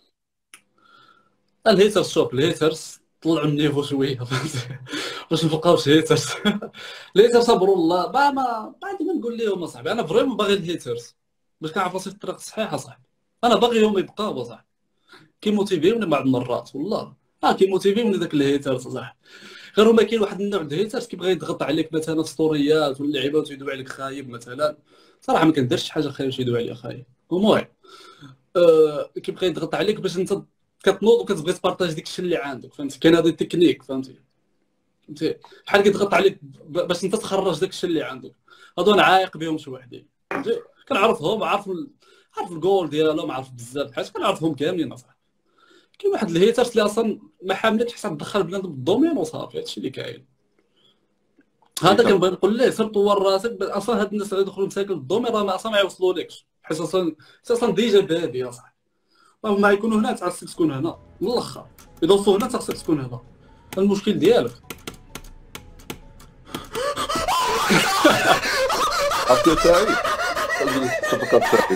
شوف الهيترز طلعوا النيفو شويه فهمتي، باش نبقاوش هيترز. الهيترز صبروا الله ما عندي ما نقول لهم اصاحبي. انا فريمون باغي الهيترز باش كنعرف راسي في الطريق الصحيحه صاحبي. انا باغيهم يبقاو صاحبي، كيموتيفيوني بعض المرات والله. كيموتيفيوني داك الهيترز صاحبي. غير هما كاين واحد النوع د الهيترز كيبغي يضغط عليك مثلا ستوريات واللعيبات ويدوي عليك خايب مثلا. صراحه ما كنديرش حاجه خايبه يدوي عليا خايب. المهم كيبغي يضغط عليك باش انت كتنوض وكتبغي تبارطاج ديك الشيء اللي عندك فهمتي. كاين هذا التكنيك فهمتي بحال كيضغط عليك باش انت تخرج داك الشيء اللي عندك. هادو انا عايق بهم شي وحدين فهمتي، كنعرفهم، عارف الجول ديالهم، عارف بزاف حاجات كنعرفهم كاملين اصاحبي. كاين واحد الهيترز اللي اصلا ما حاملكش حساب تدخل بنادم بالدومين وصافي. هادشي اللي كاين. هذا كنبغي نقول ليه سير طور راسك. اصلا هاد الناس اللي يدخلوا مساكن الدومين راه اصلا ما يوصلولكش، حيت اصلا ديجا بادي اصاحبي. ما يكونوا هنا خاصك تكون هنا من الاخر، اذا وصلوا هنا خاصك تكون هنا. المشكل ديالك عرفتي سعيد تفكر سعيد.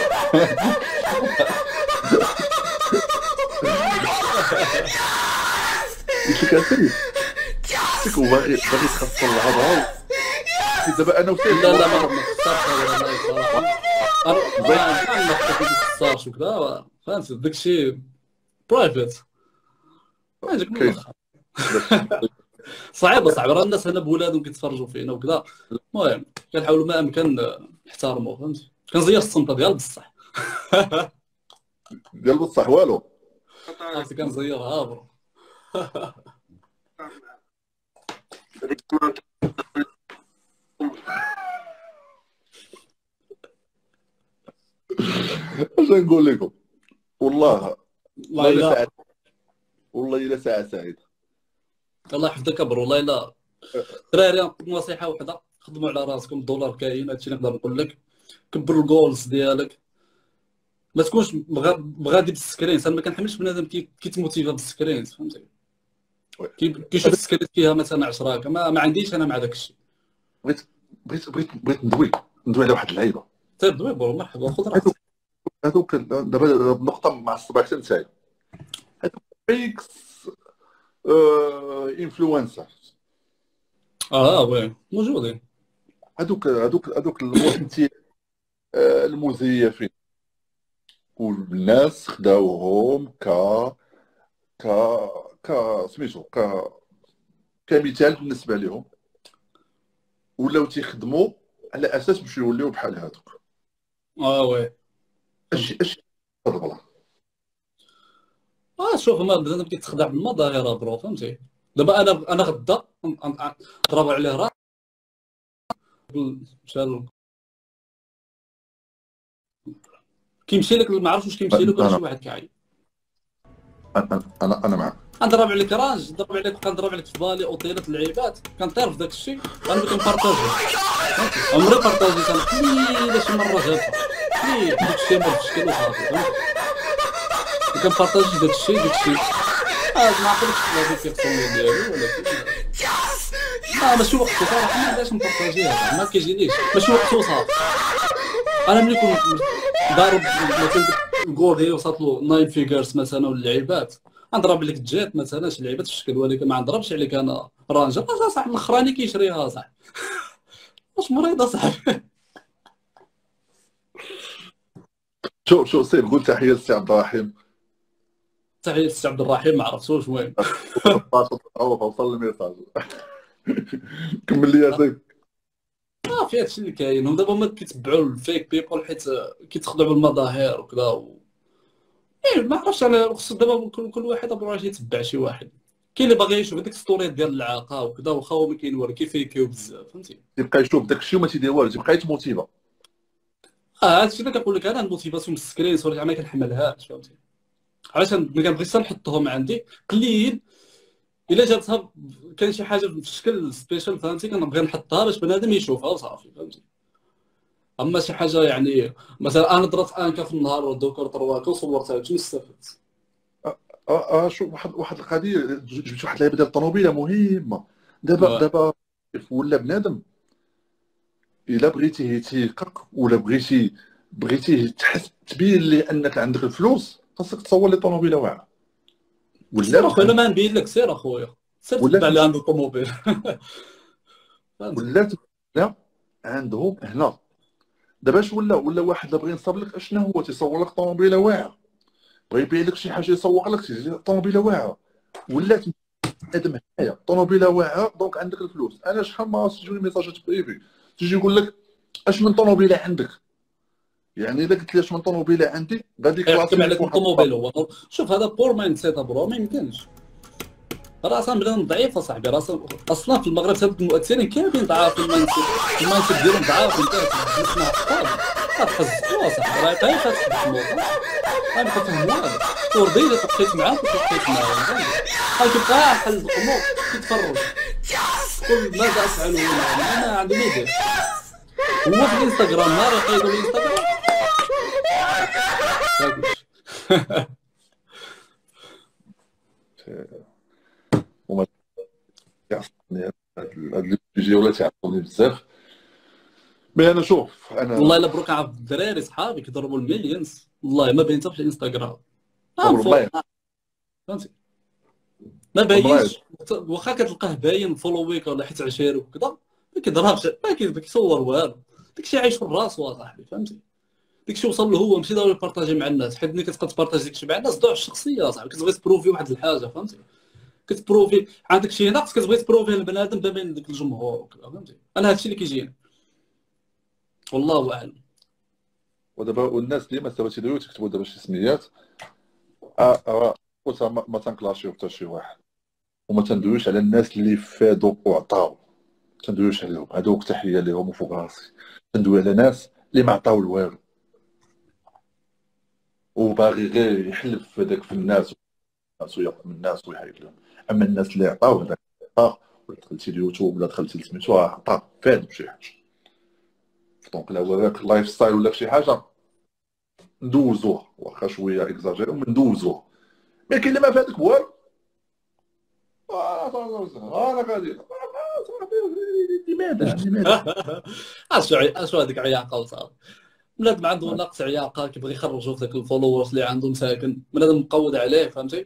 كاسري فيك باغي تخسر الهضره دابا انا وسيد. لا ما خسرتش والله صراحه. انا ما خسرتش وكذا فهمت، داكشي برايفت ماجيك من الاخر. صعيب راه الناس هنا بولادهم كيتفرجوا فينا وكذا. المهم كنحاولوا ما امكن نحترموا فهمتي. كنزير الصنطه ديال بصح ديال بصح والو عرفتي كنزيرها برو. اش نقول لكم والله والله لا والله الا ساعه سعيده. الله يحفظك ابر. والله لا دراري، نصيحه وحده، خدموا على راسكم، الدولار كاين، هادشي اللي نقدر نقول لك. كبر الجولز ديالك، ما تكونش بغادي بالسكرين. انا ما كنحملش بنادم كيتموتيفا بالسكرين، فهمتي؟ كيشوف السكرين فيها مثلا 10، ما عنديش انا مع داك الشيء. بغيت ندوي على واحد اللعيبه. طيب دوي بور، مرحبا، خذ راحتك. هذوك دابا نقطه مع الصباح حتى نتايا، هذوك فيكس انفلونسر. وي موجودين. هذوك المزيفين، والناس خداوهم ك سميتو كمثال بالنسبه لهم، ولاو تيخدموا على اساس باش يوليو بحال هذوك. وي اش الغلط؟ شوف، ما بنادم كيتخدع بالمظاهر برو، فهمتي؟ دابا انا غدا نضرب عليه راه مشى كيمشي لك، ما عرفتش واش كيمشي لك ولا شي واحد كيعيط. انا معك. نضرب عليك راج، نضرب عليك، بقى نضرب عليك في بالي اوتيلات اللعيبات، كنطير في داك الشيء. انا كنبارطاجي، عمري بارطاجيت انا قليله شي مره جابها قليل داك الشيء ما بشكل وصافي، فهمتي؟ كنبارطاجي داك الشيء. ما عقلتش هذيك التصوير ديالي، ولكن ماشي وقته صراحه، ما عندهاش نبارطاجيها، ما كيجينيش، ماشي وقته صافي. انا ملي كنت ضارب مثلا الجول ديالي وصلت له 9 فيجرز مثلا، واللعيبات نضرب لك جات مثلا شي لعيبات في الشكل، ولكن ما نضربش عليك انا رانجر صاحبي الاخراني كيشريها صاحبي. واش مريضه صاحبي. شو سير قول تحيه للسي عبد الرحيم. تحيه للسي عبد الرحيم، ما عرفتوش وين. وصل الميساج. كمل لي يا سيدي. في هادشي اللي كاين، هم دابا هما كيتبعوا الفيك بيبول حيت كيتخدعوا بالمظاهر وكذا ما عرفتش انا، خص دابا كل واحد ابغى يتبع شي واحد. كاين اللي باغي يشوف هذيك ستوريات ديال العاقه وكذا، واخا هو ما كاين كيفيكيو بزاف، فهمتي؟ تيبقى يشوف داك الشيء وما تيدير والو، تيبقى يتموتيفا. هادشي اللي كنقول لك انا، الموتيفاسيون بالسكرين صراحه ما كنحملهاش، فهمتي؟ علاش ما كنبغيش حتى نحطهم عندي قليل. الا جاتها كاين شي حاجه في الشكل سبيشال، فهمتي؟ كنبغي نحطها باش بنادم يشوفها وصافي، فهمتي؟ اما شي حاجه يعني مثلا انا درت انكا في النهار دوكر طرواكه وصورتها، شنو استفدت؟ شو واحد القضيه، جبت واحد اللعيبه ديال الطوموبيله مهمه. دابا ولا بنادم الا بغيتيه يتيقك، ولا بغيتيه تحس تبين ليه انك عندك الفلوس، خاصك تصور لي طوموبيله واعره. ولا اخويا ما نبين لك، سير اخويا، سير تبع اللي عنده طوموبيل. لا عندهم هنا دابا اش ولا واحد اللي بغى ينصب لك اشنا هو تيصور لك طوموبيله واعره، بغى يبيع لك شي حاجه يسوق لك طوموبيله واعره. ولات ادم هنايا طوموبيله واعره دونك عندك الفلوس. انا شحال ما تجوني ميساجات بريفي تيجي يقول لك اش من طوموبيله عندك، يعني الا قلت لي اش من طوموبيله عندي غادي يحكم عليك الطوموبيل. هو شوف هذا بور مايند سيت برو، ما يمكنش. راه اصلا بلان ضعيف اصاحبي، راه اصلا في المغرب هاد المؤثرين كاملين ضعاف، المايند سيت ديالهم ضعاف، انت نسمع فاضي غتخزقوا اصاحبي، راه غير غتخدموا انا كنفهم هذا وردي الا تبقيت معاهم غتبقى حل الامور كيتفرج كل ماذا افعل انا عندي ما يدير. هو في الانستغرام نهار يقيدوا الانستغرام وما يعصبني هاد الفيديو ولا تيعصبني بزاف. مي انا شوف والله الا بروك عارف الدراري صحابي كيضربوا المليونز، والله ما باين حتى في الانستغرام. فهمتي؟ ما باينش، واخا كتلقاه باين فولويك ولا حيت عشيرك وكذا، ما كيضربش، ما كيصور والو، داكشي عايش في الراس صاحبي، فهمتي؟ داكشي وصل له هو، ماشي ضروري يبارطاجي مع الناس، حيت ملي كتبقى تبارطاجي داكشي مع الناس ضعف الشخصيه صاحبي، كتبغي تبروفي واحد الحاجه، فهمتي؟ كتبروفي عندك شي نقص، كتبغي تبروفيه للبنادم بين داك الجمهور وكذا، فهمتي؟ انا هادشي اللي كيجيني والله اعلم. ودابا والناس ديما تيديروا تكتبوا دابا شي سميات ما تنكلاشيو حتى شي واحد، وما تندويوش على الناس اللي فادوا وعطاو، تندويوش عليهم هذوك تحيه لهم وفوق راسي، تندوي على ناس اللي ما عطاو والو. وباغي غير يحلف في هذاك في الناس ويقف من الناس ويحيد لهم. اما الناس اللي عطاو هذاك ولا دخلتي اليوتيوب ولا دخلتي لسميتو عطا فاد بشي حاجه. دونك لا هو هذاك اللايف ستايل ولا شي حاجه ندوزوها واخا شويه اكزاجيرو ندوزوها. ما كاين اللي ما فاتك والو انا غادي لماذا اشو هذيك عياقه وصافي. بنادم عنده نقص عياقه كيبغي يخرجوا في ذاك الفولورز اللي عندهم ساكن، بنادم مقود عليه فهمتي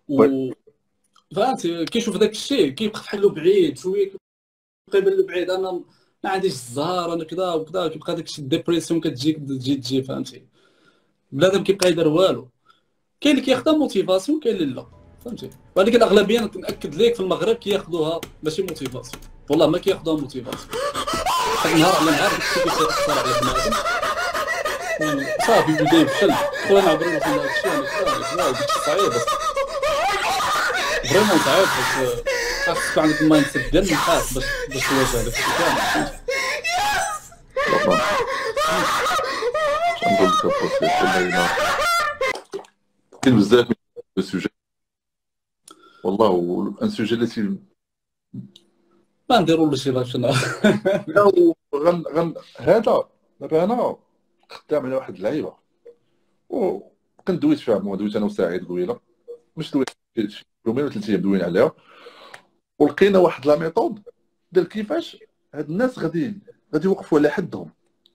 فهمتي كيشوف داك الشيء كيبقى بحالو بعيد شويه، كيبان له بعيد. انا ما عنديش الزهر انا كذا وكذا، كيبقى داك الشيء ديبريسيون كتجيك تجي فهمتي. بنادم كيبقى يدير والو. كاين اللي كياخذها موتيفاسيون كاين اللي لا فهمتي، ولكن الاغلبيه ناكد لك في المغرب كياخذوها ماشي موتيفاسيون، والله ما كياخذوها موتيفاسيون. نهار على نهار داكشي كيأثر على بنادم صافي بدا يفشل. خويا نعبروا لكم هذا الشيء انا داكشي صعيب فريمون صعيب، خاصك تكون عندك المايند سيت ديال النحاس باش تواجه هذاك الشيء كامل. نقول لك بوسي كاين بزاف من السوجي والله، ان سوجي اللي ما نديروا له شي لايف شنو هذا دابا انا خدام على واحد اللعيبه وكندويت فيها، دويت انا وسعيد قبيله، مش دويت شي يومين ولا 3 ايام دوينا عليها، ولقينا واحد لا ميثود ديال كيفاش هاد الناس غادي يوقفوا على حدهم.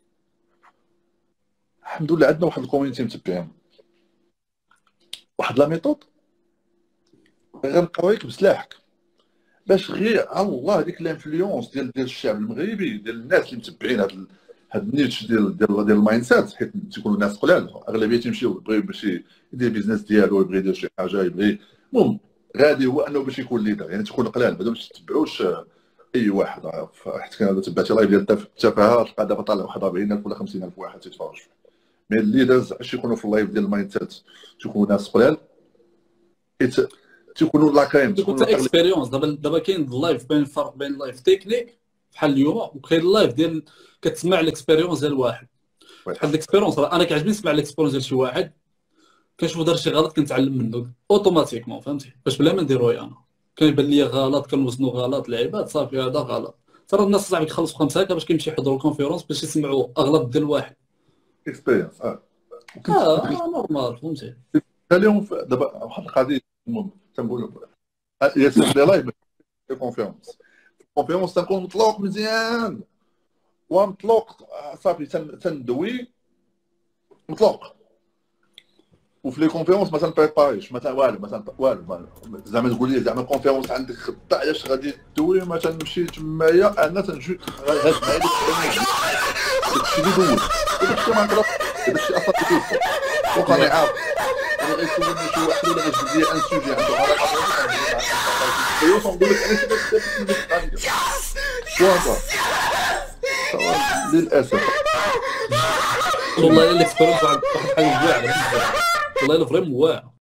الحمد لله عندنا واحد الكوميونيتي متبعين واحد لا ميثود غنقرايك بسلاحك باش غير الله هذيك الانفلونس ديال الشعب المغربي، ديال الناس اللي متبعين هاد النيتش ديال المايند سيت، حيت تيكونوا الناس قلال اغلبيه تيمشيو يبغي باش يدير بيزنس ديالو، يبغي يدير شي حاجه، يبغي المهم غادي هو انه باش يكون ليدر، يعني تكون قلال ما تتبعوش اي واحد. حيت كان تبعتي لايف ديال التفاهه تلقى دابا طالع واحد 40,000 ولا 50,000 واحد تيتفرج. مي الليدرز اش يكونوا في اللايف ديال المايند سيت تيكونوا ناس قلال، تيكونوا لاكاين تكون اكسبيريونس. دابا كاين اللايف بين الفرق بين اللايف تكنيك بحال اليوم وكاين اللايف ديال كتسمع الاكسبيريونس ديال واحد. بحال الاكسبيريونس انا كيعجبني نسمع الاكسبيريونس ديال شي واحد كنشوف دار شي غلط كنتعلم منه اوتوماتيكمون فهمتي، باش بلا ما نديروه انا كيبان لي غلط كنوزنوا غلط العباد صافي هذا غلط. ترى الناس صاحبي كيخلصوا 5 هكا باش كيمشي يحضروا الكونفيرونس باش يسمعوا اغلط ديال واحد اكسبيرينس نورمال فهمتي. اليوم دابا واحد القضيه تنقولوا ياسر لي لايف كونفيرونس تنكون مطلوق مزيان ومطلوق صافي تندوي مطلوق، وفي لي كونفيرونس ما تنبريباريش مثلا والو زعما تقول لي زعما كونفيرونس عندك خطه علاش غادي دوي ما تنمشي تمايا انا تنجي هاد معايا داكشي اللي دوز داكشي ما نقدرش داكشي اصلا كيفو وقاني عارف انا غيسولني شي واحد ولا غيجبد لي ان سوجي عنده علاقه نقول لك انا شنو للاسف والله الا الاكسبيرينس واحد الحاجه واعره والله الا فريمون واعره.